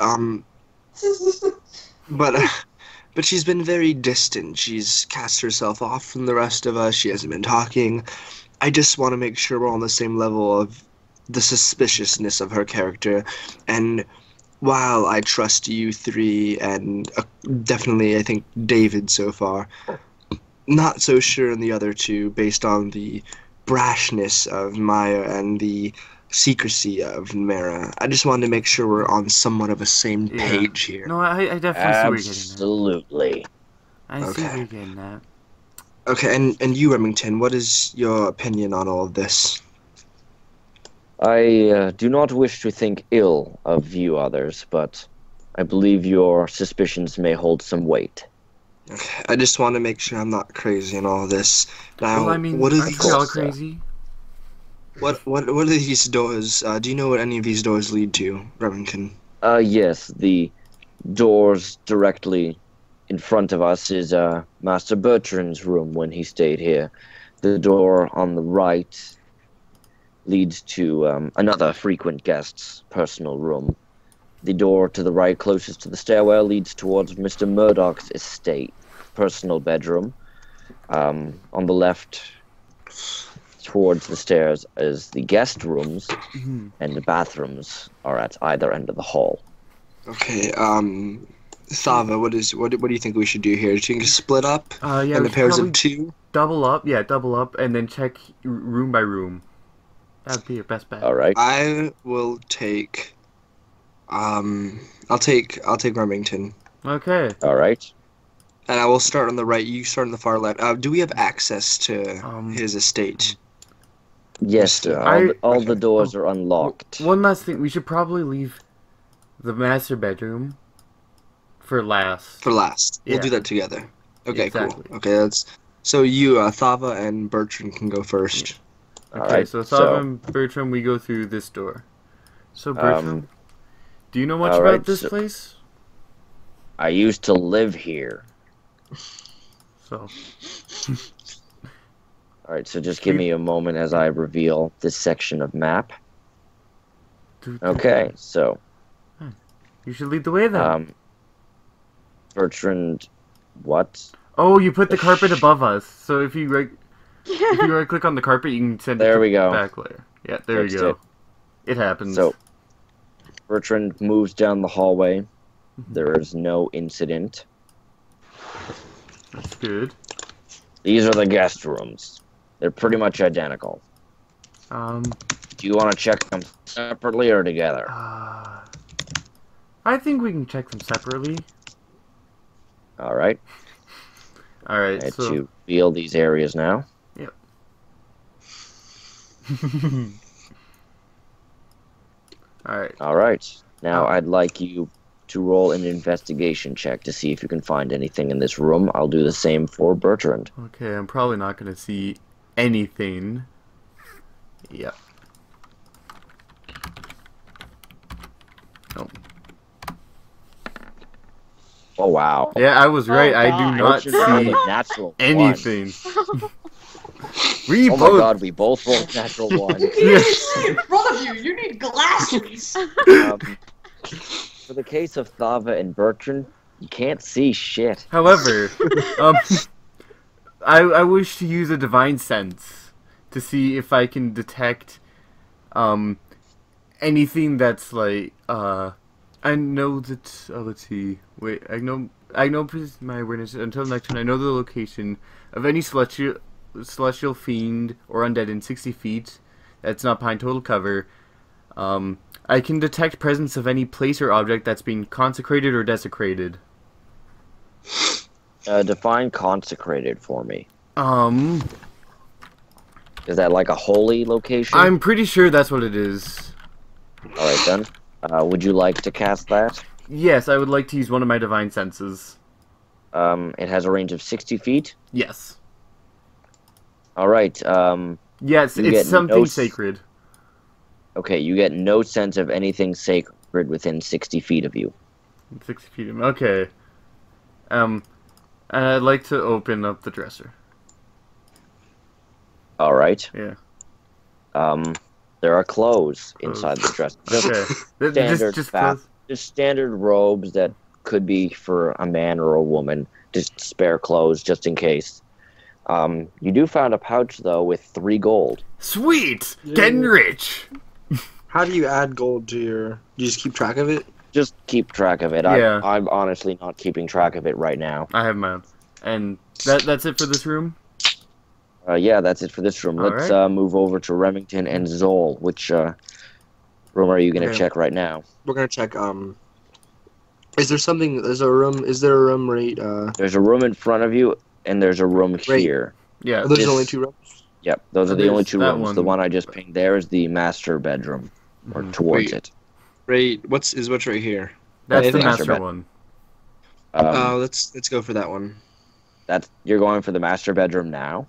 but she's been very distant. She's cast herself off from the rest of us. She hasn't been talking. I just want to make sure we're on the same level of the suspiciousness of her character. And while I trust you three, and definitely I think David so far, not so sure in the other two based on the brashness of Maya and the secrecy of Mara. I just wanted to make sure we're on somewhat of a same Yeah. page here. No, I definitely see Absolutely. where you're getting at. I see Okay. where you're getting at. Okay, and you, Remington, what is your opinion on all of this? I do not wish to think ill of you others, but I believe your suspicions may hold some weight. Okay, I just want to make sure I'm not crazy in all of this. Now, Well, I mean, what are aren't these? we all Yes, crazy? What are these doors? Do you know what any of these doors lead to, Remington? Yes, the doors directly in front of us is Master Bertrand's room when he stayed here. The door on the right leads to another frequent guest's personal room. The door to the right, closest to the stairwell, leads towards Mr. Murdoch's estate, personal bedroom. On the left, towards the stairs, is the guest rooms, Mhm. and the bathrooms are at either end of the hall. Okay, Thava, what do you think we should do here? Do you think split up Yeah, in we the should pairs probably of two? double up. Yeah, double up, and then check room by room. That'd be your best bet. All right. I will take. I'll take Remington, Okay. All right. and I will start on the right. You start on the far left. Do we have access to Um, his estate? Yes, sir. All the doors are unlocked. One last thing, we should probably leave the master bedroom for last. For last, we'll Yeah. do that together. Okay, Exactly. cool. Okay, that's so you, Thava and Bertrand can go first. Okay, Alright, so so- Thava and Bertram, we go through this door. So Bertram, do you know much alright, about this so- place? I used to live here. So, All right, so just give me a moment as I reveal this section of map. Okay, so you should lead the way then. Bertrand, what? Oh, you put the carpet above us. So if you right click on the carpet, you can send it There to we the go. back layer. Yeah, there Fixed you go. it. It happens. So Bertrand moves down the hallway. There is no incident. That's good. These are the guest rooms. They're pretty much identical. Do you want to check them separately or together? I think we can check them separately. All right. All right. Let's So reveal these areas now. Yep. All right. All right. Now I'd like you to roll an investigation check to see if you can find anything in this room. I'll do the same for Bertrand. Okay, I'm probably not gonna see anything. Yep. Nope. Oh wow. Yeah, I was right. I do God. not Bertrand rolled see a natural one. anything. We Oh my both. god, we both rolled natural one. Yes. In front of you, you need glasses. For the case of Thava and Bertrand, you can't see shit. However, I wish to use a divine sense to see if I can detect anything that's like I know that let's see. Wait, I know my awareness until next turn. I know the location of any celestial fiend or undead in 60 feet that's not behind total cover. I can detect presence of any place or object that's been consecrated or desecrated. Define consecrated for me. Is that like a holy location? I'm pretty sure that's what it is. Alright then. Would you like to cast that? Yes, I would like to use one of my divine senses. It has a range of 60 feet. Yes. Alright, Yes, You it's get something no sacred. okay, you get no sense of anything sacred within 60 feet of you. 60 feet. Okay. And I'd like to open up the dresser. Alright. Yeah. There are clothes inside the dress. Okay. Standard just bath- close. Just standard robes that could be for a man or a woman. Just spare clothes, just in case. You do find a pouch, though, with 3 gold. Sweet! Getting rich! How do you add gold to your? Do you just keep track of it? Just keep track of it. Yeah. I'm honestly not keeping track of it right now. I have mine. And that's it for this room? Yeah, that's it for this room. All Let's right. move over to Remington and Zol, which room are you gonna Okay. check right now? We're gonna check. Is there something? Is there a room? Is there a room right? There's a room in front of you, and there's a room Right. here. Yeah. There's this- only 2 rooms. Yep, those are the There's only 2 that rooms. The one. one I just pinged there is the master bedroom, or Mhm. towards Wait. it. Right. What's right here? That's Yeah, the the master master bed. one. Let's go for that one. That's you're going for the master bedroom now.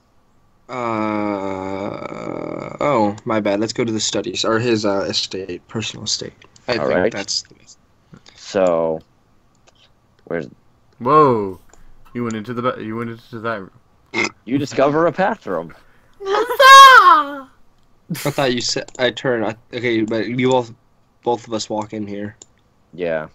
Oh, my bad. Let's go to the studies or his estate, personal estate. I think Alright. that's the best. So, where's Whoa. You went into you went into that room. you discover a bathroom? I thought you said I turn. Okay, but you both of us walk in here. Yeah.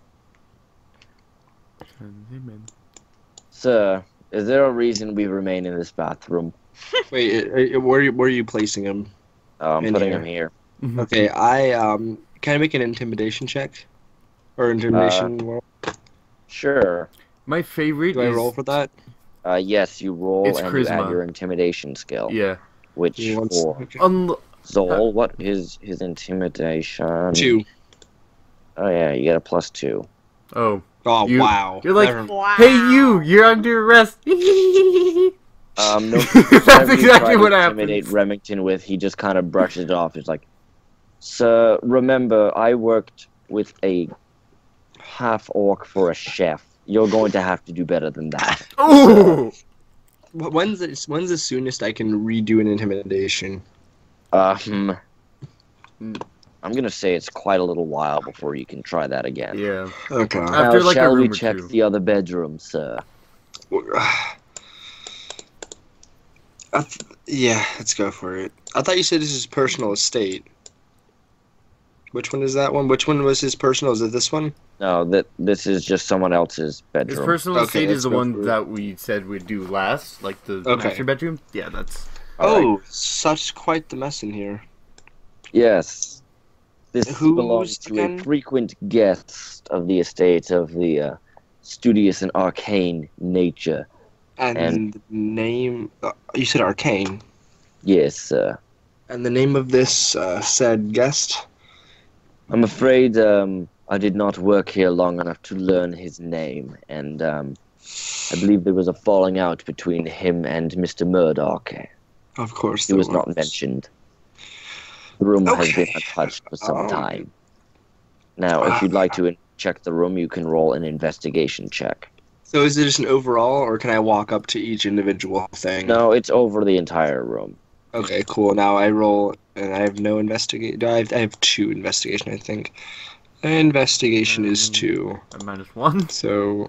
Sir, is there a reason we remain in this bathroom? Wait, where are you placing him? I'm In putting here. him here. Okay, can I make an intimidation check? Or intimidation roll? Sure. My favorite Do I is roll for that? Yes, you roll It's and you add charisma. your intimidation skill. yeah. Which You want- for okay. Zol, what is his intimidation? 2. Oh yeah, you get a +2. Oh. Oh, You- wow. you're like- Never- Wow. Hey you're under arrest. No, That's whatever you exactly try to what intimidate happens. Remington with, he just kind of brushes it off. He's like, "Sir, remember, I worked with a half-orc for a chef. You're going to have to do better than that." Oh. When's the soonest I can redo an intimidation? I'm gonna say it's quite a little while before you can try that again. Yeah. Okay. After Now, like a shall we room or check two. the other bedroom, sir? Yeah, let's go for it. I thought you said this is personal estate. Which one is that one? Which one was his personal? Is it this one? No, this is just someone else's His bedroom. personal Okay, estate let's is the go one for it. that we said we'd do last, like the Okay. master bedroom. Yeah, that's. All right. Oh, such quite the mess in here. Yes. This Who's belongs to again? a frequent guest of the estate of the studious and arcane nature. And the name, you said Arcane. Yes, sir. And the name of this said guest? I'm afraid I did not work here long enough to learn his name, and I believe there was a falling out between him and Mr. Murdoch. Of course. He there was not mentioned. The room has been Okay. untouched for some Oh. time. Now, if you'd like to check the room, you can roll an investigation check. So is it just an overall, or can I walk up to each individual thing? No, it's over the entire room. Okay, cool. Now I roll, and I have no investigate. I have 2 investigation, I think. Investigation is 2. A -1. So.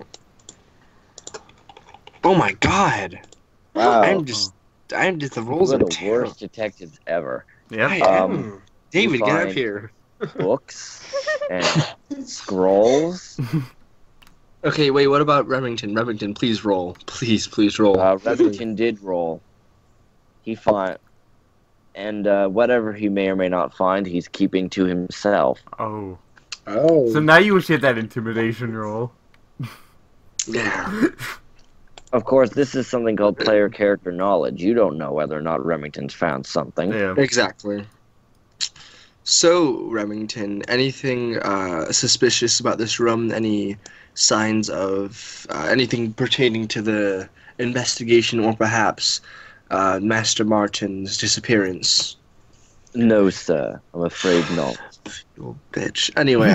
Oh my god! Wow. I'm just the rolls One are of the terrible. worst detectives ever. Yep. I Um, am. David, get up fine. here. Books and scrolls. Okay, wait. What about Remington? Remington, please roll. Please roll. Remington did roll. He find, and whatever he may or may not find, he's keeping to himself. Oh. Oh. So now you should hit that intimidation roll. Yeah. Of course, this is something called player character knowledge. You don't know whether or not Remington's found something. Yeah. Exactly. So, Remington, anything suspicious about this room? Any signs of anything pertaining to the investigation, or perhaps Master Martin's disappearance? No, sir. I'm afraid not. You bitch. Anyway,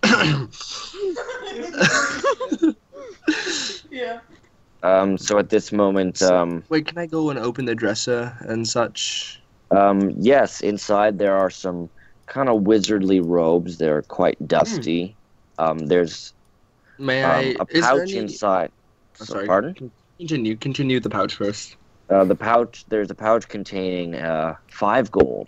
Yeah. So at this moment, wait, can I go and open the dresser and such? yes, inside there are some kind of wizardly robes. They're quite dusty. There's May I? a Is there pouch any... inside. Oh, sorry. Pardon? Continue the pouch first. The pouch. There's a pouch containing 5 gold.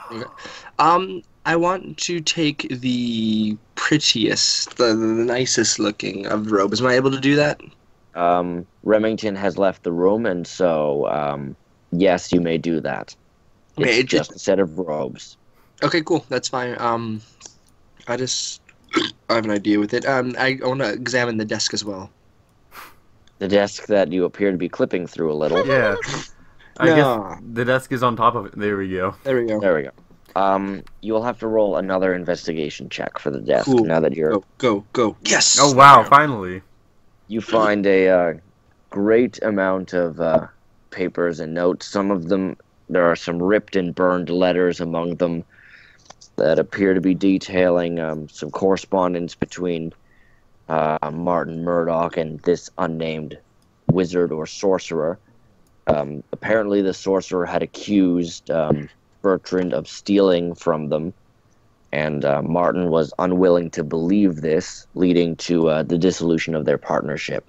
I want to take the prettiest, the nicest looking of the robes. Am I able to do that? Remington has left the room, and so yes, you may do that. It's Okay, just a set of robes. Okay, cool. That's fine. I have an idea with it. I want to examine the desk as well. The desk that you appear to be clipping through a little. Yeah. I No. guess the desk is on top of it. There we go. There we go. There we go. You will have to roll another investigation check for the desk Cool. now that you're. Go. Yes. Oh wow! Finally. You find a great amount of papers and notes. Some of them, there are some ripped and burned letters among them that appear to be detailing some correspondence between Martin Murdoch and this unnamed wizard or sorcerer. Apparently, the sorcerer had accused Bertrand of stealing from them, and Martin was unwilling to believe this, leading to the dissolution of their partnership.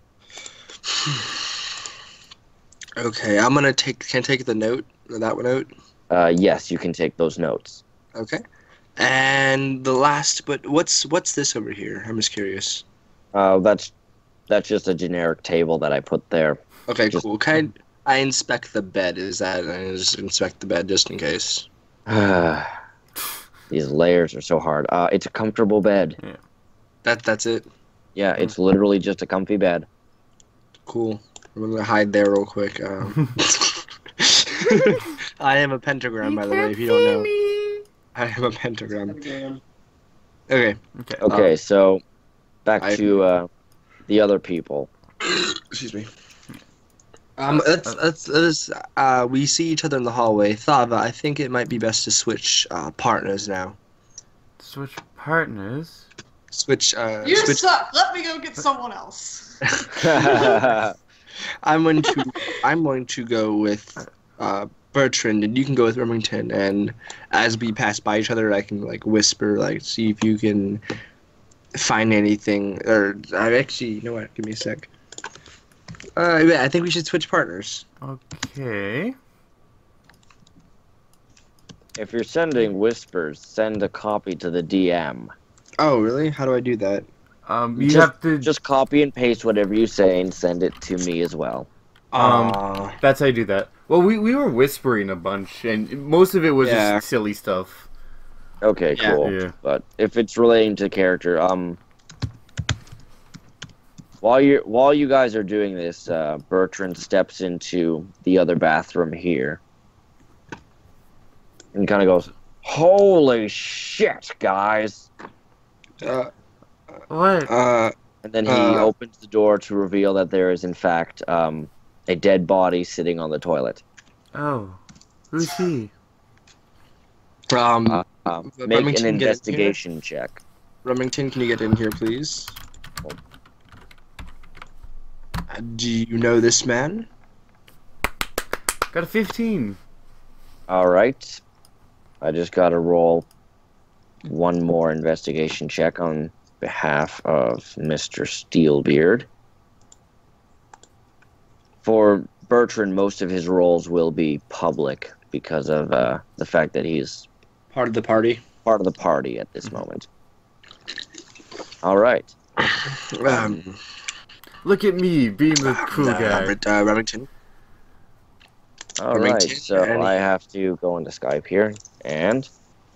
Okay, I'm gonna take. Can I take the note? That one note. Yes, you can take those notes. Okay. And the last, but what's this over here? I'm just curious. That's just a generic table that I put there. Okay, Just- cool. Can I inspect the bed? Is that I just inspect the bed just in case? These layers are so hard. It's a comfortable bed. That's it. Yeah, it's literally just a comfy bed. Cool. I'm gonna hide there real quick. I am a pentagram, by the way. If you don't know, I am a pentagram. Okay. Okay. Okay, so back I- to the other people. Excuse me. Let's we see each other in the hallway. Thava, I think it might be best to switch partners now. Switch partners. Switch. You Switch. suck. Let me go get someone else. I'm going to go with Bertrand, and you can go with Remington. And as we pass by each other, I can like whisper, like, see if you can find anything. Or actually, you know what? Give me a sec. Yeah, I think we should switch partners. Okay. If you're sending whispers, send a copy to the DM. Oh, really? How do I do that? You just, have to. just copy and paste whatever you say and send it to me as well. That's how you do that. Well, we were whispering a bunch, and most of it was Yeah. just silly stuff. Okay, Yeah. cool. Yeah. But if it's relating to character, while you guys are doing this, Bertrand steps into the other bathroom here, and kind of goes, "Holy shit, guys!" What? And then he opens the door to reveal that there is, in fact, a dead body sitting on the toilet. Oh, who's he? Make Remington, an get in investigation check. Remington, can you get in here, please? Do you know this man? Got a 15. All right. I just got to roll one more investigation check on behalf of Mr. Steelbeard. For Bertrand, most of his roles will be public because of the fact that he's Part of the party. part of the party at this moment. All right. Look at me being the cool guy. Remington. All Remington, right. So any- I have to go into Skype here and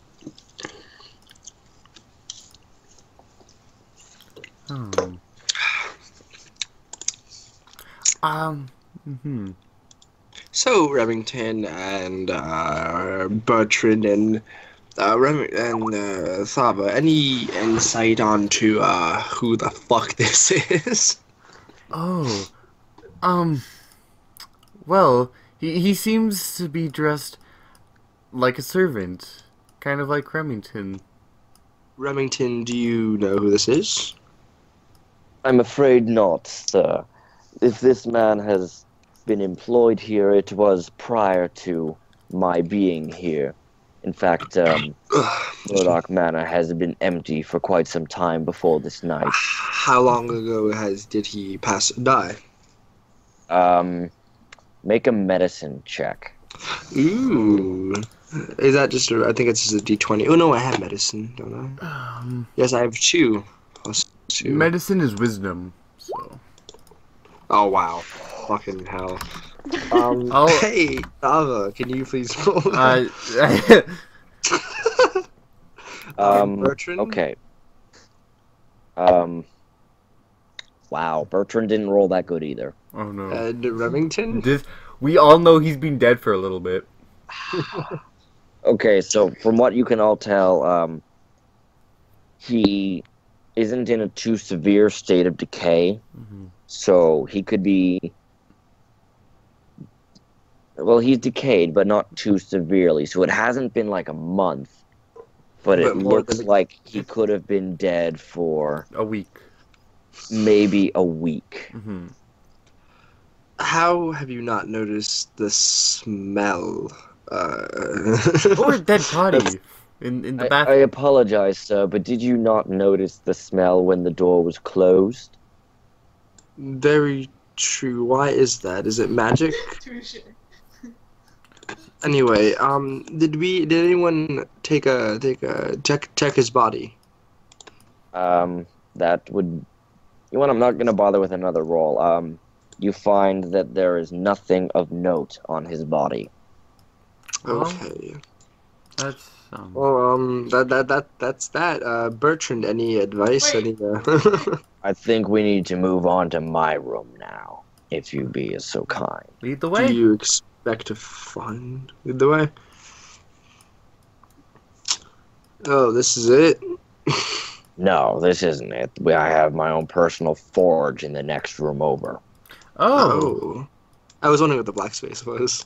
So Remington and Bertrand and Thava, any insight onto who the fuck this is? Oh, well, he seems to be dressed like a servant, kind of like Remington. Remington, do you know who this is? I'm afraid not, sir. If this man has been employed here, it was prior to my being here. In fact, Murdoch Manor has been empty for quite some time before this night. How long ago did he die? Make a medicine check. Ooh. Is that just I think it's just a D20. Oh no, I have medicine, don't I? Yes, I have 2 plus 2. Medicine is wisdom, so. Oh wow. Fucking hell. Oh. Hey, Thava, can you please roll? Bertrand? Okay. Wow, Bertrand didn't roll that good either. Oh no. And Remington? We all know he's been dead for a little bit. Okay, so from what you can all tell, he isn't in a too severe state of decay, so he could be. Well, he's decayed, but not too severely. So it hasn't been like a month, but it But more looks than- like he could have been dead for A week. maybe a week. Hmm. How have you not noticed the smell? Or a dead body in the I bathroom. apologize, sir, but did you not notice the smell when the door was closed? Very true. Why is that? Is it magic? Touche. Anyway, did anyone check his body? That would. You know what? I'm not gonna bother with another roll. You find that there is nothing of note on his body. Well, Okay. That's Well, that's that. Bertrand, any advice? Wait. Any? I think we need to move on to my room now, if you be so kind. lead the Do way. you expect to find the way? Oh, this is it. No, this isn't it. I have my own personal forge in the next room over. Oh. I was wondering what the black space was.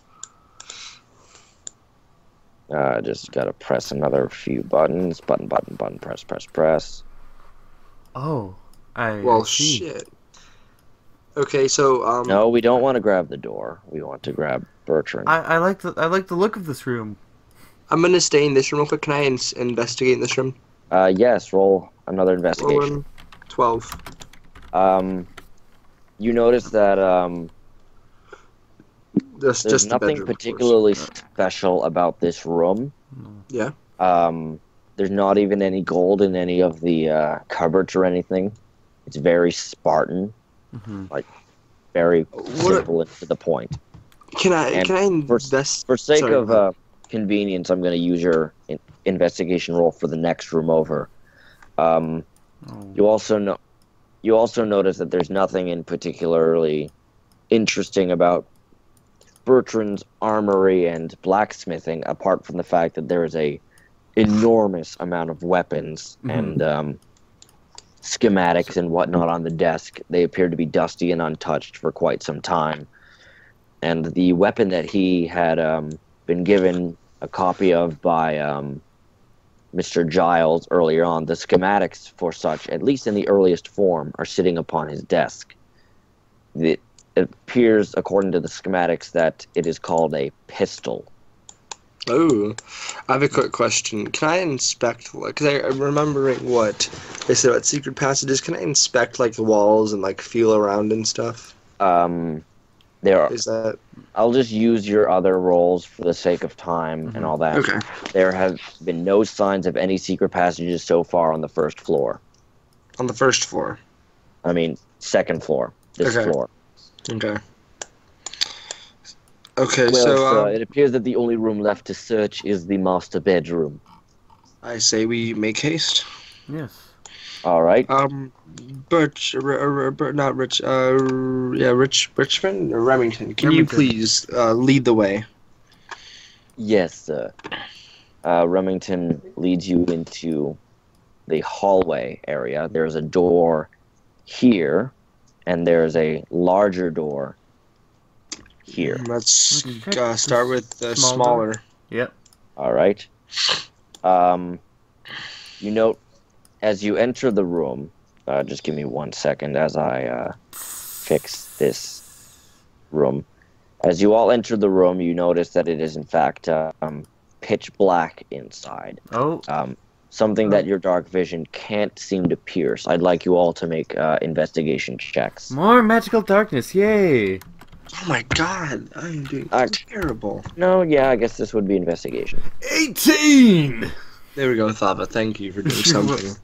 Just gotta press another few buttons. Button, press. Oh. I Well, see. shit. Okay, so No, we don't want to grab the door. We want to grab Bertrand. I like the look of this room. I'm gonna stay in this room real quick. Can I investigate in this roll Yes, roll another investigation. 12. You notice that That's there's just the nothing bedroom, of course. particularly special about this room. Yeah. There's not even any gold in any of the cupboards or anything. It's very Spartan, Hmm. very What- simple and to the point. Can I And invest? For sake Sorry, of convenience, I'm going to use your investigation roll for the next room over. Oh. You also notice that there's nothing in particularly interesting about Bertrand's armory and blacksmithing, apart from the fact that there is a enormous amount of weapons and schematics and whatnot on the desk. They appear to be dusty and untouched for quite some time. And the weapon that he had been given a copy of by Mr. Giles earlier on, the schematics for such, at least in the earliest form, are sitting upon his desk. It appears, according to the schematics, that it is called a pistol. Oh, I have a quick question. Can I inspect, because I'm remembering what they said about secret passages. Can I inspect, like, the walls and, like, feel around and stuff? There are, Is that... I'll just use your other rolls for the sake of time and all that. Okay. There have been no signs of any secret passages so far on the first floor. On the first floor. I mean, second floor. This Okay. floor. Okay. Okay, Well, so, it appears that the only room left to search is the master bedroom. I say we make haste. Yes. All right. Richmond or Remington, can you Remington. please lead the way? Yes, sir. Remington leads you into the hallway area. There's a door here, and there's a larger door here. Let's Okay. start with the Small smaller. Yep. All right. You note as you enter the room. Just give me 1 second as I fix this room. As you all enter the room, you notice that it is in fact pitch black inside. Oh. Something that your dark vision can't seem to pierce. I'd like you all to make investigation checks. More magical darkness. Yay. Oh my god, I am doing terrible. No, yeah, I guess this would be investigation. 18. There we go, Thava. Thank you for doing something.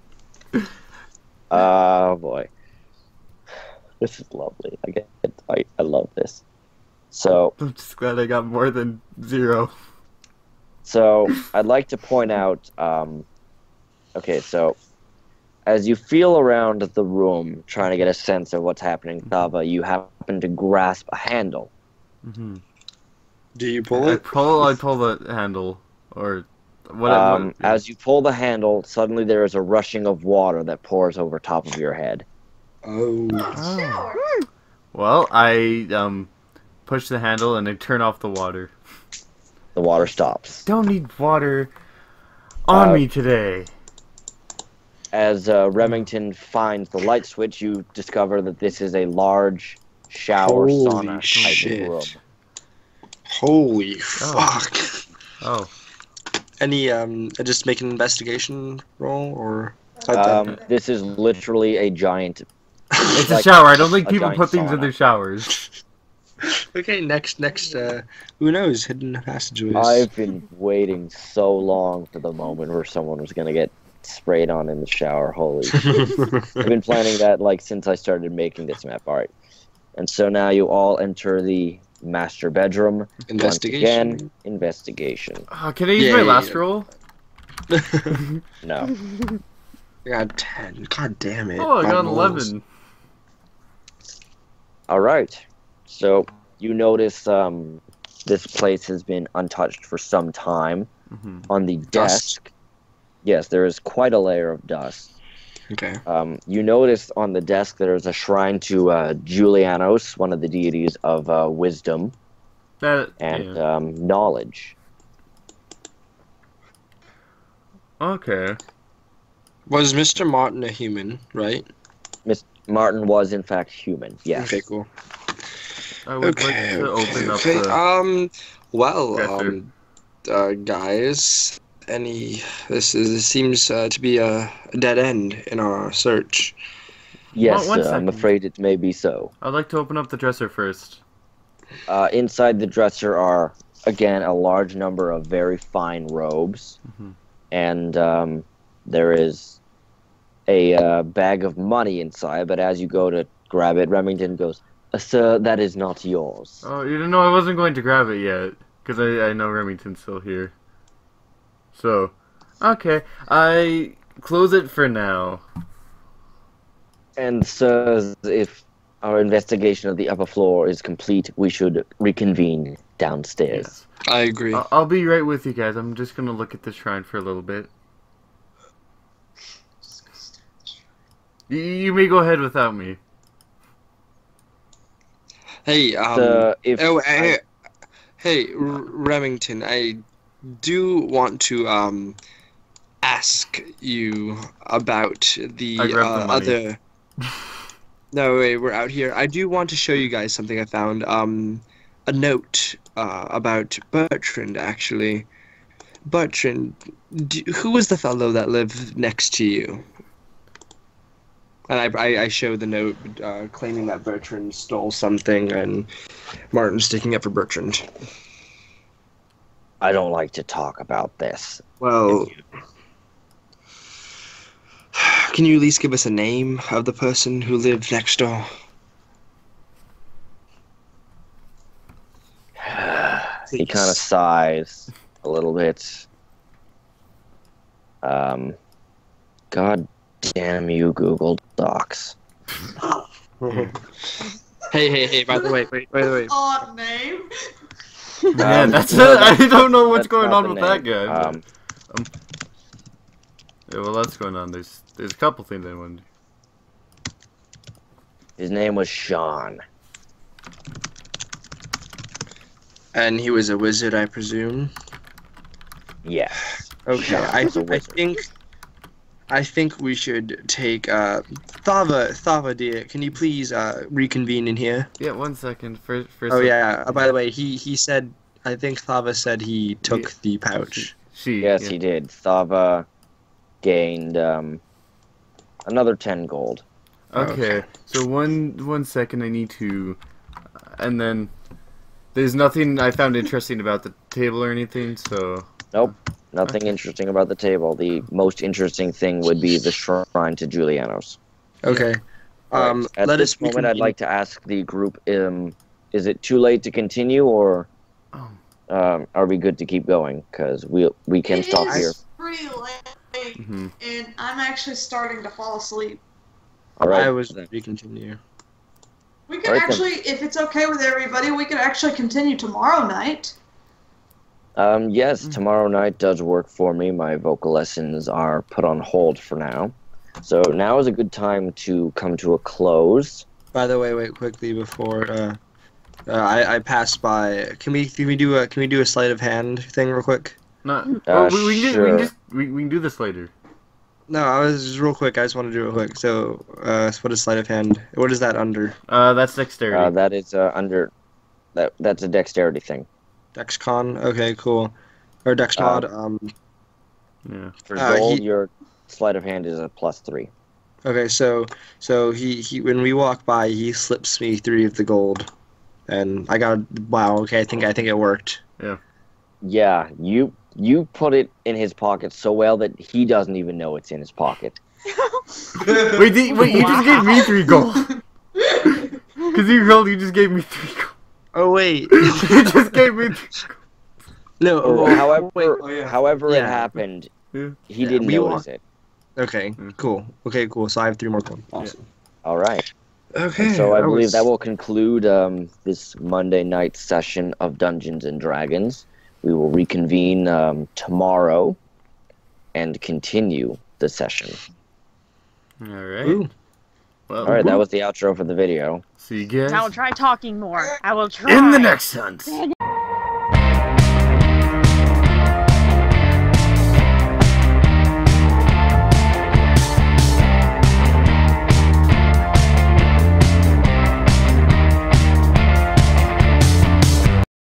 Oh boy, this is lovely. I love this. So I'm just glad I got more than 0. So I'd like to point out. Okay, so as you feel around the room, trying to get a sense of what's happening, Thava, you happen to grasp a handle. Mm-hmm. Do you pull I it? pull the handle. Or whatever. As you pull the handle, suddenly there is a rushing of water that pours over top of your head. Oh. Shower. Well, I push the handle and I turn off the water. The water stops. Don't need water on Uh, me today. As Remington finds the light switch, you discover that this is a large shower Holy sauna type shit. of room. Holy fuck. Oh. Any just make an investigation roll or something? This is literally a giant. It's a like shower. I don't think a people giant put things in sauna. their showers. Okay, next who knows, hidden passageways. I've been waiting so long for the moment where someone was gonna get sprayed on in the shower. Holy shit. I've been planning that like since I started making this map. Alright. And so now you all enter the master bedroom. Investigation. Once again, investigation. Can I use my Yeah, last yeah. roll? No. I got 10. God damn it. Oh, I got an My rolls. 11. Alright. So you notice this place has been untouched for some time. Mhm. On the Dust. desk, yes, there is quite a layer of dust. Okay. You notice on the desk there is a shrine to Julianos, one of the deities of wisdom That, and yeah. knowledge. Okay. Was Mr. Martin a human, right? Martin was in fact human. Yes. Okay, cool. I would like to open up the... Well, Dresser. guys, this seems to be a dead end in our search. Yes, One I'm second. afraid it may be so. I'd like to open up the dresser first. Inside the dresser are, again, a large number of very fine robes. Mhm. And there is a bag of money inside, but as you go to grab it, Remington goes, "Sir, that is not yours." Oh, you didn't know I wasn't going to grab it yet. Because I know Remington's still here. So, okay. I close it for now. And sir, if our investigation of the upper floor is complete, we should reconvene downstairs. I agree. I'll be right with you guys. I'm just going to look at the shrine for a little bit. You may go ahead without me. Hey, If hey, Remington, I do want to ask you about the I grabbed the money. other. No, wait, we're out here. I do want to show you guys something I found. A note about Bertrand, actually. Bertrand, who was the fellow that lived next to you? And I show the note claiming that Bertrand stole something, and Martin sticking up for Bertrand. I don't like to talk about this. Well, can you at least give us a name of the person who lived next door? He kind of sighs a little bit. God damn you, Google Docs. Hey, by the way, wait. Odd name. Yeah, that's no, it. I don't know what's that's going not on the with that name. guy. Yeah, well, that's going on. There's a couple things I wanted. His name was Sean. And he was a wizard, I presume? Yes. Okay, Sean was a wizard. I think we should take Thava dear, can you please reconvene in here? Yeah, 1 second. First. Oh yeah, by the way, he said, I think Thava said he took Yeah. the pouch. Yes, yeah. he did. Thava gained another 10 gold. Okay, so one second. I need to, and then there's nothing I found interesting about the table or anything. So Nope. Nothing interesting about the table. The most interesting thing would be the shrine to Julianos. Okay. Right. At Let this us moment, I'd reconvene. like to ask the group: is it too late to continue, or are we good to keep going? Because we can It stop is here. pretty late, mhm. and I'm actually starting to fall asleep. All right. I was ready to continue. We could Alright, then. actually, if it's okay with everybody, we could actually continue tomorrow night. Yes, tomorrow night does work for me. My vocal lessons are put on hold for now. So now is a good time to come to a close. By the way, wait quickly before I pass by. Can we do a sleight of hand thing real quick? No, well, Sure. we can do this later. No, I was just real quick. I just want to do it real quick. So, what is sleight of hand? What is that under? That's dexterity. That is under. That's a dexterity thing. DexCon. Okay, cool. Or DexMod. Yeah. For gold, he- your sleight of hand is a +3. Okay, so he when we walk by, he slips me 3 of the gold, and I got wow. Okay, I think it worked. Yeah, you put it in his pocket so well that he doesn't even know it's in his pocket. Wait, you just gave me 3 gold. Because you just gave me 3 gold. Oh wait. You just gave me 3 gold. No. Or well, however, wait. however it Yeah. happened, Yeah. he didn't we notice it. Okay. Cool. Okay. Cool. So I have 3 more gold. Awesome. All right. Okay. And so I believe that will conclude this Monday night session of Dungeons and Dragons. We will reconvene tomorrow and continue the session. All right. Ooh. Well, All right, that was the outro for the video. see you guys I will try talking more. I will try. in the next hunt.